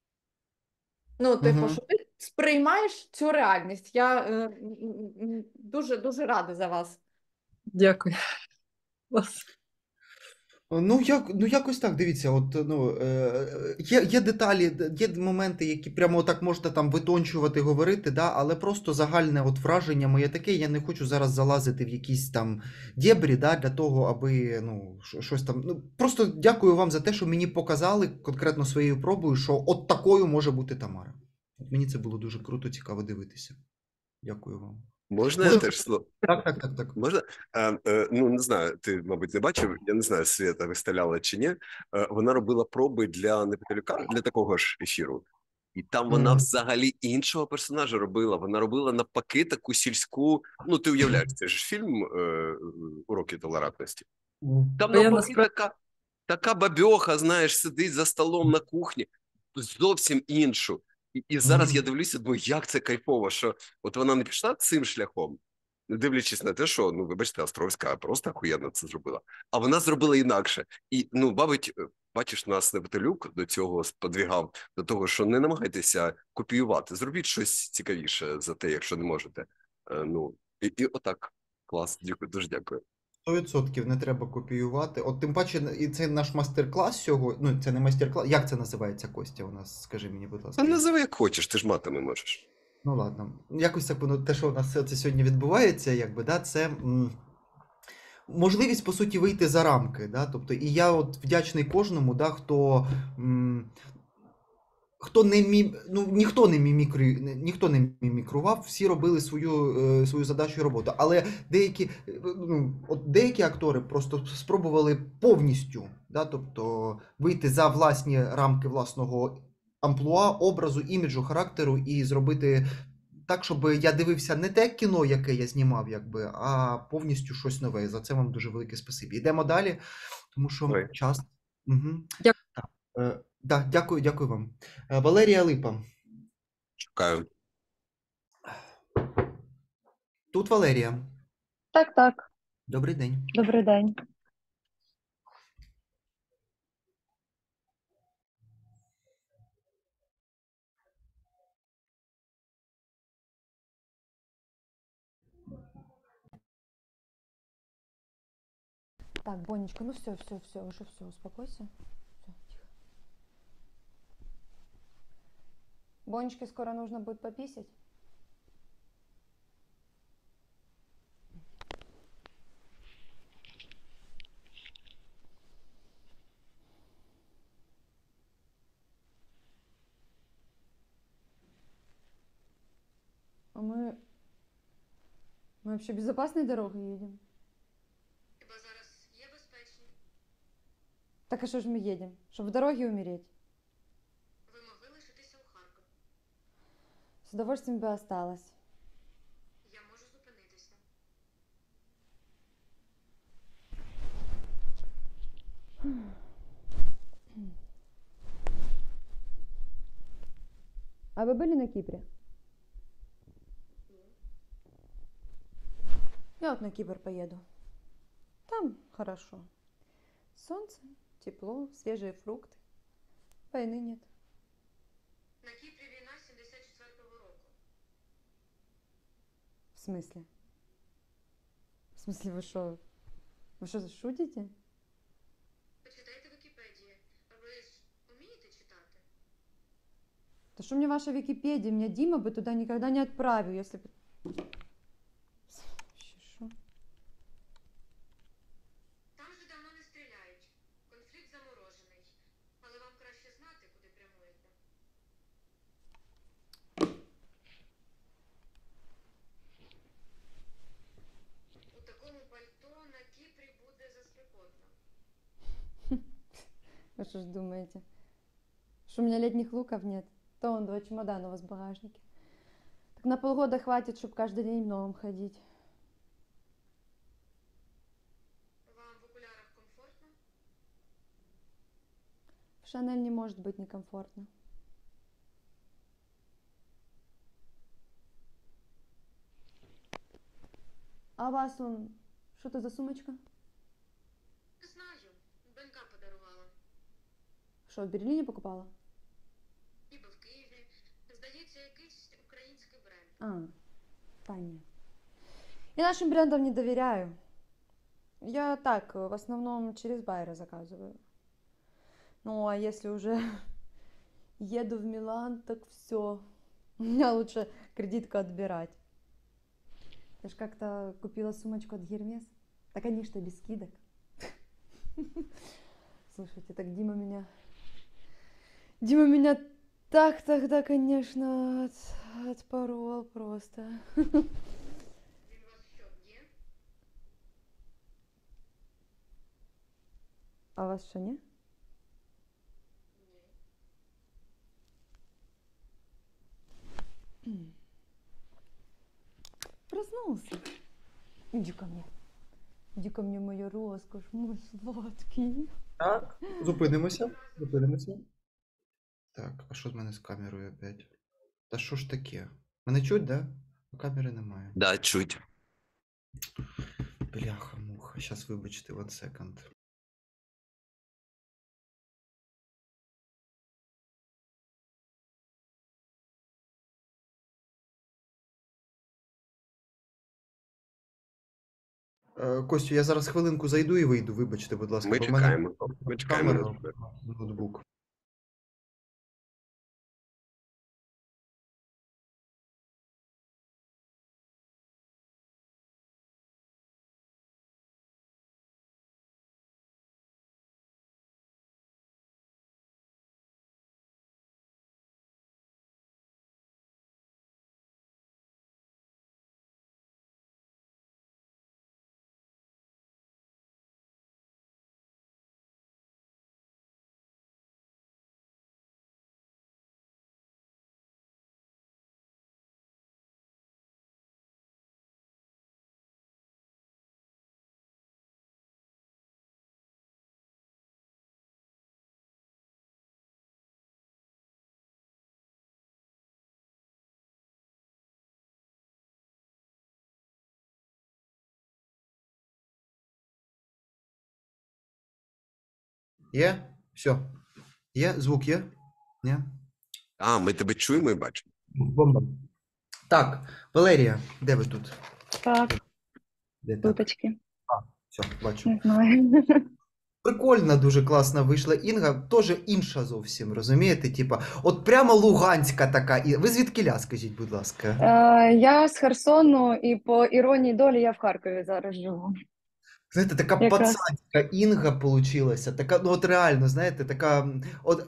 Ну, типу, Мгм. що ти сприймаєш цю реальність. Я е, м, м, дуже дуже рада за вас. Дякую. Клас. Ну, як, ну якось так, дивіться, от, ну, е, є, є деталі, є моменти, які прямо так можна там витончувати, говорити, да, але просто загальне от враження моє таке, я не хочу зараз залазити в якісь там дєбрі, да, для того, аби, ну, що- щось там, ну, просто дякую вам за те, що мені показали конкретно своєю пробою, що от такою може бути Тамара. От мені це було дуже круто, цікаво дивитися. Дякую вам. Можна я Може, теж слово? так, так, так, так. Можна? Е, е, ну, не знаю, ти, мабуть, не бачив, я не знаю, Свята виставляла чи ні. Е, вона робила проби для Неподалюка, для такого ж ефіру. І там вона Мгм. взагалі іншого персонажа робила. Вона робила навпаки таку сільську. Ну, ти уявляєш, це ж фільм е, «Уроки толерантності». Там А я навпаки насправді така, така бабьоха, знаєш, сидить за столом на кухні, зовсім іншу. І, і зараз я дивлюся, думаю, як це кайфово, що от вона не пішла цим шляхом, не дивлячись на те, що, ну, вибачте, Островська просто охуєнно це зробила. А вона зробила інакше. І, ну, мабуть, бачиш, нас Неподалюк до цього сподвігав, до того, що не намагайтеся копіювати, зробіть щось цікавіше за те, якщо не можете. Е, ну, і, і отак. Клас, дякую, дуже дякую. сто відсотків не треба копіювати. От тим паче, і це наш майстер-клас сьогодні. Ну, це не майстер-клас. Як це називається, Костя, у нас? Скажи мені, будь ласка. Та називай як хочеш, ти ж матами можеш. Ну ладно. Якось так воно, те, що у нас це сьогодні відбувається, якби, да, це м, можливість, по суті, вийти за рамки. Да? Тобто, і я от вдячний кожному, да, хто. М, Хто не мі... ну, ніхто не мімікру... ніхто не мімікрував, всі робили свою, е, свою задачу і роботу. Але деякі, е, ну, от деякі актори просто спробували повністю, да, тобто вийти за власні рамки власного амплуа, образу, іміджу, характеру і зробити так, щоб я дивився не те кіно, яке я знімав, якби, а повністю щось нове. За це вам дуже велике спасибі. Йдемо далі, тому що Ой. час. Угу. Дякую. Так, е, да, дякую, дякую вам. Е, Валерія Липа. Шукаю. Тут Валерія. Так, так. Добрий день. Добрий день. Так, Бонечка, ну все, все, все, уже все, успокойся. Все, тихо. Бонечке скоро нужно будет пописать. А мы... Мы вообще безопасной дорогой едем? Хіба зараз є безпечні? Так а что же мы едем? Чтобы в дороге умереть? Ви могли лишитися у Харкові. С удовольствием бы осталась. Я можу зупинитися. А вы были на Кипре? Я вот на Кипр поеду. Там хорошо. Солнце, тепло, свежие фрукты. Войны нет. На Кіпрі війна сімдесят четвертого року. В смысле? В смысле, вы что? Вы что, шутите? Почитайте Вікіпедію. А ви ж вмієте читати? Да что мне ваша Википедия? Меня Дима бы туда никогда не отправил, если бы... Шо? Там же давно не стріляють. Конфлікт заморожений. Але вам краще знати, куди прямуєте. У такому пальто на Кіпрі буде заспекотно. Вы что ж думаете? Что у меня летних луков нет? То он два чемодана у вас в багажнике. Так на полгода хватит, чтобы каждый день в новом ходить. Вам в окулярах комфортно? В Шанель не может быть некомфортно. А у вас он... Что это за сумочка? Не знаю. Донька подарувала. Что, в Берлине покупала? Ніби в Києві. Здається, якийсь український бренд. А, та нет. Я нашим брендам не доверяю. Я так, в основном через Байера заказываю. Ну, а если уже еду в Милан, так все. У меня лучше кредитку отбирать. Я ж как-то купила сумочку от Гермес. Так они что, без скидок? Слушайте, так Дима меня... Дима меня так тогда, конечно, от... отпорол просто. Він вас що, б'є? А у вас что, не? Проснулся. Иди ко мне. Иди ко мне, моя роскошь, мой сладкий. Так, зупинимося. Зупинимося. Так, а що з мене з камерою опять? Та що ж таке? Мене чуть, да? А камери немає. Да, чуть. Бляха-муха. Щас вибачте, one second. Е, Костю, я зараз хвилинку зайду і вийду, вибачте, будь ласка. Ми бо в мене чекаємо. Ми чекаємо на камера, тебе. ноутбук. Є? Все. Є? Звук є? Ні? А, ми тебе чуємо і бачимо. Бомба. Так, Валерія, де ви тут? Так, Де так? вибачки. А, все, бачу. Не знаю. Прикольна, дуже класна вийшла Інга, теж інша зовсім, розумієте? Типа, от прямо луганська така. І ви звідкіля, скажіть, будь ласка? Е, я з Херсону, і по іронії долі я в Харкові зараз живу. Знаєте, така Якраз. пацанська Інга получилася, така, ну от реально, знаєте, така, от,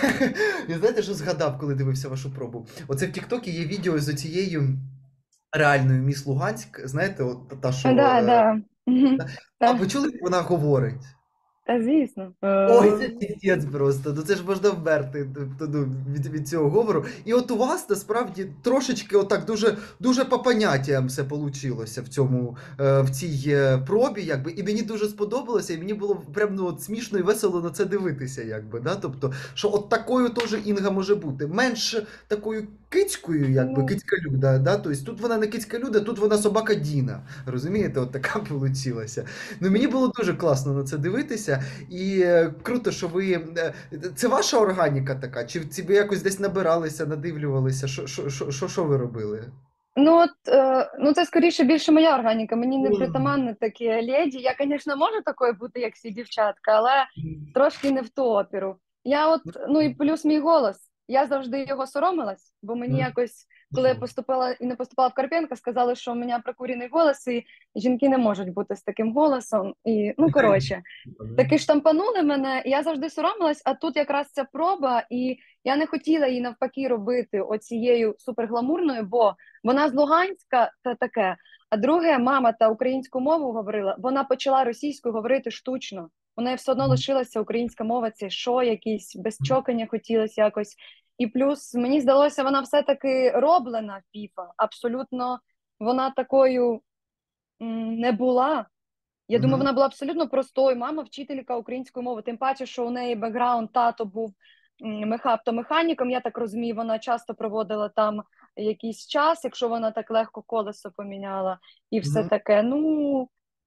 і знаєте, що згадав, коли дивився вашу пробу? Оце в Тіктокі є відео з цією реальною міс Луганськ, знаєте, от та, що... Да, е, да. Мгм. А Та, ви чули, як вона говорить? та звісно. Ой, це Е, піздець просто, ну це ж можна вмерти тобто, ну, від, від цього говору. І от у вас насправді трошечки отак дуже, дуже по поняттям все получилося в цьому, е, в цій е, пробі, якби, і мені дуже сподобалося, і мені було прям ну, от, смішно і весело на це дивитися, якби, да? Тобто, що от такою теж Інга може бути, менш такою кицькою, якби, Ну, кицька Люда, да? Тобто тут вона не кицька Люда, тут вона собака Діна, розумієте, от така получилася. Ну мені було дуже класно на це дивитися. І е, круто, що ви. е, Це ваша органіка така? Чи ці ви якось десь набиралися, надивлювалися? Що, що, що, що, що ви робили? ну, от, е, ну, це скоріше більше моя органіка. Мені не Мгм. притаманне такі леді. Я, звісно, можу такою бути, як всі дівчатка, але трошки не в ту оперу. Я от, ну і плюс мій голос. Я завжди його соромилась, бо мені Мгм. якось, коли я поступила і не поступала в Карпенка, сказали, що у мене прокурений голос, і жінки не можуть бути з таким голосом. І, ну, коротше, таки штампанули мене, і я завжди соромилась, а тут якраз ця проба, і я не хотіла її навпаки робити оцією супергламурною, бо вона з Луганська та таке. А друге, мама та українську мову говорила, вона почала російською говорити штучно. У неї все одно лишилася українська мова, це що якісь, без чокання хотілося якось. І плюс, мені здалося, вона все-таки роблена фіфа. Абсолютно вона такою м, не була. Я думаю, Мгм. вона була абсолютно простою. Мама вчителька української мови. Тим паче, що у неї бекграунд, тато був м, меха- автомеханіком. Я так розумію, вона часто проводила там якийсь час, якщо вона так легко колесо поміняла і все Мгм. таке. Ну,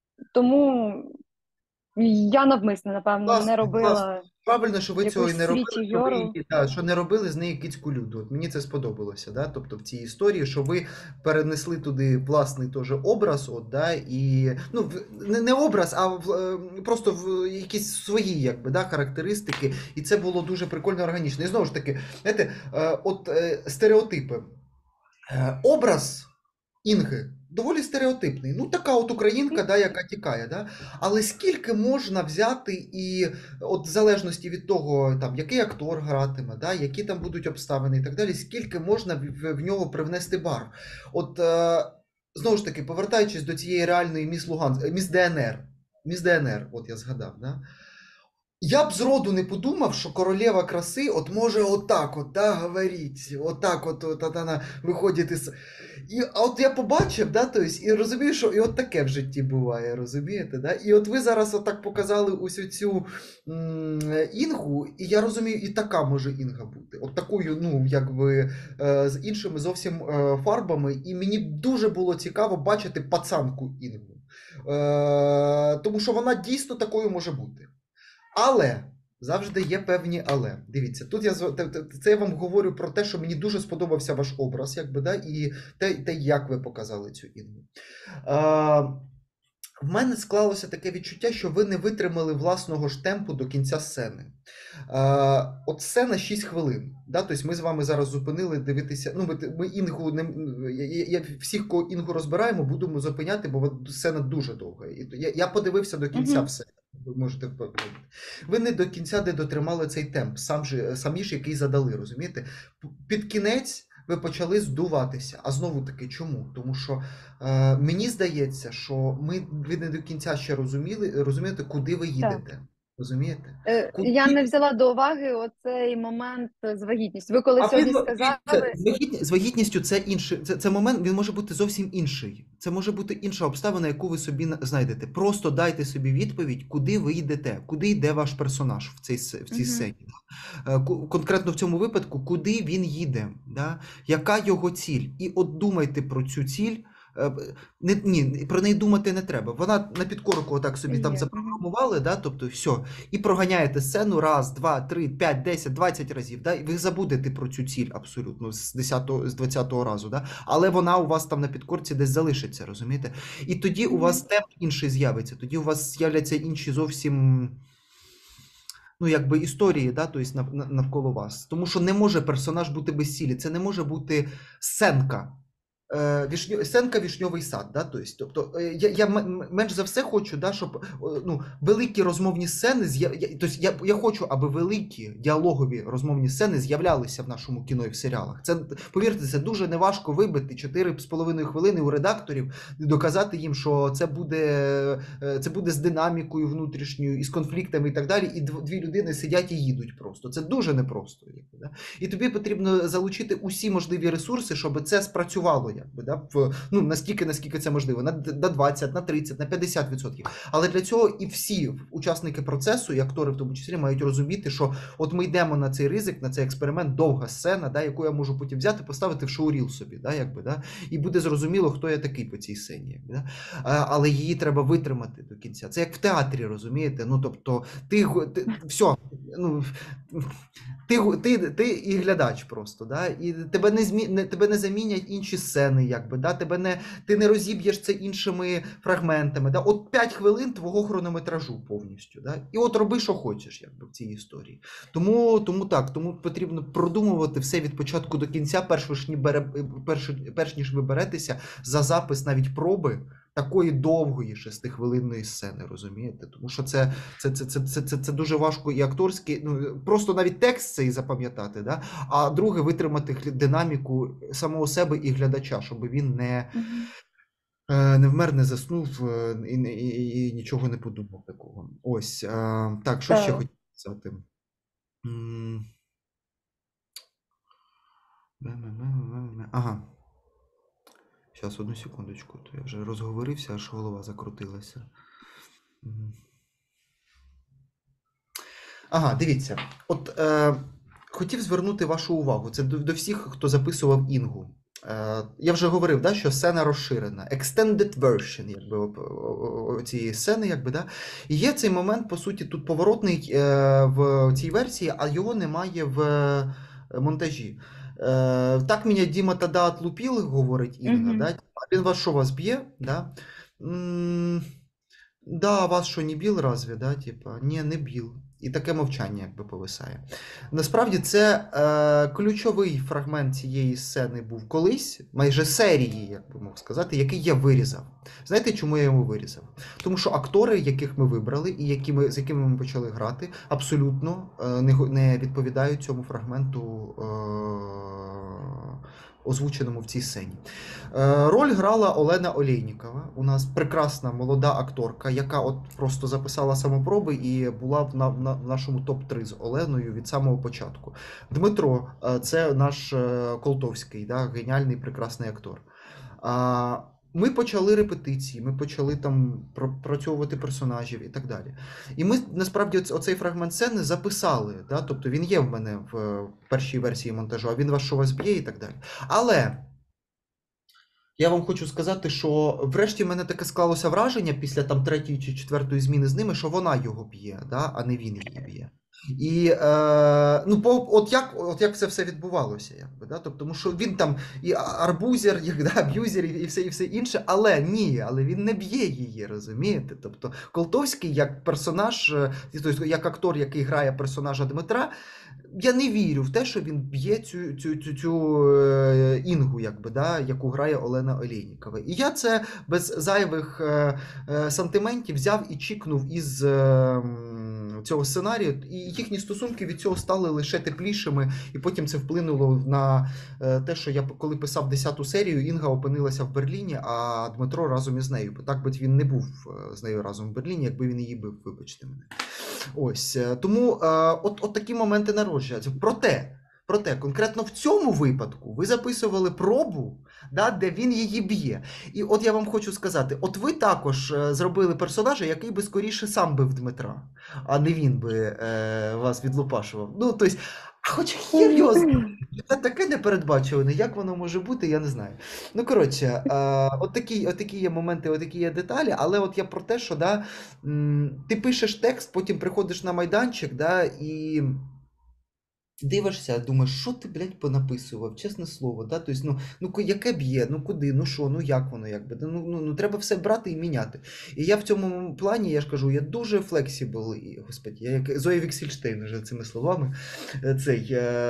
тому я навмисно, напевно, не Класно, класно. робила Правильно, що ви цього і якусь не робили, світі що ви, Гьорл. її- да, що не робили з неї кицьку Люду. От мені це сподобалося, да? Тобто в цій історії, що ви перенесли туди власний теж образ, от, да? І, ну, в- не, не образ, а в, е, просто в якісь свої якби, да, характеристики. І це було дуже прикольно органічно. І знову ж таки, знаєте, е, от е, стереотипи. Е, Образ Інги доволі стереотипний. Ну, така от українка, да, яка тікає. Да? Але скільки можна взяти і от в залежності від того, там, який актор гратиме, да, які там будуть обставини і так далі, скільки можна в, в, в нього привнести барв. От, е, знову ж таки, повертаючись до цієї реальної міс Луганськ, міс ДНР, міс ДНР, от я згадав, да? Я б зроду не подумав, що королева краси от може отак от, да, говорить, отак от, от, от вона виходить із... І, а от я побачив, да, то есть, і розумію, що і от таке в житті буває, розумієте, да? І от ви зараз отак показали усю цю м, Інгу, і я розумію, і така може Інга бути. От такою, ну, якби, е, з іншими зовсім е, фарбами, і мені дуже було цікаво бачити пацанку Інгу. Е, тому що вона дійсно такою може бути. Але завжди є певні але. Дивіться, тут я з- те- те- це я вам говорю про те, що мені дуже сподобався ваш образ, якби, да, і те, те, як ви показали цю Інгу. А, в мене склалося таке відчуття, що ви не витримали власного ж темпу до кінця сцени. А, от сцена шість хвилин. Да? Тобто ми з вами зараз зупинили дивитися. Ну, ми, ми Інгу не я, я, я всіх, кого Інгу розбираємо, будемо зупиняти, бо от сцена дуже довга. І то- я, я подивився до кінця Мгм. все. Ви можете впевнити. Ви не до кінця не дотримали цей темп, сам же, самі ж який задали, розумієте? П- Під кінець ви почали здуватися. А знову таки, чому? Тому що е, мені здається, що ми ви не до кінця ще розуміли, розумієте, куди ви Так. їдете. Розумієте? Е, Куди Я не взяла до уваги оцей момент з вагітністю. Ви коли А сьогодні він, сказали, дивіться, з вагітні- з вагітністю це інший, це, це момент, він може бути зовсім інший. Це може бути інша обставина, яку ви собі на- знайдете. Просто дайте собі відповідь, куди ви йдете, куди йде ваш персонаж в цій, с- в цій Мгм. сцені. Е, ку- Конкретно в цьому випадку, куди він їде, да? Яка його ціль. І от думайте про цю ціль. Е, б- Не, ні, про неї думати не треба. Вона на підкорку отак собі там Є, запрограмували, да? Тобто все. І проганяєте сцену раз, два, три, п'ять, десять, двадцять разів. Да? І ви забудете про цю ціль абсолютно з десятого, з двадцятого разу. Да? Але вона у вас там на підкорці десь залишиться, розумієте? І тоді у вас темп інший з'явиться, тоді у вас з'являться інші зовсім ну, якби історії, да, тобто нав- нав- навколо вас. Тому що не може персонаж бути безцілі, це не може бути сценка. Е, вішньо, сценка вішньовий сад, да, тобто, тобто е, я, я м- м- менш за все хочу, да, щоб е, ну, великі розмовні сцени, з'яв- я, тобто я, я хочу, аби великі діалогові розмовні сцени з'являлися в нашому кіно і в серіалах. Це, повірте, це дуже неважко вибити чотири з половиною хвилини у редакторів, і доказати їм, що це буде, е, це буде з динамікою внутрішньою, і з конфліктами і так далі, і дв- дві людини сидять і їдуть просто. Це дуже непросто. Якби, да? І тобі потрібно залучити усі можливі ресурси, щоб це спрацювало, якби, да? в, ну, настільки, наскільки це можливо, на, на двадцять, на тридцять, на п'ятдесят відсотків. Але для цього і всі учасники процесу, і актори в тому числі, мають розуміти, що от ми йдемо на цей ризик, на цей експеримент, довга сцена, да, яку я можу потім взяти, поставити в шоуріл собі, да, якби, да? І буде зрозуміло, хто я такий по цій сцені. Якби, да? А, але її треба витримати до кінця. Це як в театрі, розумієте? Ну, тобто, ти, го- ти все, ну, ти, го- ти, ти і глядач просто, да? І тебе не, змі, не, тебе не замінять інші сцени, якби, да? Тебе не, ти не розіб'єш це іншими фрагментами. Да? От п'ять хвилин твого хронометражу повністю. Да? І от роби, що хочеш, якби, в цій історії. Тому, тому так, тому потрібно продумувати все від початку до кінця, перш ніж, ні бере, перш, перш ніж ви беретеся за запис навіть проби такої довгої шестихвилинної сцени, розумієте? Тому що це, це, це, це, це, це, це дуже важко і акторськи, ну, просто навіть текст цей запам'ятати, да? А друге, витримати хлі- динаміку самого себе і глядача, щоб він не, е, не вмер, не заснув е, і, не- і, і, і нічого не подумав такого. Ось, е, так, що ще Так. хотів сказати? М, ме-ме-ме-ме-ме. Ага. Зараз, одну секундочку, то я вже розговорився, аж голова закрутилася. Мгм. Ага, дивіться. От е, хотів звернути вашу увагу. Це до, до всіх, хто записував Інгу. Е, я вже говорив, да, що сцена розширена. Extended version, якби, о- о- о- цієї сцени, якби, да. І є цей момент, по суті, тут поворотний е, в цій версії, а його немає в е, монтажі. Е, так мене Діма тоді отлупив, говорить Інга, Мгм. да? А він вас що, вас б'є? Да? М, Да, вас що, не біл разве, да? Типа, ні, не біл. І таке мовчання якби повисає. Насправді це е, ключовий фрагмент цієї сцени був колись, майже серії, як би мог сказати, який я вирізав. Знаєте, чому я його вирізав? Тому що актори, яких ми вибрали і які ми, з якими ми почали грати, абсолютно е, не, го- не відповідають цьому фрагменту, е, озвученому в цій сцені. Е, Роль грала Олена Олейнікова. У нас прекрасна молода акторка, яка от просто записала самопроби і була в, на, на, в нашому топ три з Оленою від самого початку. Дмитро, е, це наш е, Колтовський, да, геніальний прекрасний актор. А, Ми почали репетиції, ми почали там пропрацьовувати персонажів і так далі. І ми насправді оц- оцей фрагмент сцени записали. Да? Тобто він є в мене в е, першій версії монтажу, а він вас що вас б'є і так далі. Але я вам хочу сказати, що врешті в мене таке склалося враження після там третьої чи четвертої зміни з ними, що вона його б'є, да? А не він її б'є. І е, ну, по, от, як, от як це все відбувалося, якби, да? Тобто, тому що він там і а- арбузер, як, да, аб'юзер, і і все, і все інше, але ні, але він не б'є її, розумієте? Тобто Колтовський як персонаж, е, тобто, як актор, який грає персонажа Дмитра, я не вірю в те, що він б'є цю, цю, цю, цю е, Інгу, якби, да, яку грає Олена Олейнікова. І я це без зайвих е, е, сантиментів взяв і чікнув із е, м, цього сценарію, і їхні стосунки від цього стали лише теплішими, і потім це вплинуло на е, те, що я коли писав десяту серію, Інга опинилася в Берліні, а Дмитро разом із нею. Бо так би він не був е, з нею разом в Берліні, якби він її бив, вибачте мене. Ось е, тому е, от, от такі моменти народжуються. Проте, проте, конкретно в цьому випадку ви записували пробу, да, де він її б'є. І от я вам хочу сказати: от ви також е, зробили персонажа, який би скоріше сам бив Дмитра, а не він би е, вас відлупашував. Ну, тобто, а хоч хір його знає. Це таке непередбачуване, як воно може бути, я не знаю. Ну, коротше, е, от такі, от такі є моменти, от такі є деталі, але от я про те, що да, м, ти пишеш текст, потім приходиш на майданчик, да, і дивишся, думаєш, що ти, блядь, понаписував, чесне слово, да? Тобто, ну, ну ко- яке б'є, ну куди, ну що, ну як воно, якби, да? ну, ну, ну треба все брати і міняти. І я в цьому плані, я ж кажу, я дуже флексібл, і, господі, я як Зоя Віксельштейн вже цими словами, е, цей,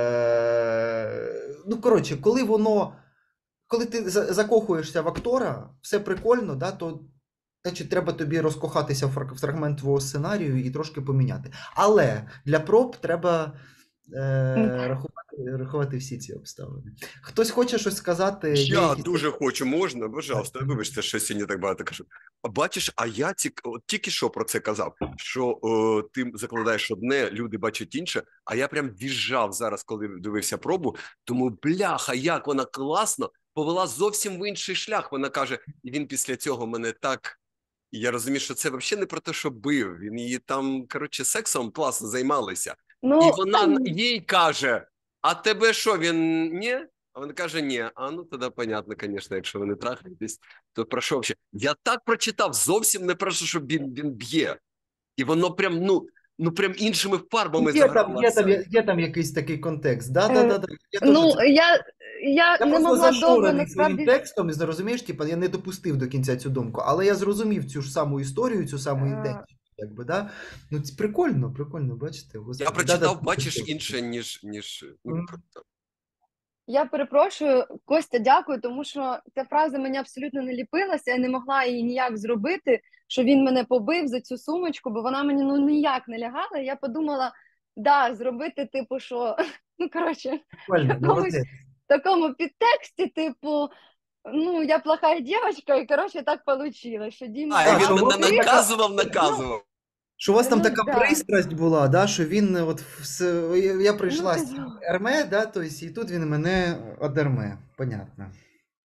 е... ну, коротше, коли воно, коли ти за- закохуєшся в актора, все прикольно, да, то значить, треба тобі розкохатися в фраг- в фрагмент твого сценарію і трошки поміняти. Але для проб треба е, рахувати, рахувати всі ці обставини. Хтось хоче щось сказати? Є Я якісь... дуже хочу, можна, пожалуйста, вибачте, що сьогодні так багато кажу. А бачиш, а я ці, от тільки що про це казав, що о, ти закладаєш одне, люди бачать інше, а я прям в'їжджав зараз, коли дивився пробу, тому бляха, як вона класно повела зовсім в інший шлях. Вона каже, і він після цього мене так... І я розумію, що це взагалі не про те, що бив, він її там, коротше, сексом класно займалися. Ну, І вона їй каже, а тебе що, він ні? А вона каже, ні. А ну тоді понятно, звісно, якщо ви не трахаєтесь, то про що взагалі? Я так прочитав, зовсім не про те, що він, він б'є. І воно прям, ну, ну прям іншими фарбами Є там, є, там, загралося. є там якийсь такий контекст. Да, да, да, да. Я теж ну, це... я, я, Я не просто могла довго, зашорений своїм насправді. текстом і розумієш, типу, я не допустив до кінця цю думку, але я зрозумів цю ж саму історію, цю саму ідею. Якби, да? Ну, це прикольно, прикольно, бачите. Господи. Я прочитав, Да-да. бачиш, інше, ніж, ніж ну, Мгм. круто. Я перепрошую, Костя, дякую, тому що ця фраза мені абсолютно не ліпилася, я не могла її ніяк зробити, що він мене побив за цю сумочку, бо вона мені ну ніяк не лягала. Я подумала, да, зробити, типу, що, ну, коротше, Прикольно, якомусь молодець. такому підтексті, типу, ну, я плохая дівчинка, і, коротше, так вийшло, що Діма А, і Так, він що мене от така- наказував, наказував. Що у вас там Ну, така да. пристрасть була, да, що він от все, я я прийшла Ну, з ти- цим Ерме, да, то есть, і тут він мене одерме. Понятно.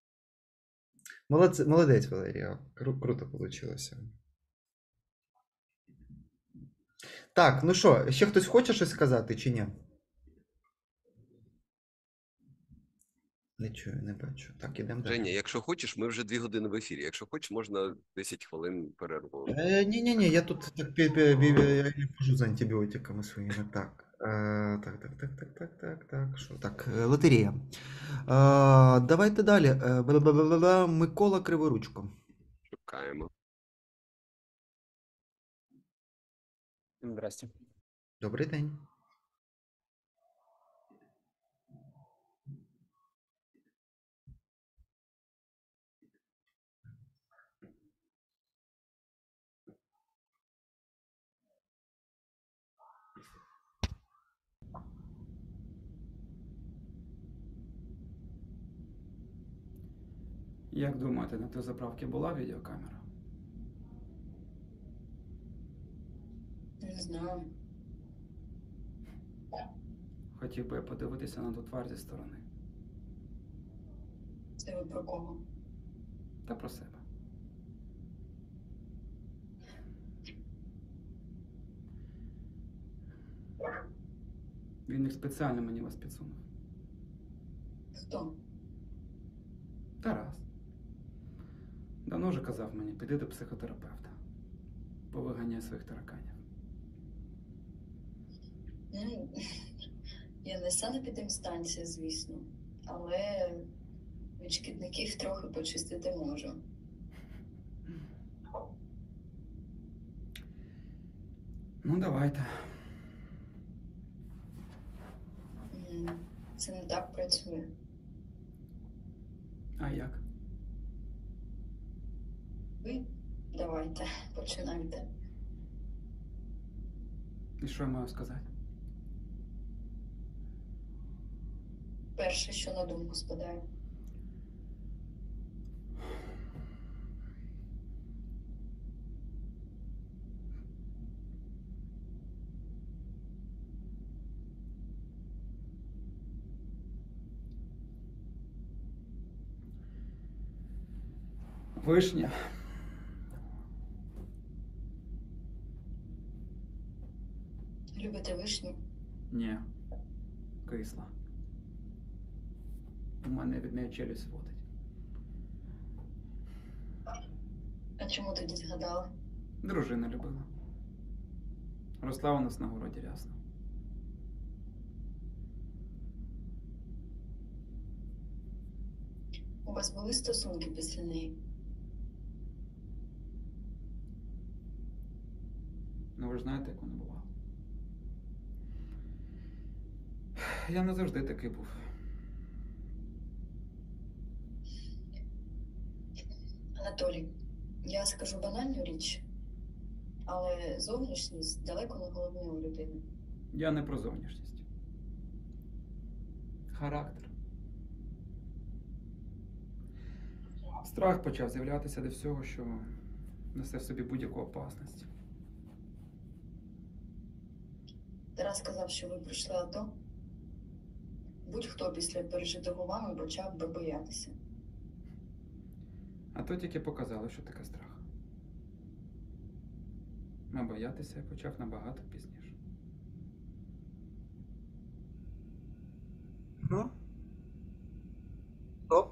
Молодець, молодець, Валерія. Кру- круто вийшло. Так, ну що, ще хтось хоче щось сказати чи ні? Не чую, не бачу. Так, ідемо далі. Женя, якщо хочеш, ми вже дві години в ефірі. Якщо хочеш, можна десять хвилин перерву. Е, ні-ні-ні, я тут так, бі- бі- бі- я не хожу за антибіотиками своїми. Так, е, так, так, так, так, так, так, так, що? Так, е, лотерея. Е, давайте далі. Е, бла-бла-бла-бла, Микола Криворучко. Шукаємо. Здрасте. Добрий день. Як думаєте, на той заправці була відеокамера? Не знаю. Хотів би я подивитися на ту твар зі сторони. Це ви про кого? Та про себе. Він їх спеціально мені вас підсунув. Хто? Тарас. Давно вже казав мені, піди до психотерапевта. Повиганяй своїх тараканів. Ну, я не санепідемстанція, звісно, але від шкідників трохи почистити можу. Ну, давайте. М, Це не так працює. А як? Ви давайте, починайте. І що я маю сказати? Перше, що на думку спадає. Вишня. Любите вишню? Ні. Кисла. У мене від неї челюсть водить. А чому тоді згадали? Дружина любила. Росла у нас на городі рясно. У вас були стосунки після неї? Ну, ви ж знаєте, як воно бувало. Я не завжди такий був. Анатолій, я скажу банальну річ, але зовнішність далеко не головне у людини. Я не про зовнішність. Характер. Страх почав з'являтися до всього, що несе в собі будь-яку опасність. Тарас сказав, що ви пройшли АТО. Будь-хто після пережитого вами почав би боятися. А то тільки показало, що таке страх. А боятися я почав набагато пізніше. Ну. Стоп.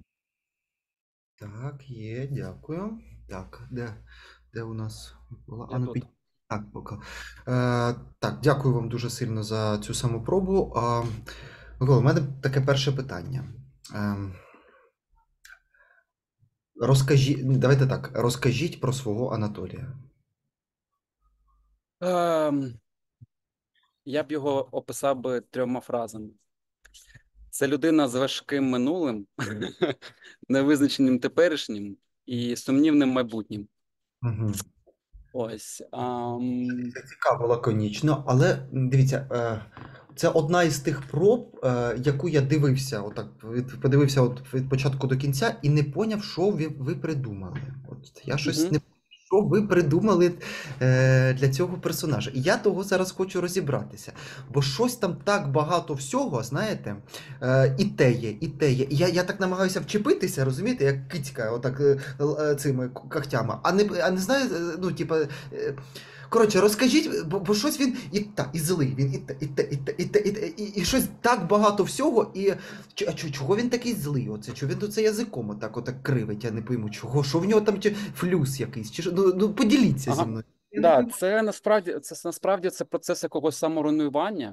Так, є, дякую. Так, де, де у нас була? Я А, ну, тут. під... Так, поки. Е, так, дякую вам дуже сильно за цю самопробу. Е, Микола, у мене таке перше питання. Е, розкажіть, давайте так, розкажіть про свого Анатолія. Ем, я б його описав би трьома фразами. Це людина з важким минулим, невизначеним теперішнім і сумнівним майбутнім. Угу. Ось. ам, Це цікаво, лаконічно, але м, дивіться, е, це одна із тих проб, е, яку я дивився, отак, від- подивився от від початку до кінця і не поняв, що ви, ви придумали. От я щось Мгм. не що ви придумали е, для цього персонажа. І я того зараз хочу розібратися, бо щось там так багато всього, знаєте, е, і те є, і те є. І я, я так намагаюся вчепитися, розумієте, як кицька, отак е, л- е, цими к- когтями, а не, а не знаю, е, ну, типа. е, Коротше, розкажіть, бо, бо щось він і та, і злий, він і те, і те, і те, і те, і, те, і, і щось так багато всього, і ч- а чо- чого він такий злий? Оце, чого він тут це язиком отак, отак кривить, я не пойму, чого, що в нього там чи флюс якийсь, чи що? Ну, ну поділіться зі Ага. мною. Я не Да, пойму. це насправді це насправді це процес якогось саморуйнування.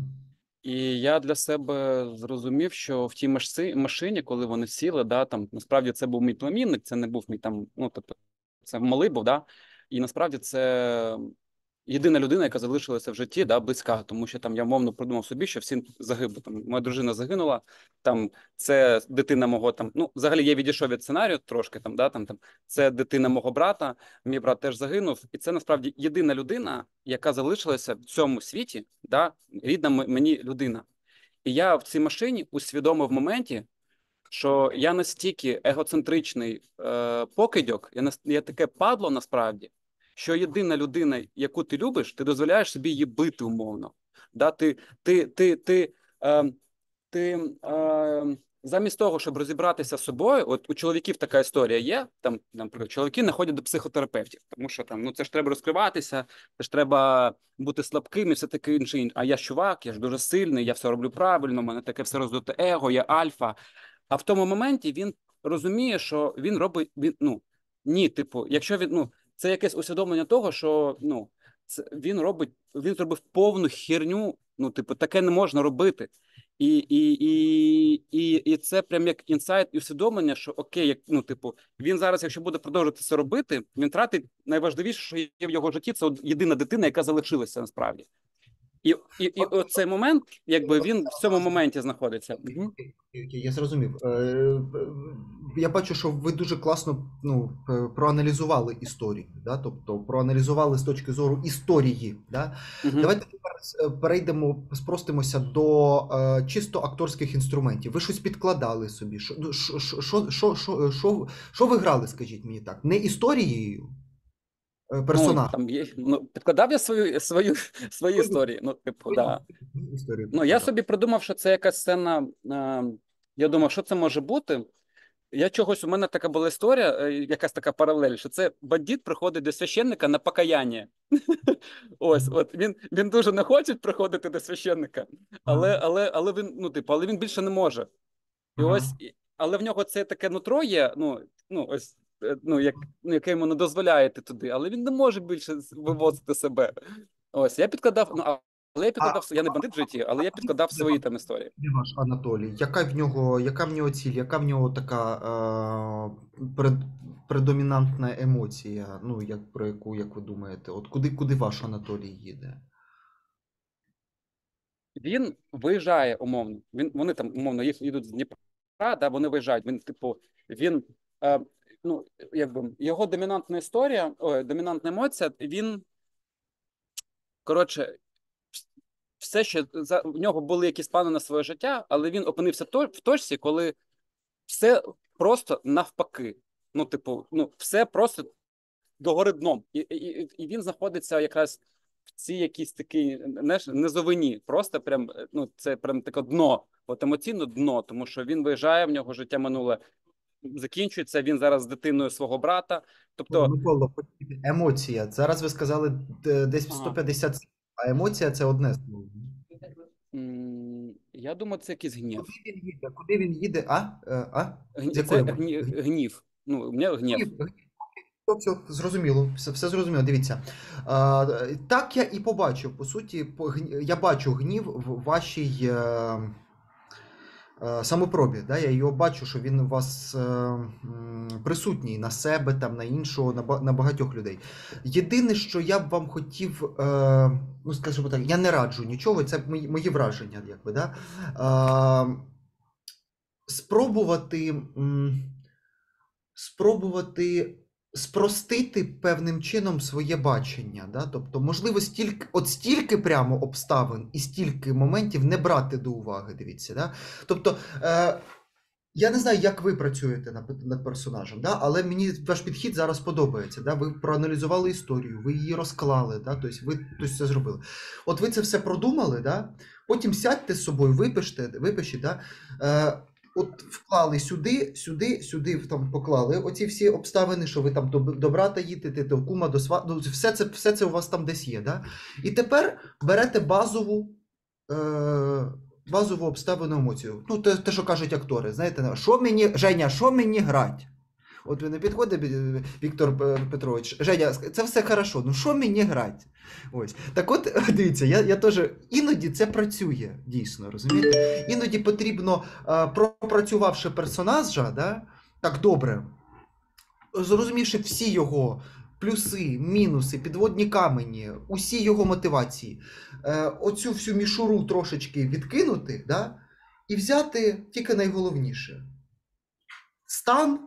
І я для себе зрозумів, що в тій машці- машині, коли вони сіли, да, там насправді це був мій племінник, це не був мій там, ну тобто це малий був, да, і насправді це єдина людина, яка залишилася в житті, да, близька, тому що там я мовно придумав собі, що всі загибли. Там моя дружина загинула, там це дитина мого там. Ну, взагалі я відійшов від сценарію трошки там, да, там, там це дитина мого брата. Мій брат теж загинув, і це насправді єдина людина, яка залишилася в цьому світі, да, рідна м- мені людина. І я в цій машині усвідомив в моменті, що я настільки егоцентричний е, покидьок, я, нас- я таке падло насправді, що єдина людина, яку ти любиш, ти дозволяєш собі її бити умовно. Да, ти, ти, ти, ти, е, ти е, замість того, щоб розібратися з собою, от у чоловіків така історія є, там, наприклад, чоловіки не ходять до психотерапевтів, тому що там, ну, це ж треба розкриватися, це ж треба бути слабким і все таке інше. А я ж чувак, я ж дуже сильний, я все роблю правильно, у мене таке все роздуте его, я альфа. А в тому моменті він розуміє, що він робить, він, ну, ні, типу, якщо він, ну, це якесь усвідомлення того, що, ну, це, він робить, він зробив повну херню, ну, типу, таке не можна робити. І, і, і, і, і це прям як інсайт і усвідомлення, що окей, як, ну, типу, він зараз, якщо буде продовжувати це робити, він тратить найважливіше, що є в його житті, це от єдина дитина, яка залишилася насправді. І, і, і оцей момент, якби він в цьому моменті знаходиться. Мгм. Окей, я зрозумів. Е, е, Я бачу, що ви дуже класно, ну, е, проаналізували історію, да? Тобто проаналізували з точки зору історії. Да? Мгм. Давайте тепер е, перейдемо, спростимося до е, чисто акторських інструментів. Ви щось підкладали собі. Що, ну, що, що, що, що, що, що, що ви грали, скажіть мені так? Не історією е, Ну, персонажа, там є, ну, підкладав я свою, свою, свої історії. Ну, типу, да. історію Ну, я підкладав. собі придумав, що це якась сцена. Е, я думав, що це може бути. Я чогось, у мене така була історія, е, якась така паралель, що це бандит приходить до священника на покаяння. Ось, от він, він дуже не хоче приходити до священника, але, але, але він, ну, типу, але він більше не може. І Ага. ось, і- але в нього це таке нутро є, ну, ну ось, е, ну, як, ну, яке йому не дозволяє йти туди, але він не може більше з- вивозити себе. Ось, я підкладав, ну, а я підкладав, я не бандит в житті, але я підкладав свої там історії. Де ваш Анатолій? Яка в нього, яка в нього ціль, яка в нього така е, пред, предомінантна емоція, ну, як, про яку, як ви думаєте? От куди, куди ваш Анатолій їде? Він виїжджає умовно. Він, вони там умовно їх їдуть з Дніпра, да, вони виїжджають. Він, типу, він, е, ну, якби, його домінантна історія, ой, домінантна емоція, він, коротше, все, що за, в нього були якісь плани на своє життя, але він опинився то, в точці, коли все просто навпаки. Ну, типу, ну, все просто догори дном. І, і, і він знаходиться якраз в цій якійсь такій низовині. Просто прям, ну, це прям таке дно, от емоційно дно, тому що він виїжджає, в нього життя минуле закінчується, він зараз з дитиною свого брата. Тобто... Микола, емоція. Зараз ви сказали десь в сто п'ятдесят, ага. А емоція – це одне слово. Я думаю, це якийсь гнів. Куди він їде? Куди він їде? А? А? Це гнів. гнів. Ну, у мене гнів. Гнів. Все, зрозуміло, все, все зрозуміло. Дивіться. А, так я і побачив, по суті, по, я бачу гнів в вашій е, е, самопробі. Да? Я його бачу, що він у вас е, присутній на себе, там, на іншого, на, на багатьох людей. Єдине, що я б вам хотів, е, ну, скажімо так, я не раджу нічого, це мої, мої враження, якби, да? е, спробувати, м, спробувати спростити певним чином своє бачення. Да? Тобто, можливо, стільки, от стільки прямо обставин і стільки моментів не брати до уваги, дивіться. Да? Тобто, е, я не знаю, як ви працюєте над, над персонажем, да? Але мені ваш підхід зараз подобається. Да? Ви проаналізували історію, ви її розклали, да? Тобто ви тобто, це зробили. От ви це все продумали, да? Потім сядьте з собою, випиште, випишіть, да? Е, От вклали сюди, сюди, сюди там поклали оці всі обставини, що ви там до, до брата їдете, до кума, до сва... Ну, все це, все це у вас там десь є. Да? І тепер берете базову, е... базову обставину емоцію. Ну, те, те, що кажуть актори. Знаєте, що мені, Женя, що мені грати? От він підходить, Віктор Петрович, Женя, це все хорошо, ну що мені грати? Ось. Так от, дивіться, я, я теж, іноді це працює, дійсно, розумієте? Іноді потрібно, пропрацювавши персонажа, да, так добре, зрозумівши всі його плюси, мінуси, підводні камені, усі його мотивації, оцю всю мішуру трошечки відкинути, да, і взяти тільки найголовніше. Стан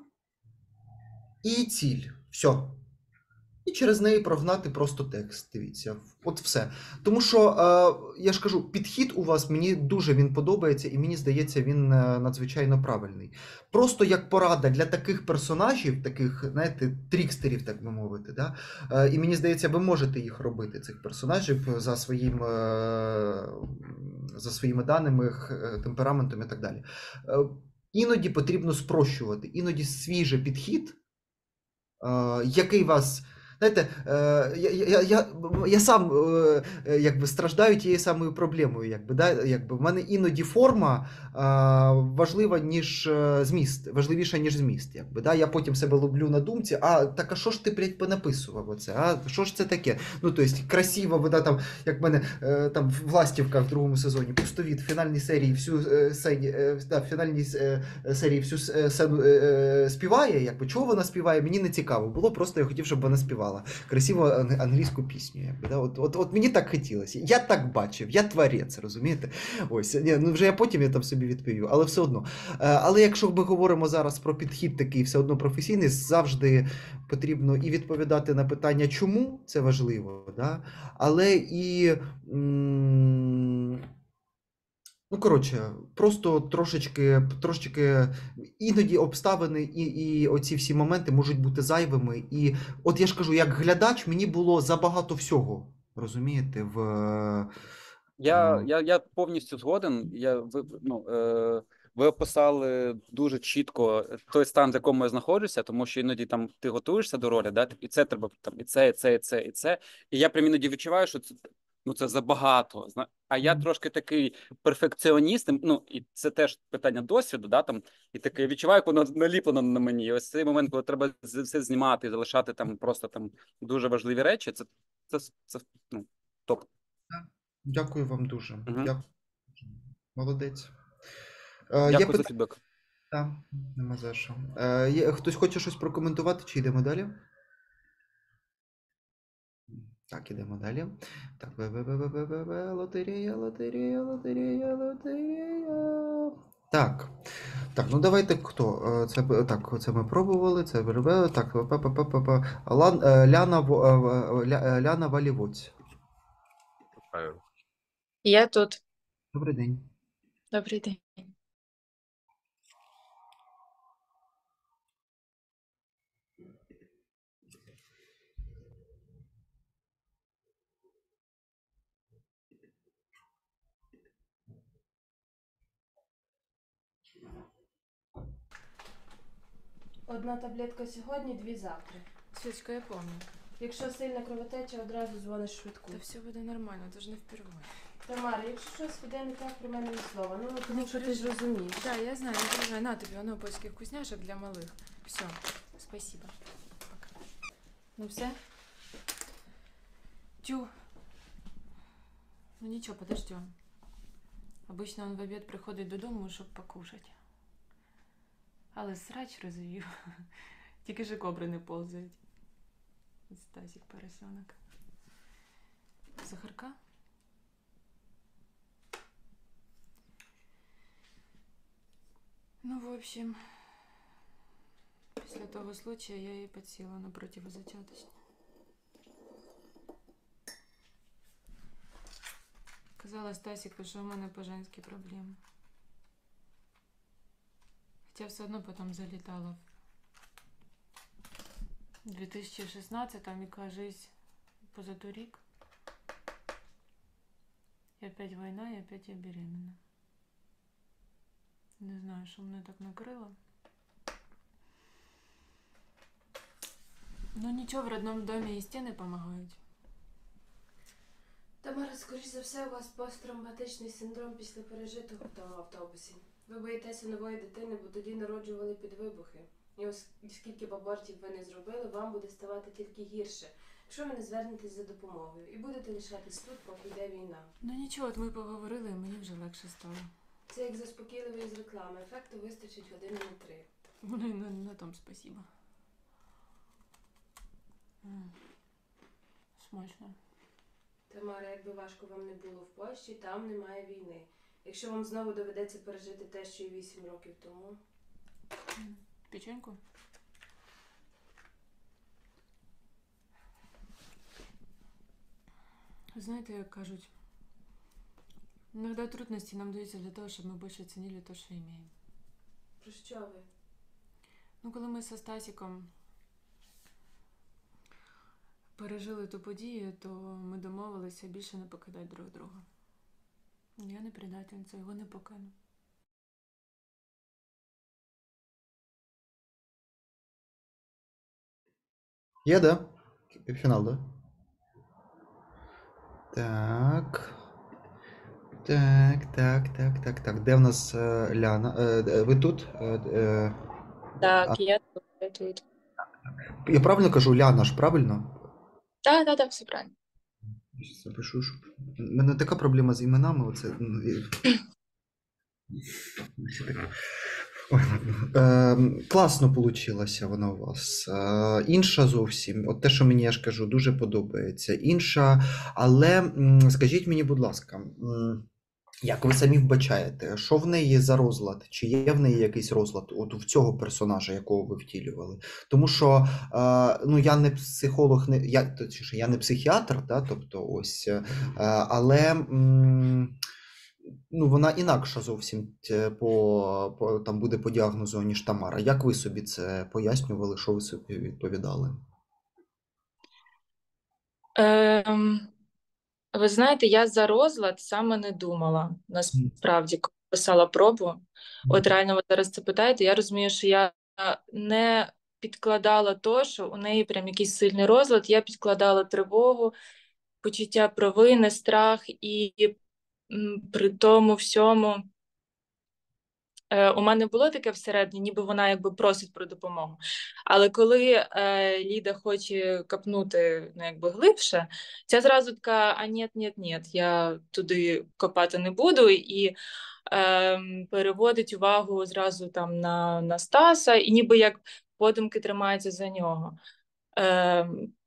і ціль. Все. І через неї прогнати просто текст. Дивіться. От все. Тому що, е, я ж кажу, підхід у вас, мені дуже він подобається, і мені здається, він надзвичайно правильний. Просто як порада для таких персонажів, таких, знаєте, трікстерів, так би мовити, да? Е, і мені здається, ви можете їх робити, цих персонажів, за, своїм, е, за своїми даними, темпераментом і так далі. Е, іноді потрібно спрощувати, іноді свіжий підхід, Uh, який вас, знаєте, uh, я, я, я, я сам uh, якби страждаю тією самою проблемою, якби, да? Якби, в мене іноді форма uh, важлива, ніж uh, зміст, важливіша, ніж зміст, якби, да? Я потім себе ловлю на думці, а так, а що ж ти, блядь, понаписував оце, а що ж це таке? Ну, то есть, красиво, да, там, як в мене uh, там в Ластівках в другому сезоні, пустовід, в фінальній серії всю uh, сцені, uh, да, в фінальній uh, серії всю сцену uh, співає, якби, чого вона співає, мені не цікаво було, просто я хотів, щоб вона співала красиву англійську пісню. Якби, да? от, от, от мені так хотілося. Я так бачив, я творець, розумієте? Ось, ні, ну вже я потім я там собі відповів, але все одно. Але якщо ми говоримо зараз про підхід такий все одно професійний, завжди потрібно і відповідати на питання, чому це важливо, да? Але і... М- Ну, коротше, просто трошечки, трошечки, іноді обставини і, і оці всі моменти можуть бути зайвими. І от я ж кажу, як глядач, мені було забагато всього, розумієте, в... Я, я, я повністю згоден. Я, ви, ну, е, ви описали дуже чітко той стан, в якому я знаходжуся, тому що іноді там ти готуєшся до ролі, да? І це треба, там, і це, і це, і це, і це. І я прям іноді відчуваю, що це... Ну, це забагато. А я трошки такий перфекціоніст, ну, і це теж питання досвіду, да, там, і таке відчуваю, як воно наліплено на мені. І ось цей момент, коли треба все знімати і залишати там просто там дуже важливі речі, це, це, це ну, топ. Дякую вам дуже. Мгм. Дякую. Молодець. Е, Є Дякую за питання? фідбек. Так, нема за що. Е, Є, хтось хоче щось прокоментувати, чи йдемо далі? Так, ідемо далі. Так, ве-ве-ве-ве-ве-ве, лотерея, лотерея, лотерея, лотерея. Так. Так, ну давайте хто? Е, Це б- так, це ми пробували, це ве-ве, так, па-па-па-па-па. Лан, е, Ляна, Во- е, е, Ля- е, Ляна Валівоць. Вітаю. Я тут. Добрий день. Добрий день. Одна таблетка сьогодні, дві завтра. Свічка, я помню. Якщо сильна кровотеча, одразу дзвониш швидку. Та все буде нормально, це ж не впервые. Тамара, якщо щось піде не так, про мене ні слова. Ну, тому Не що ти переживай. ж розумієш. Да, я знаю, не переживай. На тобі, воно польських вкусняшок для малих. Все, спасибо. Пока. Ну все? Тю. Ну нічого, подождем. Обычно он в обід приходить додому, щоб покушать. Але срач розвів. Тільки ж кобри не повзають. Стасик поросенок. Сахарка? Ну, в общем, після того случая я і підсіла на противозачаточне. Казала Стасику, що у мене по-женськи проблеми. Хоча все одно потім залітала в дві тисячі шістнадцятому, і, кажись, позаторік. І опять війна, і опять я беременна. Не знаю, що мене так накрило. Ну нічого, в родном домі і стіни допомагають. Тамара, скоріш за все, у вас посттравматичний синдром після пережитого в тому автобусі. Ви боїтеся нової дитини, бо тоді народжували під вибухи. І ось скільки б абортів ви не зробили, вам буде ставати тільки гірше, якщо ви не звернетесь за допомогою. І будете лишатись тут, поки йде війна. Ну нічого, от ми поговорили, і мені вже легше стало. Це як заспокійливий з реклами. Ефекту вистачить години на три. Ну, і на, на том спасибо. М. Смачно. Тамара, якби важко вам не було в Польщі, там немає війни. Якщо вам знову доведеться пережити те, що і вісім років тому. М. Печеньку? Знаєте, як кажуть, іноді трудності нам даються для того, щоб ми більше цінили те, що маємо. Про що ви? Ну, коли ми зі Стасіком пережили ту подію, то ми домовилися більше не покидати друг друга. Я не предательниця, його не покину. Є, да? Фінал, да? Так. Так, так, так, так, так. Де в нас е, Ляна? Е, е, ви тут? Е, е, а, Так, я тут, я тут. я правильно кажу, Ляна ж, правильно? Так, так, так, все правильно. Щас запишу, щоб... У мене така проблема з іменами. Оце... ну, і- Ой, ладно. Е, класно получилася вона у вас. Е, інша зовсім, от те, що мені, я ж кажу, дуже подобається. Інша, але м, скажіть мені, будь ласка, м, як ви самі вбачаєте, що в неї за розлад? Чи є в неї якийсь розлад от в цього персонажа, якого ви втілювали? Тому що е, ну, я не психолог, не, я, точніше, я не психіатр, да, тобто ось, е, але м, ну, вона інакша зовсім т- по, по, там буде по діагнозу, ніж Тамара. Як ви собі це пояснювали, що ви собі відповідали? Ем, ви знаєте, я за розлад саме не думала, насправді, коли писала пробу. От реально ви зараз це питаєте, я розумію, що я не підкладала то, що у неї прям якийсь сильний розлад, я підкладала тривогу, почуття провини, страх, і м, при тому всьому Е, у мене було таке всередині, ніби вона якби просить про допомогу. Але коли е, Ліда хоче копнути, ну, якби глибше, ця зразу така: а ні, ні, ні, я туди копати не буду, і е, переводить увагу зразу там на, на Стаса, і ніби як подумки тримається за нього. Е,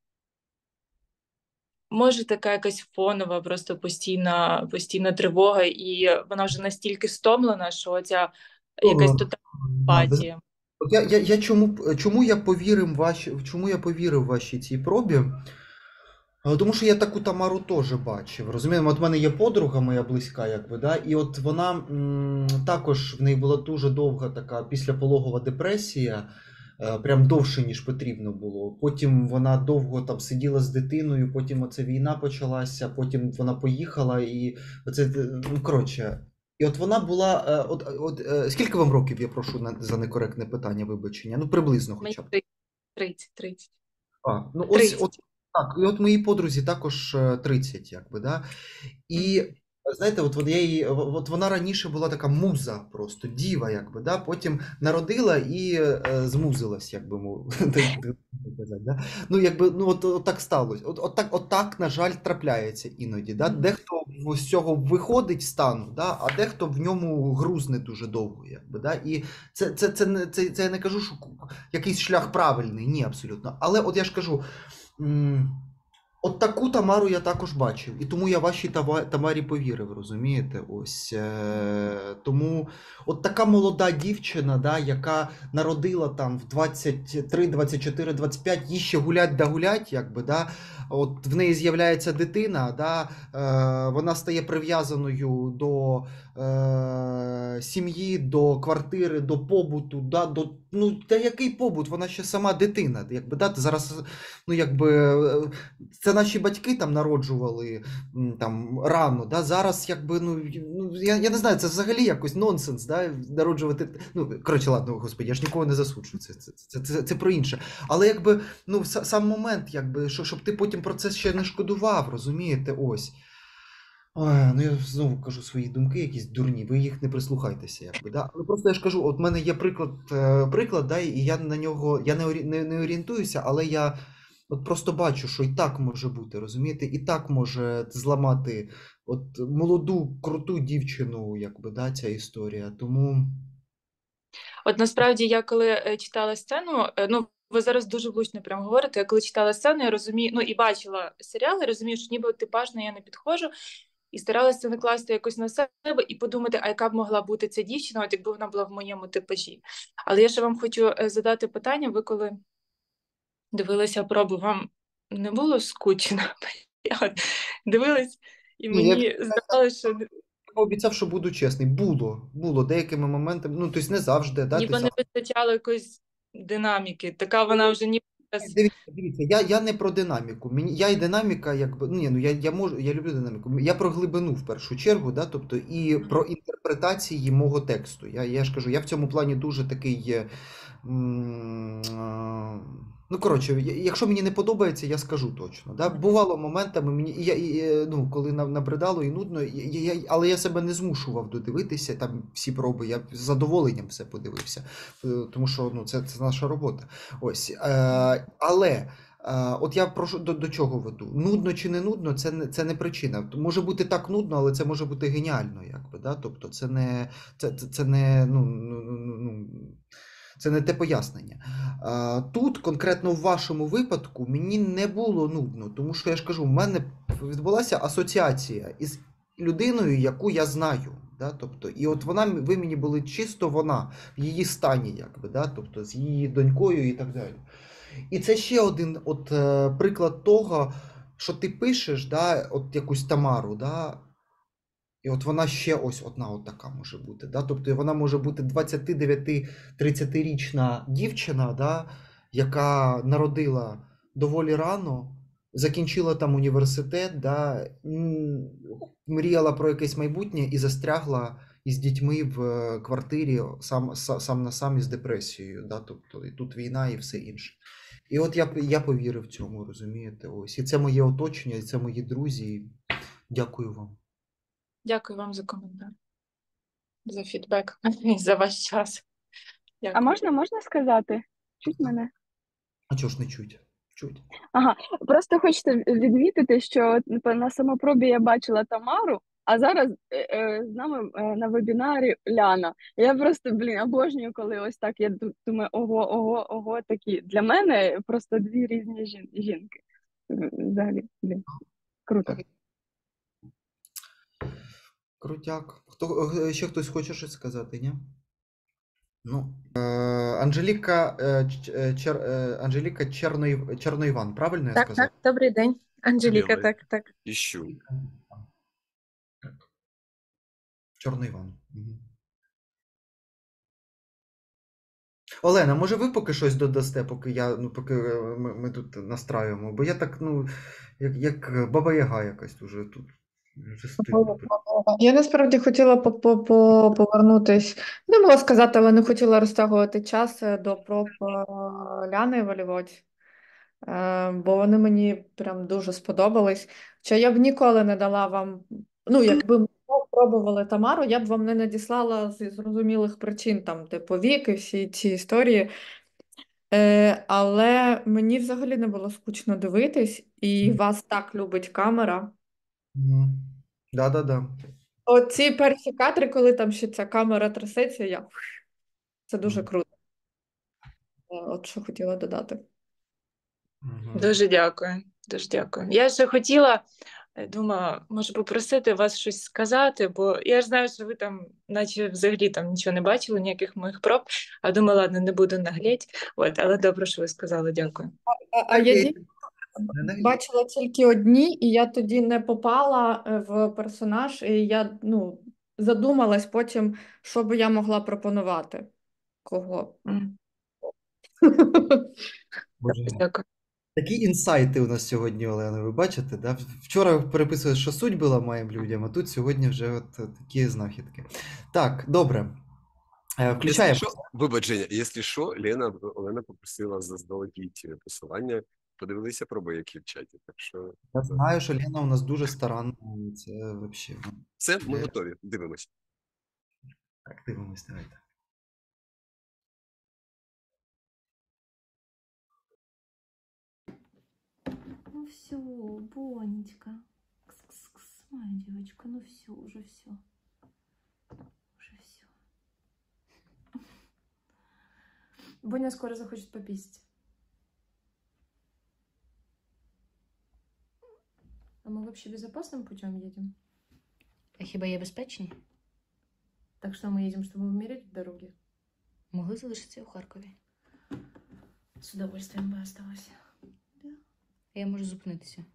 Може, така якась фонова, просто постійна, постійна тривога, і вона вже настільки стомлена, що ця якась Добре. тотальна Да, без- апатія. От я, я, я чому, чому я повірив ваші, чому я повірив вашій цій пробі? Е, Тому що я таку Тамару теж бачив. Розумієте, от в мене є подруга моя близька, якби, да, і от вона м, також в неї була дуже довга така післяпологова депресія, е, прям довше, ніж потрібно було. Потім вона довго там сиділа з дитиною, потім оця війна почалася, потім вона поїхала, і оце, е, ну коротше. І от вона була. е, От, от, е, скільки вам років, я прошу на- за некоректне питання, вибачення? Ну, приблизно Мені хоча б. тридцять, тридцять. А, ну ось, от так, і от моїй подрузі також е, тридцять, якби, да. І знаєте, от, от, я її, от вона раніше була така муза, просто діва, якби, да. Потім народила і е, змузилась, якби мов так казати, да. Ну, якби, ну от, от так сталося. От, от так, от так, на жаль, трапляється іноді. Да? Дехто з цього виходить стану, да? А дехто в ньому грузне дуже довго, якби, да? І це, це, це, не- це, це я не кажу, що якийсь шлях правильний, ні, абсолютно. Але от я ж кажу. м, От таку Тамару я також бачив, і тому я вашій Тава- Тамарі повірив, розумієте? Ось е, тому от така молода дівчина, да, яка народила там в двадцять три, двадцять чотири, двадцять п'ять, їй ще гулять да гулять, якби, да, от в неї з'являється дитина, да, е, вона стає прив'язаною до е, сім'ї, до квартири, до побуту, да, до, ну, та який побут, вона ще сама дитина, якби, да, зараз, ну, якби, е, це наші батьки там народжували м, там рано, да, зараз якби, ну, й- ну я, я не знаю, це взагалі якось нонсенс, да, народжувати, ну, коротше, ладно, господи, я ж нікого не засуджую, це, це, це, це, це про інше, але якби, ну, са- сам момент, якби, що, щоб ти потім про це ще не шкодував, розумієте, ось. Ой, ну я знову кажу свої думки, якісь дурні, ви їх не прислухайтеся, якби, да? Але просто я ж кажу, от в мене є приклад, е, приклад, да, і я на нього, я не, орі- не, не орієнтуюся, але я от просто бачу, що і так може бути, розумієте, і так може зламати от молоду, круту дівчину, якби, да, ця історія, тому... От насправді я коли е, читала сцену, е, ну ви зараз дуже влучно прям говорите. Я коли читала сцену, я розумію, ну і бачила серіал, я розумію, що ніби типажно я не підходжу, і старалася накласти якось на себе і подумати, а яка б могла бути ця дівчина, от якби вона була в моєму типажі. Але я ще вам хочу е, задати питання. Ви коли дивилися пробу, вам не було скучно? Я от дивилась, і Ні, я, мені здавалося, що я обіцяв, що буду чесний, було, було деякими моментами, ну, тобто не завжди, да, ти ніби не завжди... вистачало якоїсь динаміки. Така вона вже ніби зараз- Дивіться, дивіться, я, я не про динаміку. Мені, я і динаміка, якби, ну, ні, ну я, я можу, я люблю динаміку. Я про глибину в першу чергу, да, тобто і про інтерпретації мого тексту. Я, я ж кажу, я в цьому плані дуже такий є. м, а, Ну, коротше, я- якщо мені не подобається, я скажу точно. Да? Бувало моментами, мені, і я, і, е, ну, коли на- набридало і нудно, я, я, але я себе не змушував додивитися там всі проби, я з задоволенням все подивився, е, тому що ну, це, це наша робота. Ось, е, але е, от я прошу до, до чого веду? Нудно чи не нудно, це не, це не причина. Може бути так нудно, але це може бути геніально, якби, да? Тобто це не, це, це, це не, ну, ну, ну, ну, це не те пояснення. А, тут, конкретно в вашому випадку, мені не було нудно, тому що я ж кажу, в мене відбулася асоціація із людиною, яку я знаю. Да? Тобто, і от вона, ви мені були чисто вона, в її стані, якби, да? Тобто, з її донькою і так далі. І це ще один от, е, приклад того, що ти пишеш, да, от якусь Тамару, да, і от вона ще ось одна от така може бути. Да? Тобто вона може бути двадцяти-дев'яти-тридцятирічна дівчина, да, яка народила доволі рано, закінчила там університет, да, м, мріяла про якесь майбутнє і застрягла із дітьми в е, квартирі сам, са- сам на сам із депресією. Да? Тобто і тут війна і все інше. І от я, я повірив цьому, розумієте? Ось. І це моє оточення, і це мої друзі. Дякую вам. Дякую вам за коментар. за фідбек і за ваш час. А Дякую. можна, можна сказати? Чуть мене? А чого ж не чуть? Чуть. Ага, просто хочете відмітити, що на самопробі я бачила Тамару, а зараз е, е, з нами е, на вебінарі Ляна. Я просто, блін, обожнюю, коли ось так, я ду- думаю, ого, ого, ого, такі. Для мене просто дві різні жін- жінки. М, Взагалі, блін, круто. Крутяк. Хто, е, ще хтось хоче щось сказати, ні? Ну, е, Анжеліка, е, Ч- е, Чер, е, Анжеліка Черноїв, Черноїван, правильно я Так, сказав? так, добрий день. Анжеліка, Білий. так, так. Іщу. Чорноїван. Мгм. Олена, може ви поки щось додасте, поки я, ну, поки е, ми, ми тут настраюємо, бо я так, ну, як, як баба Яга якась уже тут. Вже стидно. Я насправді хотіла по- по- по- повернутись. Думала сказати, але не хотіла розтягувати час е, до проб е, Ляни Валівоць, е, бо вони мені прям дуже сподобались. Хоча я б ніколи не дала вам, ну, якби ми пробували Тамару, я б вам не надіслала з зрозумілих причин, там, типу вік і всі ці історії. Е, але мені взагалі не було скучно дивитись, і вас так любить камера. Мгм. Да-да-да. Оці перші кадри, коли там ще ця камера трясеться, я... це дуже круто. Е, От що хотіла додати. Дуже дякую. Дуже дякую. Я ще хотіла, е, думала, може попросити вас щось сказати, бо я ж знаю, що ви там, наче взагалі там нічого не бачили, ніяких моїх проб, а думала, ладно, не буду наглядь. От, але добре, що ви сказали, дякую. А, а я дійсно бачила тільки одні, і я тоді не попала е, в персонаж, і я, ну, задумалась потім, що би я могла пропонувати. Кого? Боже. Дякую. Такі інсайти у нас сьогодні, Олена, ви бачите, да? Вчора переписували, що судьби ламаємо людям, а тут сьогодні вже от е, такі знахідки. Так, добре. Е, Якщо Включаємо. що, вибач, Женя, якщо що, Лена, Олена попросила заздалегідь посилання, подивилися проби, які в чаті, так що... Я знаю, що Лена у нас дуже старанна, і це взагалі. Все, ми готові, дивимося. Так, дивимось, давайте. Ну все, Бонечка. Кс-кс-кс, моя девочка, ну все, уже все. Уже все. Боня скоро захочет пописать. А мы вообще безопасным путем едем? А хіба є безпечні? Так что мы едем, чтобы умереть в дороге? Могли залишитися у Харкові. С удовольствием бы осталась. Я можу зупинитися.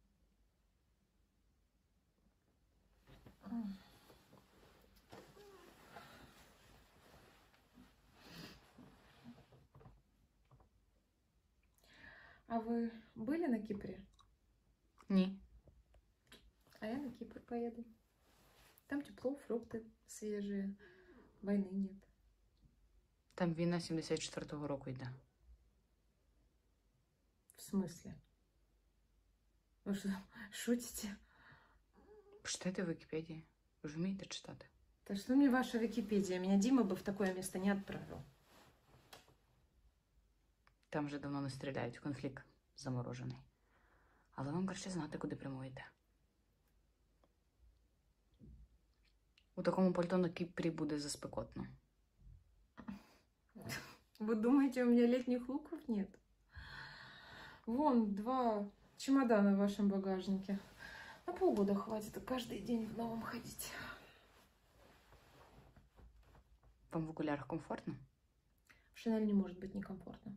А вы были на Кипре? Ні. А я на Кипр поеду. Там тепло, фрукты свежие, войны нет. Там війна сімдесят четвертого року йде. В смысле? Вы что, шутите? Почитайте в Вікіпедії. Ви ж вмієте читати. Да что мне ваша Википедия? Меня Дима бы в такое место не отправил. Там вже давно не стріляють, конфлікт заморожений. Але вам краще знати, куди прямуєте. У такому пальто на Кіпрі буде заспекотно. Вы думаете, у меня летних луков нет? Вон два чемодана в вашем багажнике. На полгода хватит, а каждый день в новом ходить. Вам в окулярах комфортно? В Шинель не может быть некомфортно.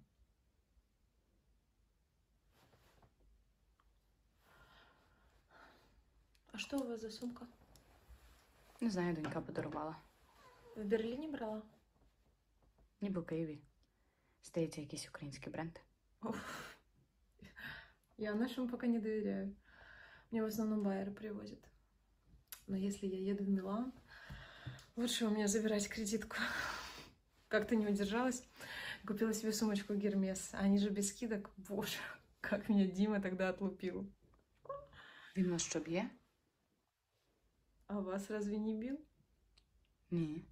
А что у вас за сумка? Не знаю, донька подарувала. В Берлине брала? Ніби в Києві. Здається, якийсь український бренд. Уф. Я нашим пока не доверяю. Мне в основном байеры привозят. Но если я еду в Милан, лучше у меня забирать кредитку. Как-то не удержалась. Купила себе сумочку Гермес. Они же без скидок. Боже, как меня Дима тогда отлупил. Він вас що б'є? А вас разве не бил? Ні.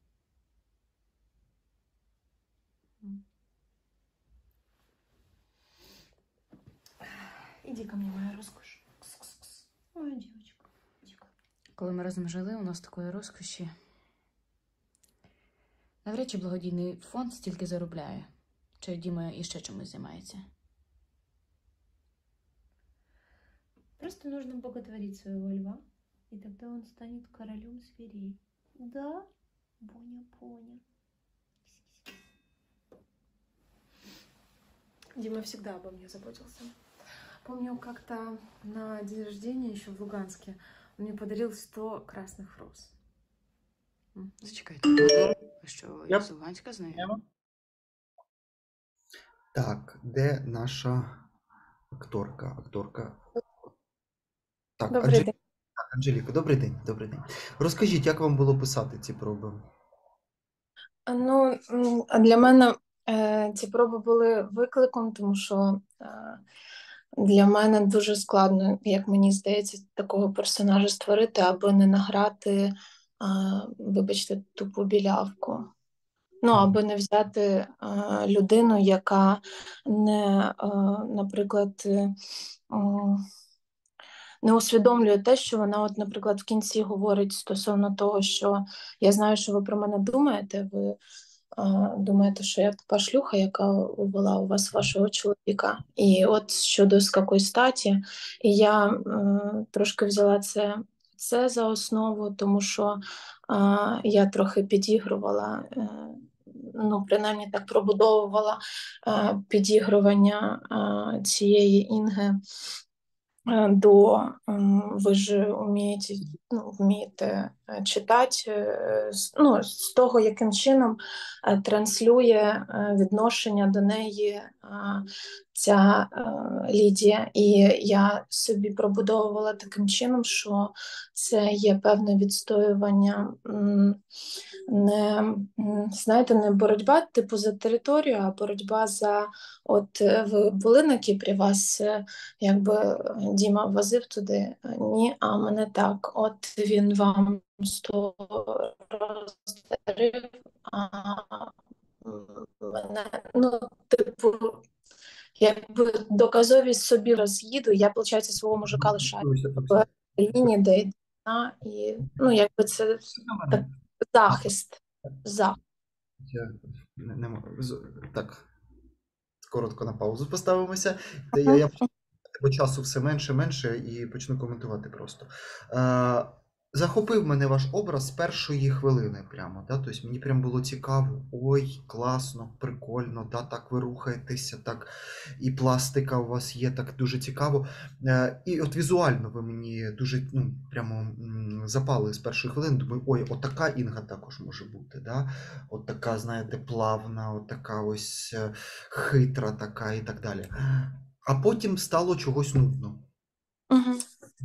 Иди ко мне, моя роскошь. Кс-кс-кс. Моя девочка. Иди ко Коли ми разом жили, у нас такої розкоші. Навряд чи благодійний фонд стільки заробляє. Чи Діма іще чимось займається? Просто нужно боготворить своего льва, и тогда он станет королем зверей. Да, Боня-поня. Дима всегда обо мне заботился. Помню, как-то на день рождения еще в Луганске он мне подарил сто красных роз. Зачекайте, ви що, я з Луганська знаю? Так, де наша акторка? Акторка. Так, Добрий Анжеліка. день. Так, Анжеліка, добрий день, добрий день. Розкажіть, як вам було писати ці проби? Ну, м, а для мене е, ці проби були викликом, тому що е, для мене дуже складно, як мені здається, такого персонажа створити, аби не награти, е, вибачте, тупу білявку. Ну, аби не взяти е, людину, яка не, е, наприклад, е, м, не усвідомлює те, що вона, от, наприклад, в кінці говорить стосовно того, що я знаю, що ви про мене думаєте, ви а, думаєте, що я тупа шлюха, яка увела у вас вашого чоловіка. І от щодо з якої статі, і я е, трошки взяла це, це за основу, тому що е, я трохи підігрувала, е, ну, принаймні так пробудовувала е, підігрування е, цієї Інги е, до, м, ви ж вмієте, ну, вмієте е, читати, е, з- ну, з того, яким чином е, транслює е, відношення до неї е, ця е, Лідія. І я собі пробудовувала таким чином, що це є певне відстоювання, м, не, м, знаєте, не боротьба типу за територію, а боротьба за, от е, ви були на Кіпрі, вас е, якби е, Діма возив туди, е, ні, а мене так, от він вам сто роздарив, а м, мене, ну, типу, якби доказовість собі роз'їду, я, виходить, свого мужика лишаю в країні, де йде війна, і, ну, якби це так, захист, захист. Я не, не можу. З- Так, коротко на паузу поставимося. Та Я, я почну, бо часу все менше, менше і почну коментувати просто. Е, захопив мене ваш образ з першої хвилини прямо. Да? Тобто мені прям було цікаво. Ой, класно, прикольно, да? Так ви рухаєтеся, так і пластика у вас є, так дуже цікаво. Е, і от візуально ви мені дуже, ну, прямо м, запали з першої хвилини. Думаю, ой, отака Інга також може бути. Да? От така, знаєте, плавна, от така ось е, хитра така і так далі. А потім стало чогось нудно. Угу.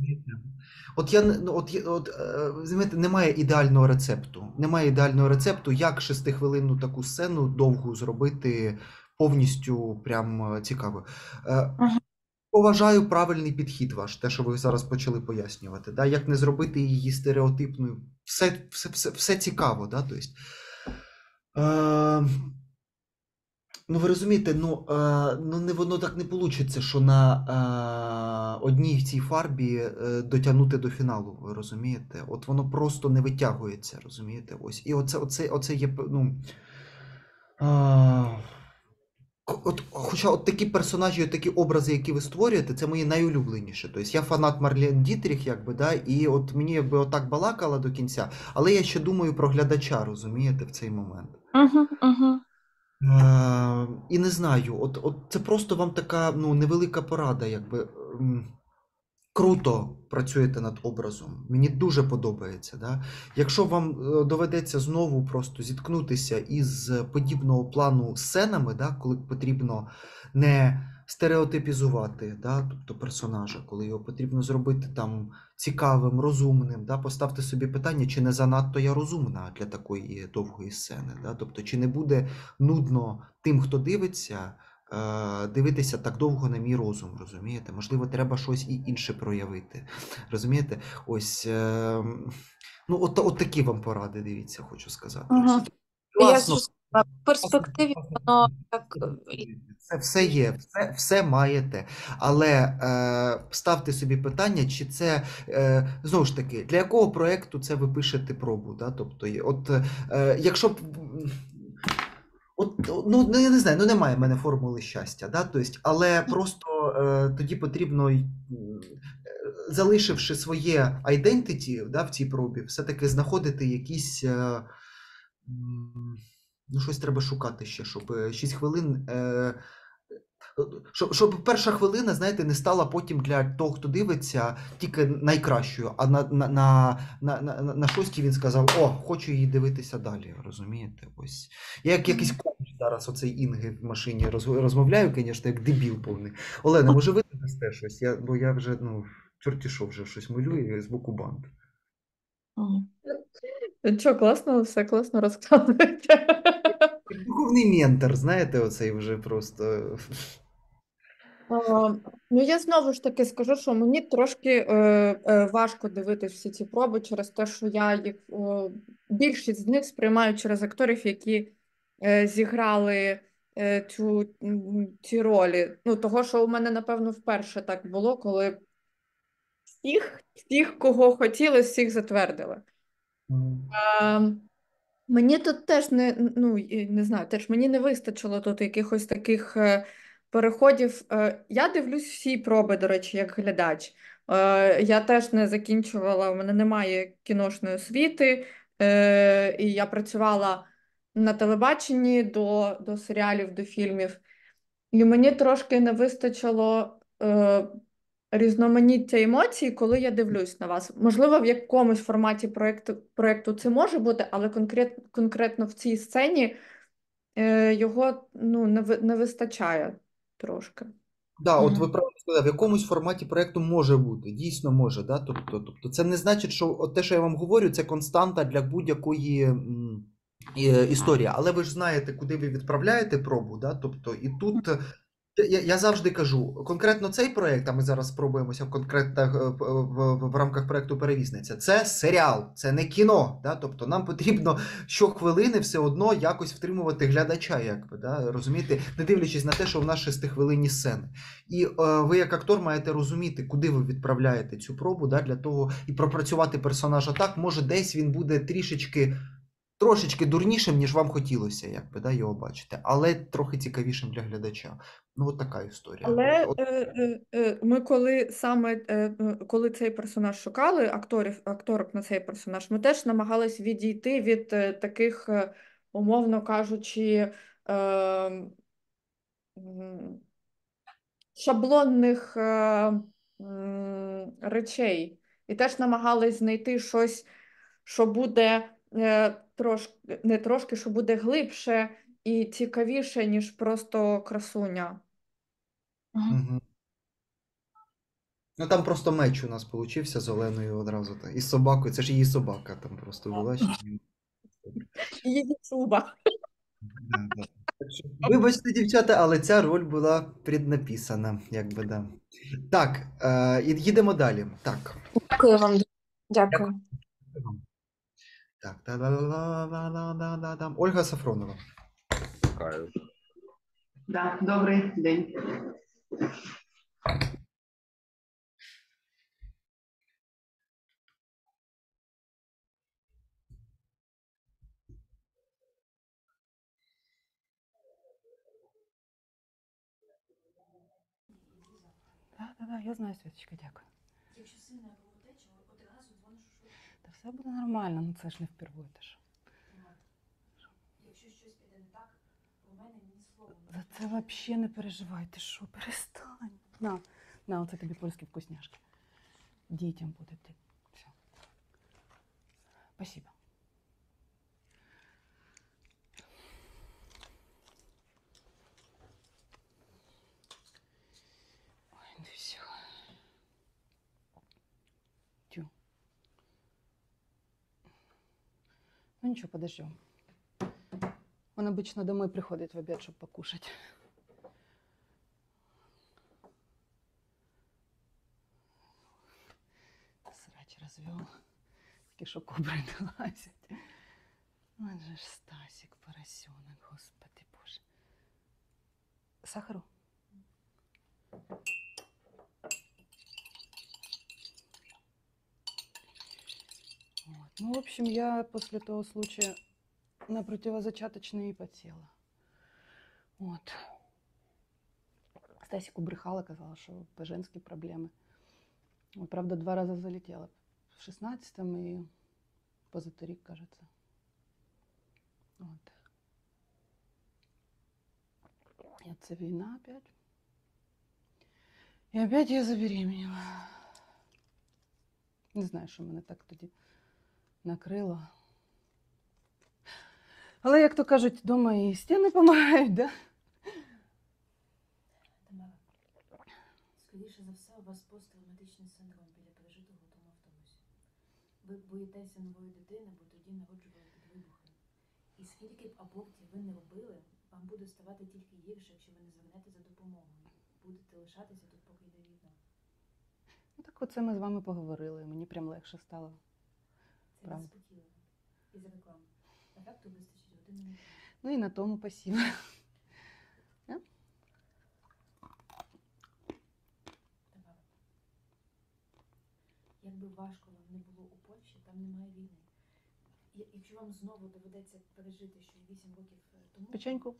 От я не- ну, от, я- от е, знаєте, немає ідеального рецепту. Немає ідеального рецепту, як шестихвилинну таку сцену довгу зробити повністю прям е, цікаво. Е, Поважаю правильний підхід ваш, те, що ви зараз почали пояснювати. Да? Як не зробити її стереотипною. Все, все, все, все цікаво, да? Тобто, е, ну, ви розумієте, ну, е, ну не воно так не вийде, що на е, одній цій фарбі е, дотягнути до фіналу, ви розумієте? От воно просто не витягується, розумієте? Ось. І оце, оце, оце є, ну. Е, От, хоча от такі персонажі, от такі образи, які ви створюєте, це мої найулюбленіші. Тобто я фанат Марлен Дітріх, якби, да, і от мені якби отак балакала до кінця, але я ще думаю про глядача, розумієте, в цей момент. Угу, угу. Е, і не знаю, от, от це просто вам така, ну, невелика порада, якби. м, Круто працюєте над образом. Мені дуже подобається. Да? Якщо вам е, доведеться знову просто зіткнутися із подібного плану сценами, да, коли потрібно не стереотипізувати, да, тобто персонажа, коли його потрібно зробити там цікавим, розумним, да, поставте собі питання, чи не занадто я розумна для такої довгої сцени. Да? Тобто, чи не буде нудно тим, хто дивиться, е, дивитися так довго на мій розум, розумієте? Можливо, треба щось і інше проявити. Розумієте? Ось, е, Ну, от, от такі вам поради, дивіться, хочу сказати. Ага. Я Класно, зрозуміла. В перспективі воно так. це все є, все, все маєте. Але е, ставте собі питання, чи це, е, знову ж таки, для якого проєкту це ви пишете пробу, да? Тобто, є- от, е, якщо б, м, от, ну, ну, я не знаю, ну немає в мене формули щастя, да? Тобто, але просто е, тоді потрібно, й, м, е, залишивши своє identity, да, в цій пробі, все-таки знаходити якісь, е, м, ну, щось треба шукати ще, щоб е, шість хвилин. Е, щоб, щоб перша хвилина, знаєте, не стала потім для того, хто дивиться, тільки найкращою, а на, на, на, на, на, на шостій він сказав: о, хочу її дивитися далі, розумієте? Ось. Я як якийсь коуч зараз оцей Інги в машині роз- розмовляю, звісно, як дебіл повний. Олена, може ви дасте щось? Я, бо я вже, ну, чорті що вже щось малюю з боку банд. Що, класно, все класно розказуєте. Духовний ментор, знаєте, оцей вже просто. А, Ну, я знову ж таки скажу, що мені трошки е, е, важко дивитись всі ці проби через те, що я їх е, більшість з них сприймаю через акторів, які е, зіграли е, цю, м, ці ролі. Ну, того, що у мене, напевно, вперше так було, коли всіх, всіх, кого хотіли, всіх затвердили. А, Мені тут теж не, ну, і не знаю, теж мені не вистачило тут якихось таких е, переходів. Е, Я дивлюсь всі проби, до речі, як глядач. Е, Я теж не закінчувала, у мене немає кіношної освіти, е, і я працювала на телебаченні до, до серіалів, до фільмів. І мені трошки не вистачило е, різноманіття емоцій, коли я дивлюсь на вас. Можливо, в якомусь форматі проєкту, проєкту це може бути, але конкрет, конкретно в цій сцені е, його ну, не, ви- не вистачає трошки. Да, от ви правильно сказали, в якомусь форматі проєкту може бути, дійсно може, да? Тобто, тобто це не значить, що от те, що я вам говорю, це константа для будь-якої м, і- історії. Але ви ж знаєте, куди ви відправляєте пробу, да? Тобто, і тут е, я, я завжди кажу, конкретно цей проєкт, а ми зараз спробуємося в конкретних е, в, в, в рамках проєкту Перевізниця. Це серіал, це не кіно. Да? Тобто нам потрібно щохвилини все одно якось втримувати глядача, якби, да? Розумієте, не дивлячись на те, що в нас шестихвилинні сцени. І е, ви, як актор, маєте розуміти, куди ви відправляєте цю пробу, да, для того і пропрацювати персонажа так, може десь він буде трішечки, трошечки дурнішим, ніж вам хотілося, якби, да, його бачити, але трохи цікавішим для глядача. Ну, от така історія. Але От, е, е, е, ми коли саме е, е, коли цей персонаж шукали, акторів, акторок на цей персонаж, ми теж намагались відійти від е, таких, е, умовно кажучи, е, м, шаблонних е, м, речей. І теж намагались знайти щось, що буде е, трошки, не трошки, що буде глибше і цікавіше, ніж просто красуня. Мгм. Ну там просто меч у нас получився з Оленою одразу. та- І з собакою, це ж її собака там просто була. ще ні. Її шуба. Да, да. Так що, вибачте, дівчата, але ця роль була преднаписана, якби, да. Так, е, і- їдемо далі. Так. Дякую вам. Дякую. Так, та-да-да-да-да-да-да-да. Ольга Сафронова. Чекаю. Да, добрий день. Так, так, так, я знаю, Світочка, дякую. Якщо сильна кровотеча, одразу дзвониш у швидку. Та все буде нормально, ну це ж не впервые теж. Якщо щось піде не так, у мене ні слова. За це взагалі не переживай, ти що, перестань. На, на, оце тобі польські вкусняшки. Дітям буде ти. Все. Спасибо. Ой, ну все. Тю. Ну ничего, подождем. Он обычно домой приходит в обед, чтобы покушать. Срач развел. Стасики, що кобри не лазять. Он же ж Стасик, поросенок, господи боже. Сахару? Вот. Ну, в общем, я после того случая на противозачаточные и подсела. Вот. Стасику брехала, казала, что по женские проблемы. Вот, правда, два раза залетела. В шестнадцатом и позаторик, кажется. Вот. И это война опять. И опять я забеременела. Не знаю, що мене так тоді накрило. Але, як то кажуть, вдома і стіни допомагають, да? Тамара, скоріше за все, у вас посттравматичний синдром біля пережитого в тому автобусі. Ви боїтеся нової дитини, бо тоді народжували під вибухи. І скільки б абортів ви не робили, вам буде ставати тільки гірше, якщо ви не звернете за допомогою. Будете лишатися тут, поки йде війна. Ну так оце ми з вами поговорили, мені прям легше стало. Це Правда. розпотілено. І за рекламу. Ефекту вистачить один минут. Ну і на тому спасибо. Да? Тамара, якби важко вам не було у Польщі, там немає війни. Я- Якщо вам знову доведеться пережити, що і вісім років е, тому... Печеньку.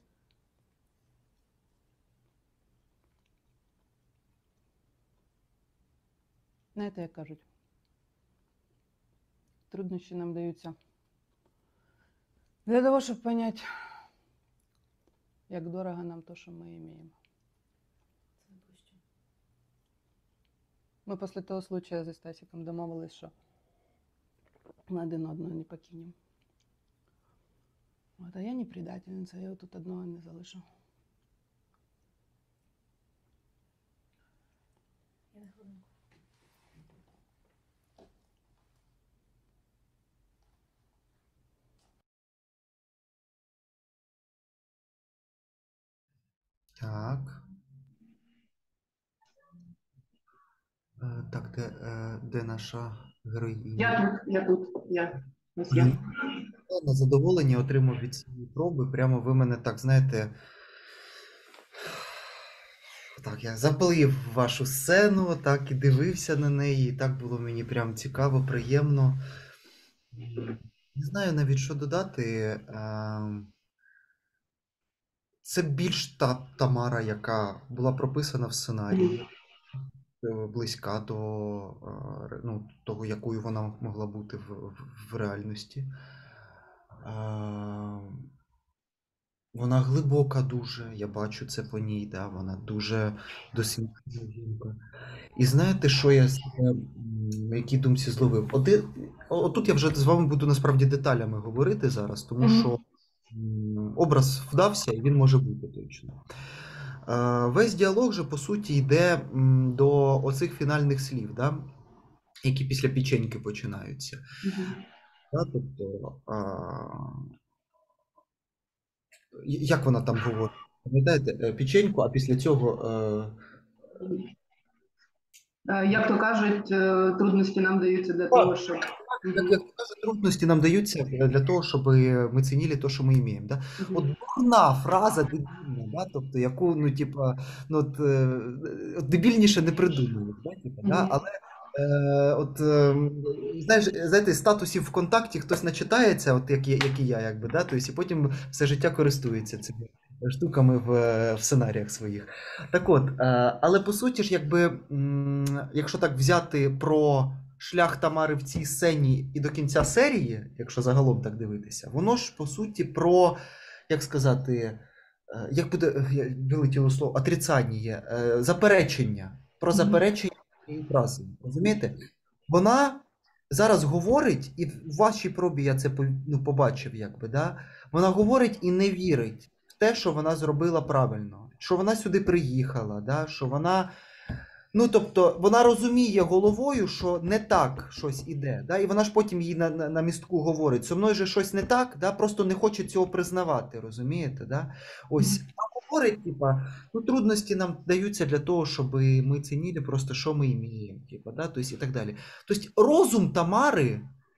Знаєте, як кажуть, труднощі нам даються для того, щоб понять, як дорого нам то, що ми маємо. Це ви про що? Ми після того случая зі Стасиком домовились, що ми один одного не покинемо. От, а я не предательниця, я тут одного не залишу. Я на хвилинку. Так. Е, Так, де, е, де наша героїня? Я тут, я тут, я. Ось я. На задоволення отримав від цієї проби. Прямо ви мене так, знаєте, так, я запалив вашу сцену, так і дивився на неї, і так було мені прям цікаво, приємно. М, Не знаю навіть, що додати. Ем, Це більш та Тамара, яка була прописана в сценарії, е, близька до е, ре- ну, того, якою вона могла бути в, в, в реальності. Ем, Вона глибока дуже, я бачу це по ній, да, вона дуже досвідчена жінка. І знаєте, що я себе, м, на якій думці зловив? Оди, о- отут я вже з вами буду насправді деталями говорити зараз, тому Мгм. що м, образ вдався і він може бути точно. Е, Весь діалог же, по суті, йде м, до оцих фінальних слів, да, які після печеньки починаються. Мгм. Да, тобто, а, я- як вона там говорить? Пам'ятаєте, е, печеньку, а після цього е, Е, Як то кажуть, е, трудності нам даються для того, щоб. як, Мгм. як кажуть, трудності нам даються для того, щоб ми цінили те, що ми маємо. Да? От Мгм. дурна фраза дебільна, да? Тобто, яку, ну, типа, ну, от, е, от дебільніше не придумають. Да? Типа, да? Мгм. Але е, от, е, знаєш, знаєте, статусів ВКонтакті хтось начитається, от як, я- як і я, якби, да? Тобто, і потім все життя користується цими штуками в, е, в сценаріях своїх. Так от, е, але по суті ж, якби, м, якщо так взяти про шлях Тамари в цій сцені і до кінця серії, якщо загалом так дивитися, воно ж по суті про, як сказати, е, як буде е, вилетіло слово, отрицання, е, заперечення, про Мгм. заперечення цієї фрази. Розумієте? Вона зараз говорить, і в вашій пробі я це по- ну, побачив, якби, да? Вона говорить і не вірить в те, що вона зробила правильно, що вона сюди приїхала, да? Що вона. Ну, тобто, вона розуміє головою, що не так щось іде, да? І вона ж потім їй на, на, на містку говорить, зо мною же щось не так, да? Просто не хоче цього признавати, розумієте? Да? Ось, а говорить, типа, ну, трудності нам даються для того, щоб ми цінили просто, що ми іміємо, типа, да? Тобто, і так далі. Тобто, розум Тамари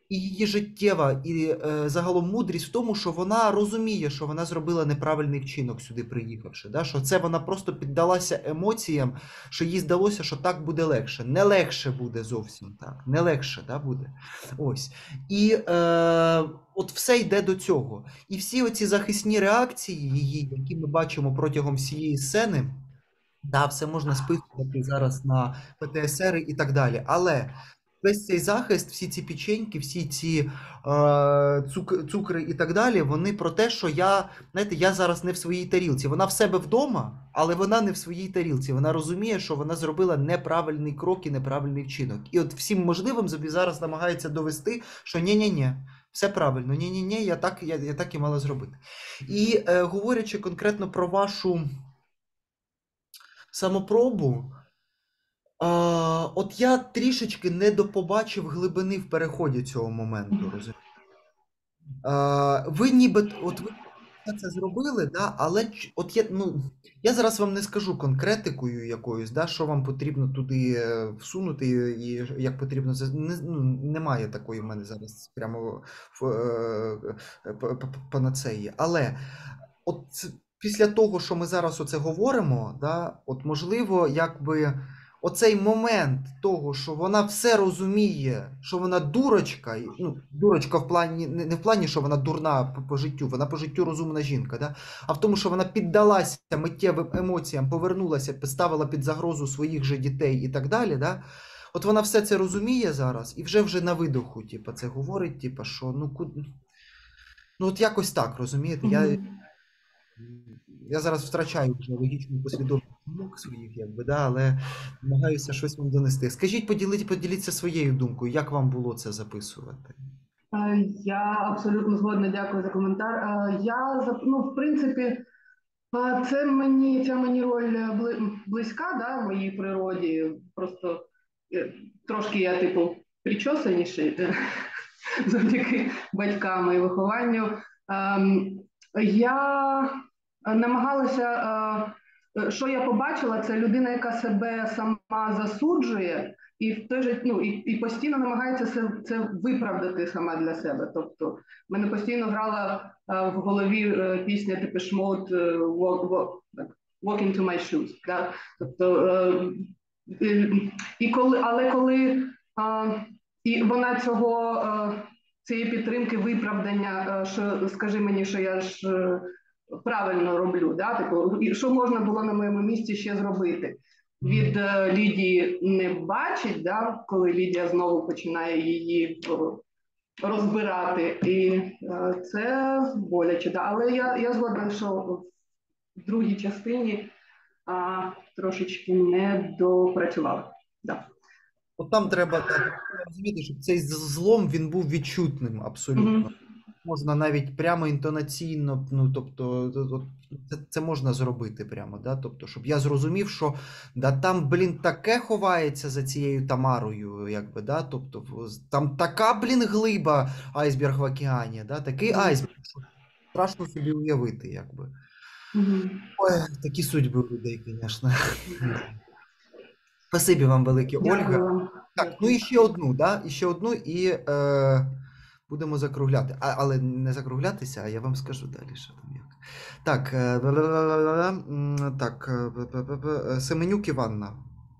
і її життєва і е, загалом мудрість в тому, що вона розуміє, що вона зробила неправильний вчинок сюди приїхавши. Да? Що це вона просто піддалася емоціям, що їй здалося, що так буде легше. Не легше буде зовсім так. Не легше, да, буде. Ось. І е, от все йде до цього. І всі оці захисні реакції її, які ми бачимо протягом всієї сцени, да, все можна списувати зараз на Пе Те Ес Ери і так далі. Але весь цей захист, всі ці печеньки, всі ці е, цук, цукри і так далі, вони про те, що я, знаєте, я зараз не в своїй тарілці. Вона в себе вдома, але вона не в своїй тарілці. Вона розуміє, що вона зробила неправильний крок і неправильний вчинок. І от всім можливим собі зараз намагається довести, що ні-ні-ні, все правильно, ні-ні-ні, я так, я, я так і мала зробити. І е, говорячи конкретно про вашу самопробу, А, от я трішечки не допобачив глибини в переході цього моменту, розумієте? А, ви ніби, от ви це зробили, да, але ч- от я, ну, я зараз вам не скажу конкретикою якоюсь, да, що вам потрібно туди е, всунути і як потрібно це, не, ну, немає такої в мене зараз прямо в, е, е, п- п- панацеї. Але от це- після того, що ми зараз оце говоримо, да, от можливо, якби оцей момент того, що вона все розуміє, що вона дурочка, і, ну, дурочка в плані, не не в плані, що вона дурна по, по життю, вона по життю розумна жінка, да? А в тому, що вона піддалася миттєвим емоціям, повернулася, поставила під загрозу своїх же дітей і так далі, да? От вона все це розуміє зараз і вже вже на видоху, типу, це говорить, типу, що ну куди. Ну, от якось так, розумієте? Я, я зараз втрачаю вже логічну послідовність думок своїх, якби, да, але намагаюся щось вам донести. Скажіть, поділіть, поділіться своєю думкою, як вам було це записувати? Е, Я абсолютно згодна, дякую за коментар. Е, Я, за- ну, в принципі, е, це мені, ця мені роль бли- близька, да, моїй природі. Просто е, трошки я, типу, причосаніший е, завдяки батькам і вихованню. Ем, Я намагалася, е, що я побачила, це людина, яка себе сама засуджує, і в той же, ну, і, і постійно намагається це, це виправдати сама для себе. Тобто, в мене постійно грала е, в голові е, пісня Depeche Mode е, walk, walk, так, Walk into my shoes. Да? Тобто, е, і, і коли, але коли е, і вона цього, е, цієї підтримки, виправдання, е, що скажи мені, що я ж е, правильно роблю, да? Типу, і що можна було на моєму місці ще зробити. Від е, Лідії не бачить, да? Коли Лідія знову починає її о, розбирати. І е, це боляче. Да? Але я, я згодна, що в другій частині а, трошечки не допрацювала. Да. От там треба так, розуміти, щоб цей з- злом він був відчутним абсолютно. Мгм. Можна навіть прямо інтонаційно, ну тобто, то- то- це, це можна зробити прямо, да? Тобто, щоб я зрозумів, що да, там, блін, таке ховається за цією Тамарою, якби, да? Тобто, в- там така, блін, глиба, айсберг в океані, да? Такий Мгм. айсберг, що страшно собі уявити, якби. Мгм. Ой, такі судьби у людей, звісно. Спасибі вам велике, Дякую Ольга. вам. Так, ну і ще одну, да? І ще одну, і е, будемо закругляти. А, але не закруглятися, а я вам скажу далі, що там як. Так, е, ла-ла-ла-ла-ла, м, так, е, п-п-п-п, е, Семенюк Іванна.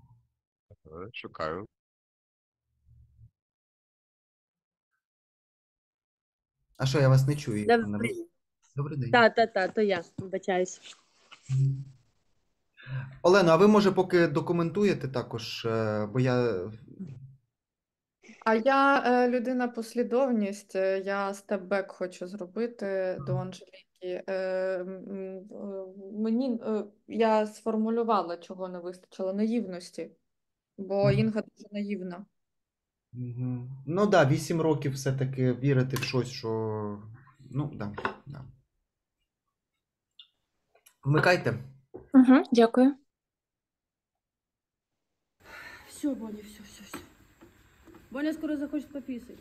Е, Шукаю. А що, я вас не чую, Іванна? Ви- Добрий. Добрий день. Та, та, та, то я, вибачаюсь. Олено, а ви, може, поки документуєте також, е, бо я... А я е, людина послідовність, е, я степ-бек хочу зробити до Анжеліки. Е, м, м, е, мені, е, я сформулювала, чого не вистачило, наївності, бо Мгм. Інга дуже наївна. Мгм. Ну да, вісім років все-таки вірити в щось, що... Ну, да, да. Вмикайте. Угу, дякую. Все, Боня, все, все, все. Боня скоро захочет пописать.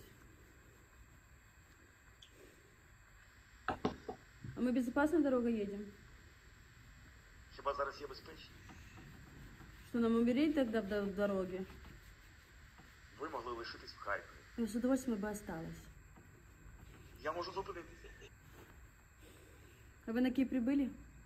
А мы безопасной дорогой едем? Хіба зараз є безпечність? Что, нам умереть тогда в, до- в дороге? Ви могли лишитись в Харкові. Я с удовольствием бы осталась. Я можу зупинитися. А вы на Кипре были?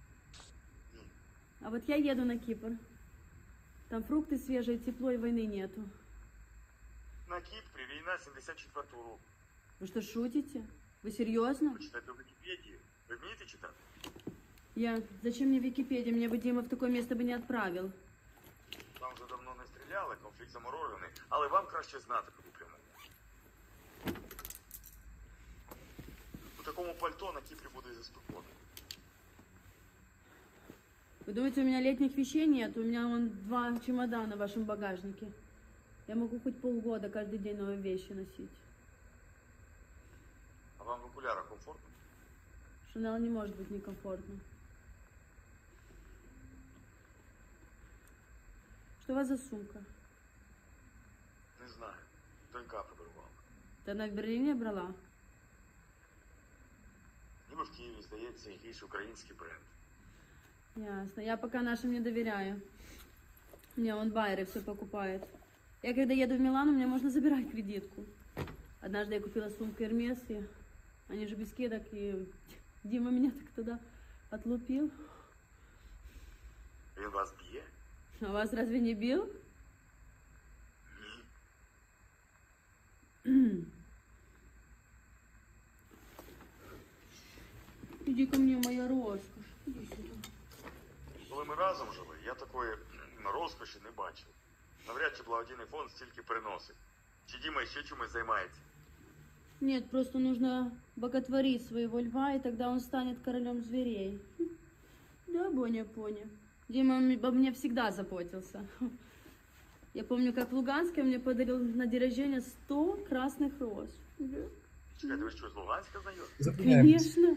А вот я еду на Кипр. Там фрукты свежие, тепло и войны нету. На Кіпрі війна сімдесят четвертого року. Вы что, шутите? Вы серьезно? Ви читаєте в Вікіпедії. Ви вмієте читати? Я... Зачем мне Википедия? Меня бы Дима в такое место бы не отправил. Там вже давно не стріляли, конфлікт заморожений, але вам краще знати, куди прямо. У такому пальто на Кіпрі буде заспокоєно. Вы думаете, у меня летних вещей нет? У меня вон два чемодана в вашем багажнике. Я могу хоть полгода каждый день новые вещи носить. А вам в окулярах комфортно? Шанел не может быть некомфортно. Что у вас за сумка? Не знаю. Донька подарувала. Ты она в Берлине брала? Ніби в Києві, здається, якийсь український бренд. Ясно. Я пока нашим не доверяю. Мне он байеры все покупает. Я когда еду в Милан, у меня можно забирать кредитку. Однажды я купила сумку Hermes, и они же без скидок, и Дима меня так тогда отлупил. Він вас б'є? А вас разве не бил? Иди ко мне, моя роскошь. Иди сюда. Коли ми разом жили, я такої м, розкоші не бачив. Навряд чи благодійний фонд стільки приносить. Чи Діма ще чимось займається? Нет, просто нужно боготворить своего льва, и тогда он станет королем зверей. Да, Боня, Поня. Дима м- обо мне всегда заботился. Я помню, как в Луганске он мне подарил на день рождения сто красных роз. Да. Чекайте, ви що, з Луганська знайомі? Зупиняємось. Конечно.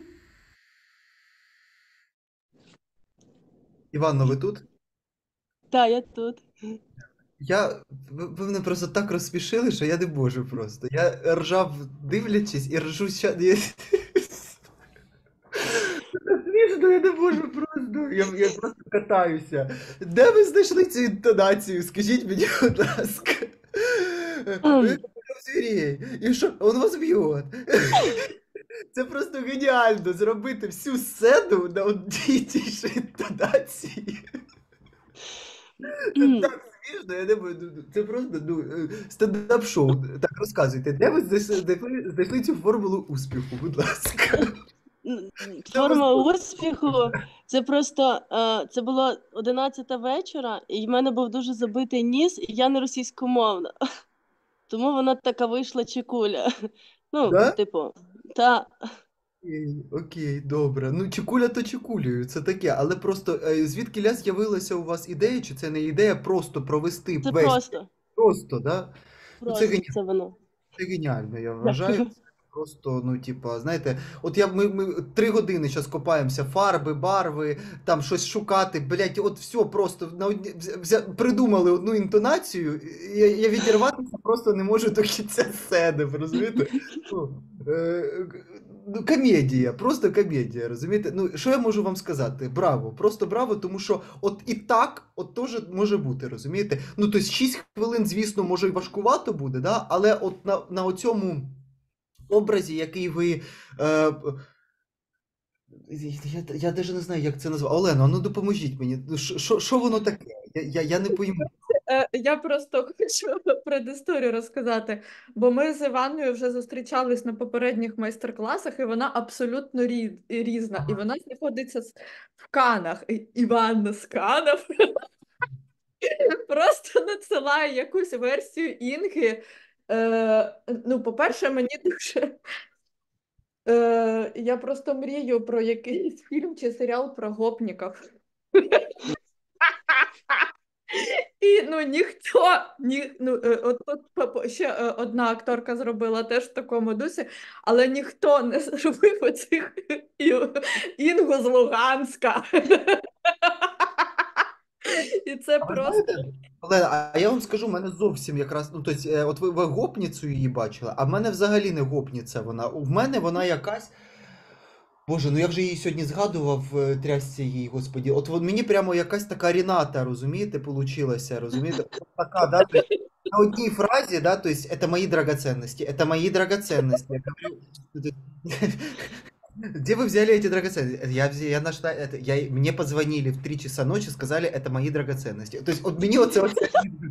Іванно, ви тут? Так, я тут. Я, ви, ви мене просто так розсмішили, що я не можу просто. Я ржав дивлячись і ржу ща. Я... Це смішно, я не можу просто. Я, я просто катаюся. Де ви знайшли цю інтонацію? Скажіть мені, будь ласка. Ви звірей. І що? Он вас б'є. Це просто геніально зробити всю сцену на одній тій же інтонації. Це так смішно, я не можу. Це просто ну, стендап-шоу. Так, розказуйте, де ви знайшли, де ви знайшли цю формулу успіху, будь ласка. Форма успіху. Це просто е, це було одинадцята вечора, і в мене був дуже забитий ніс, і я не російськомовна. Тому вона така вийшла чекуля. Ну, Да? типу, та. Окей, окей, добре. Ну, чекуля то чекулею, це таке, але просто е, звідкіля з'явилася у вас ідея, чи це не ідея просто провести Це весь просто. просто, да? Ну, це Просто геніально. це воно. Це геніально, я вважаю. Це просто, ну, типа, знаєте, от я, ми, ми три години зараз копаємося, фарби, барви, там щось шукати, блядь, от все просто на одні, взя, придумали одну інтонацію, і я, я відірватися просто не можу до кінця сцени, ви розумієте? Ну, е, ну, комедія, просто комедія, розумієте? Ну, що я можу вам сказати? Браво, просто браво, тому що от і так, от теж може бути, розумієте? Ну, тобто шість хвилин, звісно, може й важкувато буде, да? Але от на, на оцьому образі, який ви. Е, я, я навіть не знаю, як це назвати. Олено, ну допоможіть мені. Ну, Що що воно таке? Я, я, я не пойму. Е, Я просто хочу предісторію розказати, бо ми з Іванною вже зустрічались на попередніх майстер-класах, і вона абсолютно рі- різна. І вона знаходиться с- в Канах. І Іванна з Канів просто надсилає якусь версію Інги. Е, ну, по-перше, мені дуже. Е, я просто мрію про якийсь фільм чи серіал про гопніків. І ну ніхто, ні, ну е, от тут по- ще е, одна акторка зробила теж в такому дусі, але ніхто не зробив оцих і- Інгу з Луганська. І це А ви просто. знаєте, Олена, а я вам скажу, в мене зовсім якраз, ну, тобто, е, от ви, ви гопніцю її бачили, а в мене взагалі не гопніця вона. В мене вона якась. Боже, ну я вже її сьогодні згадував, е, трясся їй, господі. От вон мені прямо якась така Ріната, розумієте, получилася, розумієте? От така, да? на одній фразі, да, то есть это мои драгоценности, это мои драгоценности. Я говорю, где вы взяли эти драгоценности? Я, взя- я нашла это, я, мне позвонили в три часа ночи, сказали, это мои драгоценности. То есть от мені оце оце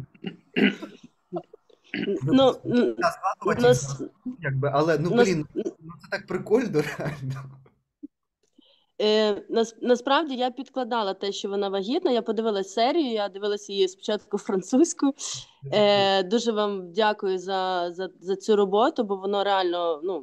Ну, м, да, складувати нас, інформацію, якби, але ну нас, блін, ну це так прикольно, реально. Е, нас, насправді я підкладала те, що вона вагітна. Я подивилась серію, я дивилася її спочатку французькою. Е, дуже вам дякую за, за, за цю роботу, бо воно реально ну,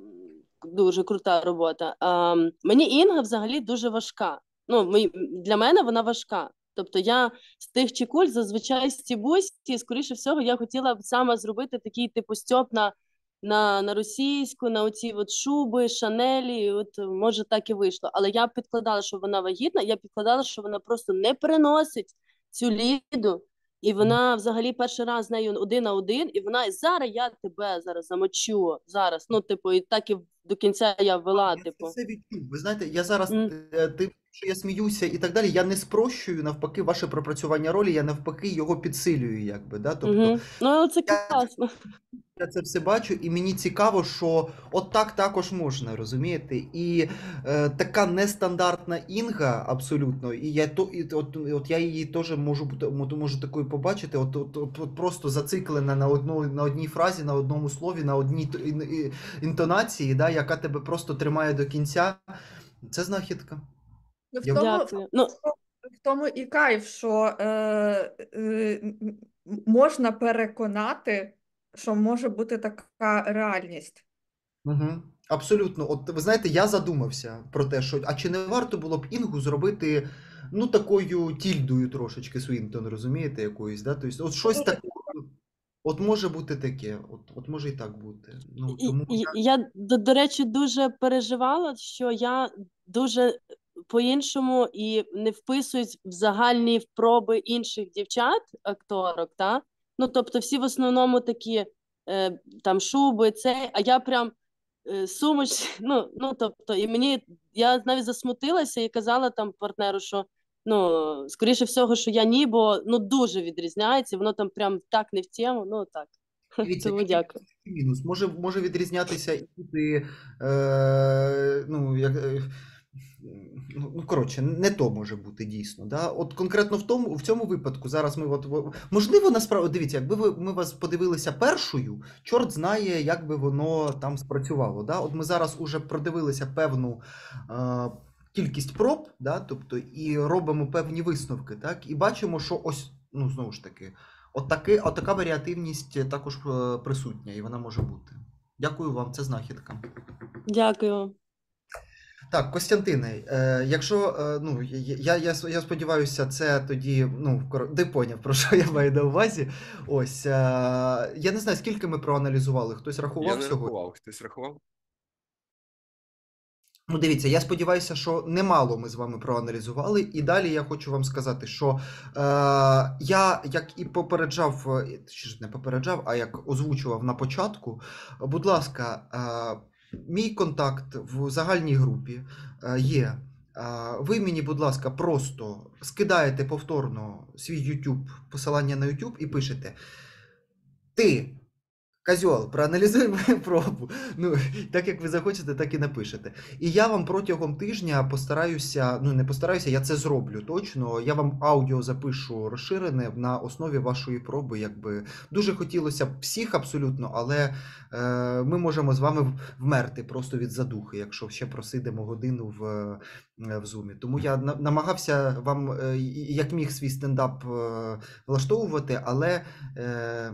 м, дуже крута робота. А, мені Інга взагалі дуже важка. Ну, мій- для мене вона важка. Тобто я з тих чекуль зазвичай стібусь, і, скоріше всього, я хотіла б саме зробити такий типу стьоп на на, на російську, на оці от шуби, шанелі, і от може так і вийшло. Але я підкладала, що вона вагітна, я підкладала, що вона просто не переносить цю Ліду, і вона взагалі перший раз з нею один на один, і вона і зараз я тебе зараз замочу, зараз, ну, типу, і так і до кінця я ввела, Я це типу. все відчув. Ви знаєте, я зараз М. е, тим, що я сміюся і так далі, я не спрощую навпаки ваше пропрацювання ролі, я навпаки його підсилюю, якби, да? Тобто Угу. Ну, але це я, класно. я це все бачу, і мені цікаво, що от так також можна, розумієте? І е, така нестандартна Інга, абсолютно, і я то, і, от, от я її теж можу бути- можу, можу такою побачити, от, от, от, от просто зациклена на одну, на одній фразі, на одному слові, на одній т- ін- і- інтонації, да, яка тебе просто тримає до кінця. Це знахідка. Ну, в Я... тому, Дякую. Ну, в тому і кайф, що е, е, м- можна переконати, що може бути така реальність. Угу. Абсолютно. От ви знаєте, я задумався про те, що а чи не варто було б Інгу зробити ну такою тільдою трошечки Свінтон, розумієте, якоюсь, да? Тобто, от щось таке, от може бути таке, от, от може і так бути. Ну, І, тому і, я... я, до, до речі, дуже переживала, що я дуже по-іншому і не вписуюсь в загальні впроби інших дівчат, акторок, та? Ну, тобто всі в основному такі е, там шуби, це, а я прям е, сумочці, ну, ну, тобто, і мені, я навіть засмутилася і казала там партнеру, що ну, скоріше всього, що я ні, бо ну, дуже відрізняється, воно там прям так не в тему, ну, так. Дивіться, Тому є і дякую. плюс, і мінус. Може, може відрізнятися і бути, е, ну, як, е, ну, ну, коротше, не то може бути дійсно. Да? От конкретно в тому, в цьому випадку зараз ми, от, в- можливо, насправді, дивіться, якби ви, ми вас подивилися першою, чорт знає, як би воно там спрацювало. Да? От ми зараз уже продивилися певну е, кількість проб, да? Тобто, і робимо певні висновки, так? І бачимо, що ось, ну, знову ж таки, От, таки, от така варіативність також е, присутня, і вона може бути. Дякую вам, це знахідка. Дякую. Так, Костянтине, е, якщо, е, ну, я, я, я, я сподіваюся, це тоді, ну, кор- ти поняв, про що я маю на увазі. Ось, е, я не знаю, скільки ми проаналізували, хтось Я рахував не сьогодні? рахував, хтось рахував? Ну, дивіться, я сподіваюся, що немало ми з вами проаналізували, і далі я хочу вам сказати, що е, я, як і попереджав, е, чи ж не попереджав, а як озвучував на початку, будь ласка, е, мій контакт в загальній групі е, є. Е, ви мені, будь ласка, просто скидаєте повторно свій YouTube, посилання на YouTube і пишете: ти, козьол, проаналізуй мою пробу. Ну, так як ви захочете, так і напишете. І я вам протягом тижня постараюся, ну не постараюся, я це зроблю точно. Я вам аудіо запишу розширене на основі вашої проби. Якби дуже хотілося б всіх абсолютно, але е, ми можемо з вами вмерти просто від задухи, якщо ще просидимо годину в, е, в зумі. Тому я на- намагався вам е, як міг свій стендап е, влаштовувати, але. Е,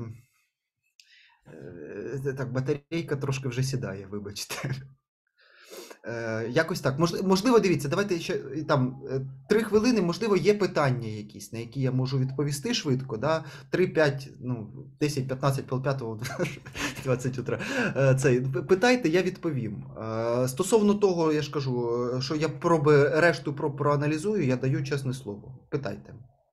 Е, Так, батарейка трошки вже сідає, вибачте. Е, якось так. Мож- Можливо, дивіться, давайте ще е, там е, три хвилини, можливо, є питання якісь, на які я можу відповісти швидко, да? три, п'ять, ну, десять, п'ятнадцять, пол п'ятого, двадцять утра. Е, Цей, п- питайте, я відповім. Е, Стосовно того, я ж кажу, е, що я проби, решту проб проаналізую, я даю чесне слово. Питайте.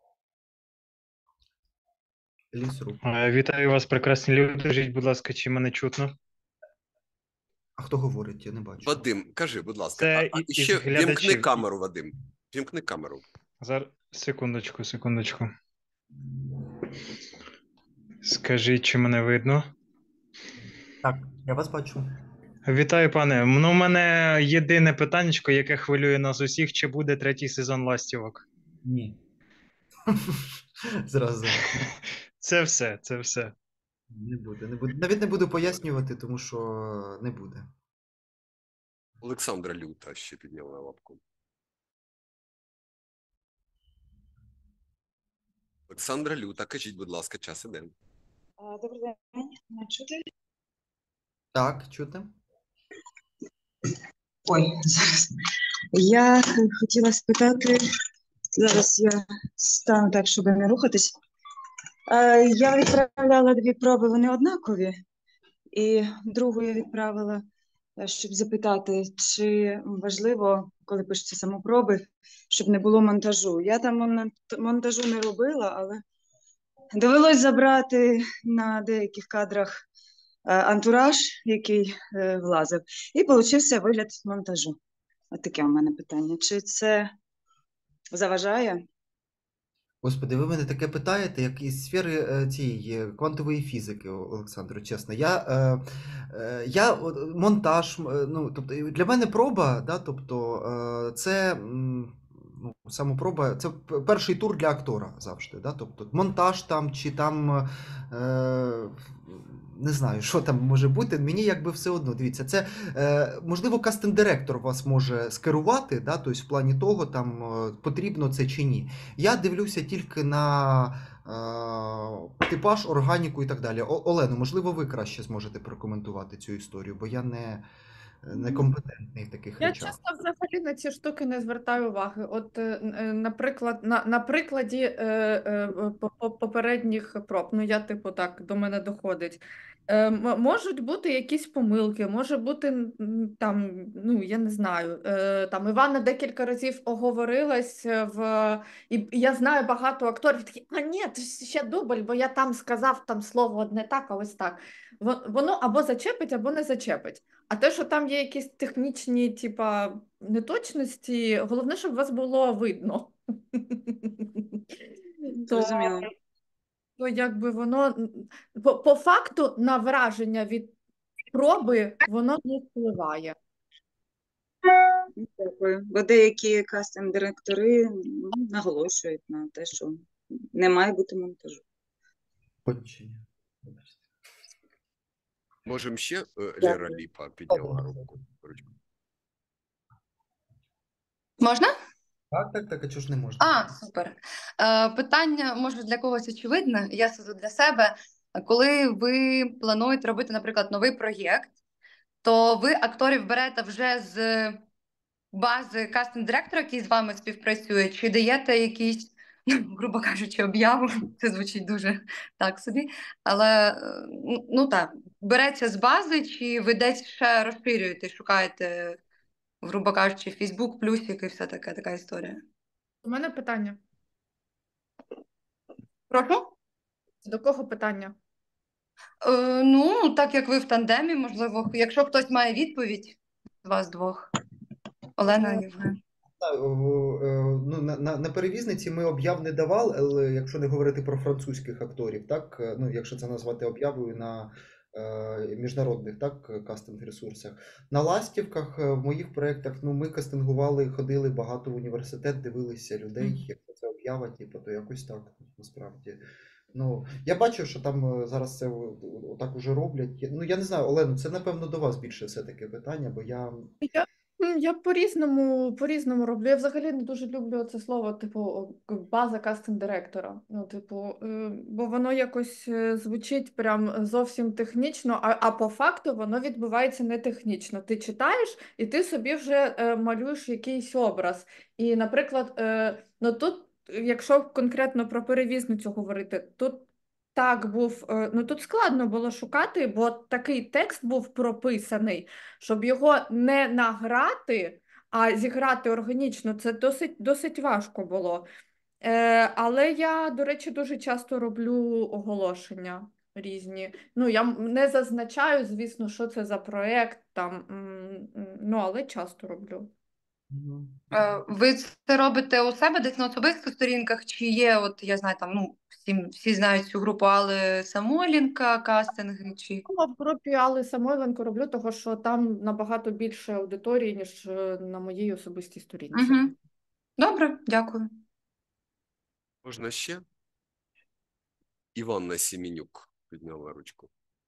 Ліс-руб. Е, Вітаю вас, прекрасні люди. Скажіть, будь ласка, чи мене чутно? А хто говорить? Я не бачу. Вадим, кажи, будь ласка. Це А, а і- і із ще вімкни глядачів. камеру, Вадим. Вімкни камеру. Зараз, секундочку, секундочку. Скажіть, чи мене видно? Так, я вас бачу. Вітаю, пане. Ну, у мене єдине питаннячко, яке хвилює нас усіх, чи буде третій сезон «Ластівок»? Ні. Зразу. Це все, це все. Не буде, не буде. Навіть не буду пояснювати, тому що не буде. Олександра Люта ще підняла лапку. Олександра Люта, кажіть, будь ласка, час іде. Добрий день. Мене чути? Так, чути. Ой, зараз. Я хотіла спитати, зараз я стану так, щоб не рухатись. Е, Я відправляла дві проби, вони однакові. І другу я відправила, е, щоб запитати, чи важливо, коли пишуться самопроби, щоб не було монтажу. Я там мон- монтажу не робила, але довелось забрати на деяких кадрах е, антураж, який е, влазив, і получився вигляд монтажу. От таке у мене питання. Чи це заважає? Господи, ви мене таке питаєте, як із сфери е, цієї е, квантової фізики, О- Олександро, чесно. Я, е, е, я от, монтаж, м, е, ну, тобто, і для мене проба, да, тобто, е, це м, ну, самопроба, це п- перший тур для актора завжди. Да, тобто, монтаж там чи там. Е, Не знаю, що там може бути, мені якби все одно. Дивіться, це е, можливо кастинг-директор вас може скерувати, да, тобто в плані того, там е, потрібно це чи ні. Я дивлюся тільки на е, типаж, органіку і так далі. О- Олено, можливо, ви краще зможете прокоментувати цю історію, бо я не, не компетентний в таких Я речах. часто взагалі на ці штуки не звертаю уваги. От, е, е, наприклад, на, на прикладі е, е, по- по- попередніх проб, ну я типу так, до мене доходить. Е, м- можуть бути якісь помилки, може бути м, там, ну я не знаю, е, там Івана декілька разів оговорилась е, в, і я знаю багато акторів, такі, а ні, це ж ще дубль, бо я там сказав там слово одне так, а ось так. Во- Воно або зачепить, або не зачепить. А те, що там є якісь технічні, типа, неточності, головне, щоб вас було видно. То, Зрозуміло. то якби воно м, по, по факту на враження від проби воно не впливає. Дякую. Бо деякі кастинг-директори ну, наголошують на те, що не має бути монтажу. Кончення. Можемо ще е, Лера Дякую. Ліпа підняла руку. ручку. Можна? Так, так, так, а чого ж не можна? А, супер. Е, питання, може, для когось очевидне, я суду для себе. Коли ви плануєте робити, наприклад, новий проєкт, то ви акторів берете вже з бази кастинг-директора, який з вами співпрацює, чи даєте якісь, ну, грубо кажучи, об'яву, це звучить дуже так собі, але, е, ну ну, так, береться з бази, чи ви десь ще розширюєте, шукаєте, грубо кажучи, Фейсбук, плюсик і все таке, така історія. У мене питання. Прошу? До кого питання? Е, ну, так як ви в тандемі, можливо, якщо хтось має відповідь з вас двох. Олена, Євген. Та, о, е, ну, на, на, на перевізниці ми об'яв не давали, але якщо не говорити про французьких акторів, так, е, ну, якщо це назвати об'явою на е, міжнародних, так, кастинг-ресурсах. На ластівках е, в моїх проєктах, ну, ми кастингували, ходили багато в університет, дивилися людей, якщо це об'ява, типу, то якось так, насправді. Ну, я бачу, що там е, зараз це о- о- отак уже роблять. Я- Ну, я не знаю, Олено, це, напевно, до вас більше все-таки питання, бо я... Я, м, я по-різному, по-різному роблю. Я взагалі не дуже люблю це слово, типу, о, к- база кастинг-директора. Ну, типу, е, бо воно якось е, звучить прям зовсім технічно, а, а по факту воно відбувається не технічно. Ти читаєш і ти собі вже е, малюєш якийсь образ. І, наприклад, е, ну тут, якщо конкретно про перевізницю говорити, тут так був, е, ну тут складно було шукати, бо такий текст був прописаний, щоб його не награти, а зіграти органічно, це досить, досить важко було. Е, але я, до речі, дуже часто роблю оголошення різні. Ну, я м- не зазначаю, звісно, що це за проєкт, там, м, м, ну, але часто роблю. Е, Ви це робите у себе десь на особистих сторінках, чи є, от я знаю, там, ну, всі, всі знають цю групу Алли Самойленка, кастинги, чи... Я в групі Алли Самойленко роблю, того що там набагато більше аудиторії, ніж е, на моїй особистій сторінці. Угу. Добре, дякую. Можна ще? Іванна Сімінюк підняла ручку.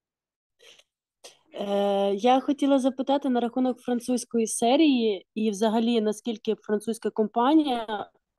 Е, я хотіла запитати на рахунок французької серії і взагалі, наскільки французька компанія е,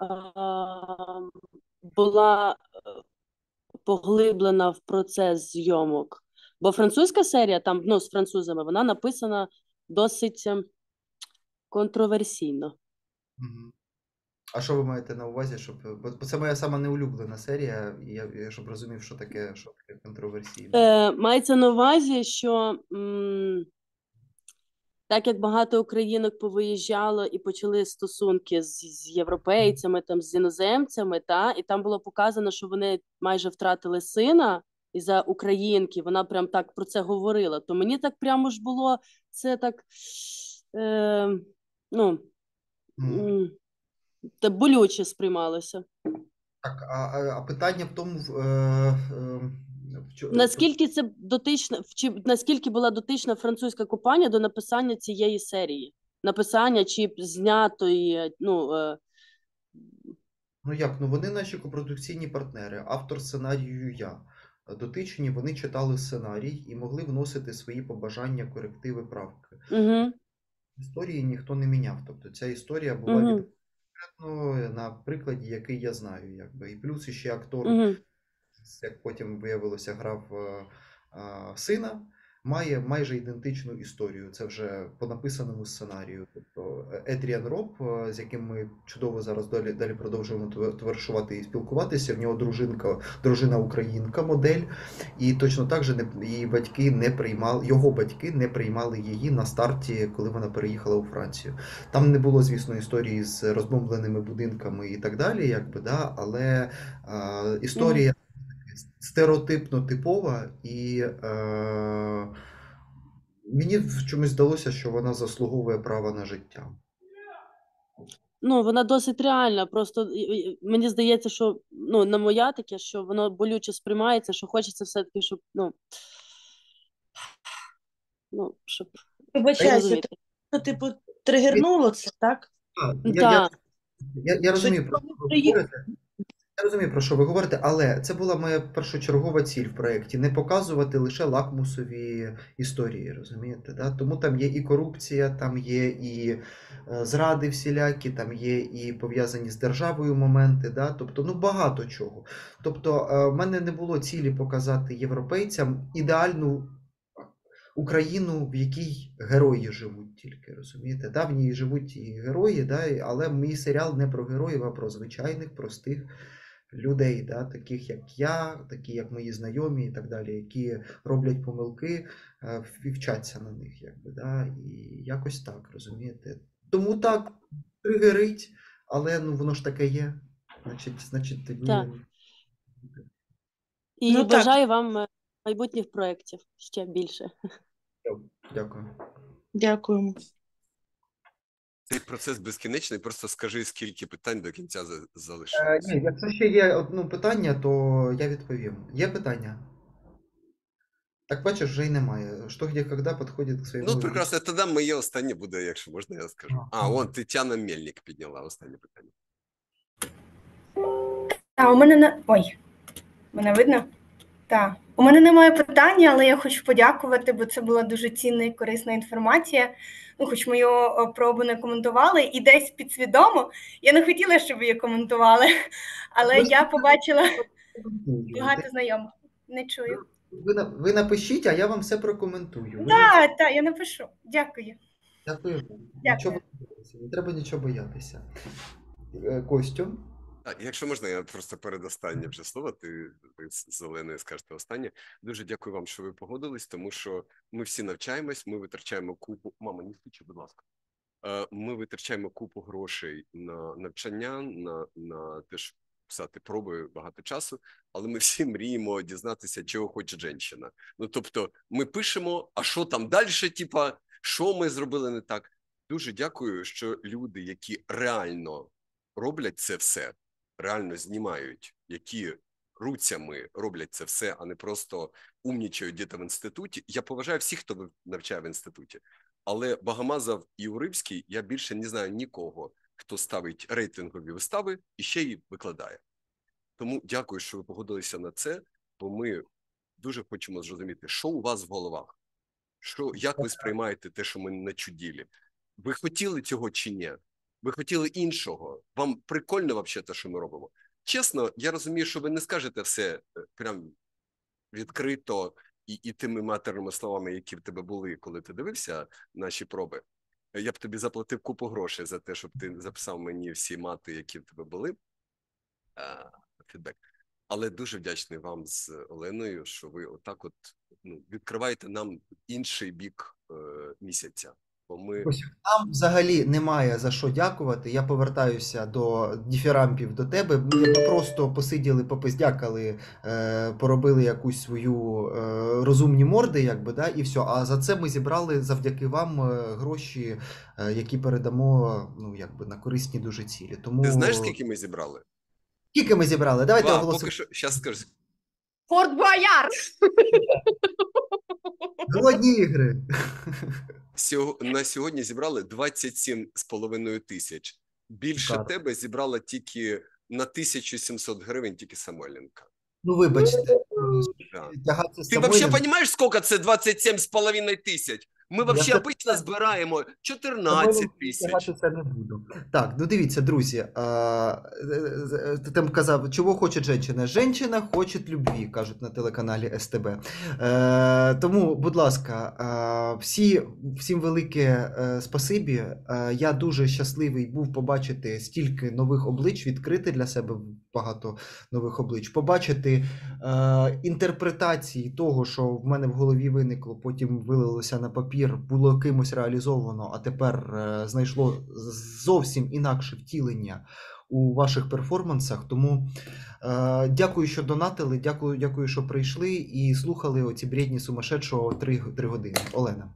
була е, поглиблена в процес зйомок. Бо французька серія, там, ну, з французами, вона написана досить е, контроверсійно. Мгм. А що ви маєте на увазі, щоб. Бо бо це моя сама неулюблена серія, і я, я щоб розумів, що таке, що таке контроверсійне. Е, мається на увазі, що м, так як багато українок повиїжджало і почали стосунки з, з європейцями, там, з іноземцями, та, і там було показано, що вони майже втратили сина із-за українки, вона прям так про це говорила. То мені так прямо ж було, це так, е, ну, м, та болюче сприймалося. Так, а, а, а питання в тому, в, е, е, в чо- Наскільки це дотична, в- чи наскільки була дотична французька компанія до написання цієї серії? Написання чи знятої, ну, е, Ну як, ну вони наші копродукційні партнери, автор сценарію я. Дотичні, вони читали сценарій і могли вносити свої побажання, корективи, правки. угу, Історії ніхто не міняв. Тобто ця історія була угу, відповідно на прикладі, який я знаю. Якби. І плюс ще актор, угу. як потім виявилося, грав е, е, сина, має майже ідентичну історію. Це вже по написаному сценарію. Тобто Едріан Роб, е, з яким ми чудово зараз далі, далі продовжуємо товар- товаришувати і спілкуватися, в нього дружинка, дружина українка, модель, і точно так же не, її батьки не приймали, його батьки не приймали її на старті, коли вона переїхала у Францію. Там не було, звісно, історії з розбомбленими будинками і так далі, якби, да, але е, історія стереотипно типова, і е, мені в чомусь здалося, що вона заслуговує права на життя. Ну, вона досить реальна. Просто і- і- мені здається, що, ну, на моя таке, що воно болюче сприймається, що хочеться все-таки, щоб, ну, ну, щоб Вибачайся, зрозуміти. це, типу, тригернуло це, так? Так, я, я, Так. я, я розумію, про Що що ви приїх- говорите. Я розумію, про що ви говорите, але це була моя першочергова ціль в проєкті – не показувати лише лакмусові історії, розумієте? Да? Тому там є і корупція, там є і е, зради всілякі, там є і пов'язані з державою моменти, да? Тобто, ну, багато чого. Тобто, е, в мене не було цілі показати європейцям ідеальну Україну, в якій герої живуть тільки, розумієте? Да, в ній живуть і герої, да, і- але мій серіал не про героїв, а про звичайних, простих людей, да, таких як я, такі як мої знайомі і так далі, які роблять помилки, е, і вчаться на них, якби, да, і якось так, розумієте? Тому так, тригерить, але ну воно ж таке є. Значить, значить тоді. Так. І Ну, так. бажаю вам е, майбутніх проєктів ще більше. Дякую. Дякуємо. Цей процес безкінечний, просто скажи, скільки питань до кінця за- Е, залишилось. ні, якщо ще є одне питання, то я відповім. Є питання? Так бачиш, вже й немає. Що, де, коли підходить к своєму... Ну, прекрасно, тоді моє останнє буде, якщо можна, я скажу. А, он Тетяна Мельник підняла останнє питання. А, у мене не... Ой, мене видно? Так. У мене немає питання, але я хочу подякувати, бо це була дуже цінна і корисна інформація. Ну, хоч мою о, пробу не коментували, і десь підсвідомо. Я не хотіла, щоб її коментували, але я побачила багато знайомих. Не чую. Ви, на- ви напишіть, а я вам все прокоментую. Ви Так, так, я напишу. Дякую. Дякую. Нічого боятися, не треба нічого боятися. Е, Костю? Так, якщо можна, я просто передостаннє вже слово, ти, ти з Оленою скажете останнє. Дуже дякую вам, що ви погодились, тому що ми всі навчаємось, ми витрачаємо купу... Мама, не стічи, будь ласка. Е, Ми витрачаємо купу грошей на навчання, на, на те, щоб писати проби багато часу, але ми всі мріємо дізнатися, чого хоче жінка. Ну, тобто, ми пишемо, а що там далі, типа, що ми зробили не так? дуже дякую, що люди, які реально роблять це все, реально знімають, які руцями роблять це все, а не просто умнічають десь в інституті. Я поважаю всіх, хто навчає в інституті. Але Багамазов і Уривський, я більше не знаю нікого, хто ставить рейтингові вистави і ще й викладає. Тому дякую, що ви погодилися на це, бо ми дуже хочемо зрозуміти, що у вас в головах, що, як ви сприймаєте те, що ми начудили. Ви хотіли цього чи ні? Ви хотіли іншого? Вам прикольно взагалі те, що ми робимо? Чесно, я розумію, що ви не скажете все прям відкрито і, і тими матерними словами, які в тебе були, коли ти дивився наші проби. Я б тобі заплатив купу грошей за те, щоб ти записав мені всі мати, які в тебе були. А, фідбек. Але дуже вдячний вам з Оленою, що ви отак от ну, відкриваєте нам інший бік е, місяця. Бо ми... Нам взагалі немає за що дякувати. Я повертаюся до діфірампів до тебе. Ми просто посиділи, попиздякали, е, поробили якусь свою е, розумні морди, якби, да, і все. А за це ми зібрали завдяки вам е, гроші, е, які передамо, ну, якби, на корисні дуже цілі. Тому... Ти знаєш, скільки ми зібрали? Скільки ми зібрали? Давайте Два, оголосимо. поки що, щас скажу. Форт Боярд! Голодні ігри. Сього... На сьогодні зібрали двадцять сім з половиною тисяч. Більше Так. тебе зібрала тільки на тисячу сімсот гривень тільки Самойленка. Ну, вибачте. Да. Тягатися з Ти вообще Самойлен- розумієш, скільки це двадцять сім з половиною тисяч? Ми Я вообще це- обично збираємо чотирнадцять тисяч. Це не буду. Так, ну дивіться, друзі, а, ти там казав, чого хоче жінка? Жінка хоче любві, кажуть на телеканалі ес те бе. Е, тому, будь ласка, е, всі, всім велике е, спасибі. Е, я дуже щасливий був побачити стільки нових облич, відкрити для себе багато нових облич, побачити е, інтерпретації того, що в мене в голові виникло, потім вилилося на папір, було кимось реалізовано, а тепер е, знайшло зовсім інакше втілення у ваших перформансах. Тому е, дякую, що донатили, дякую, дякую, що прийшли і слухали оці бредні сумасшедшого три, три години. Олена.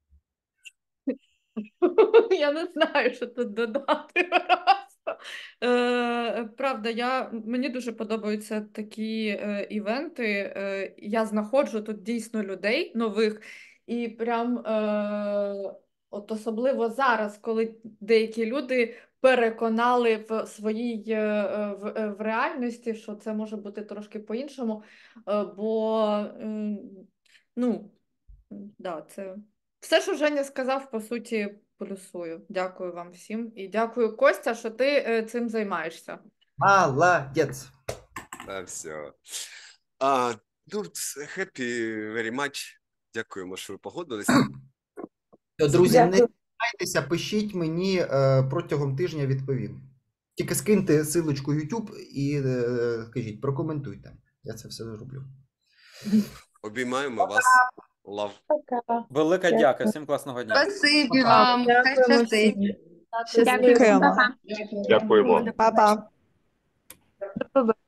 Я не знаю, що тут додати. Просто. Е, правда, я, мені дуже подобаються такі е, івенти. Е, я знаходжу тут дійсно людей нових. І прям е, от особливо зараз, коли деякі люди переконали в своїй е, в, в реальності, що це може бути трошки по-іншому. Е, бо е, ну, да, це все, що Женя сказав, по суті, плюсую. Дякую вам всім. І дякую, Костя, що ти е, цим займаєшся. Молодець. А, все. А, ну, happy very much. Дякуємо, що ви погодилися. Друзі, не займайтеся, пишіть мені, е, протягом тижня відповім. Тільки скиньте силочку YouTube і е, скажіть, прокоментуйте. Я це все зроблю. Обіймаємо вас. Лав. Велика дяка, всім класного дня. Спасибі вам. Хай щастить. Дякую. Дякуємо. Па-па. Па-па.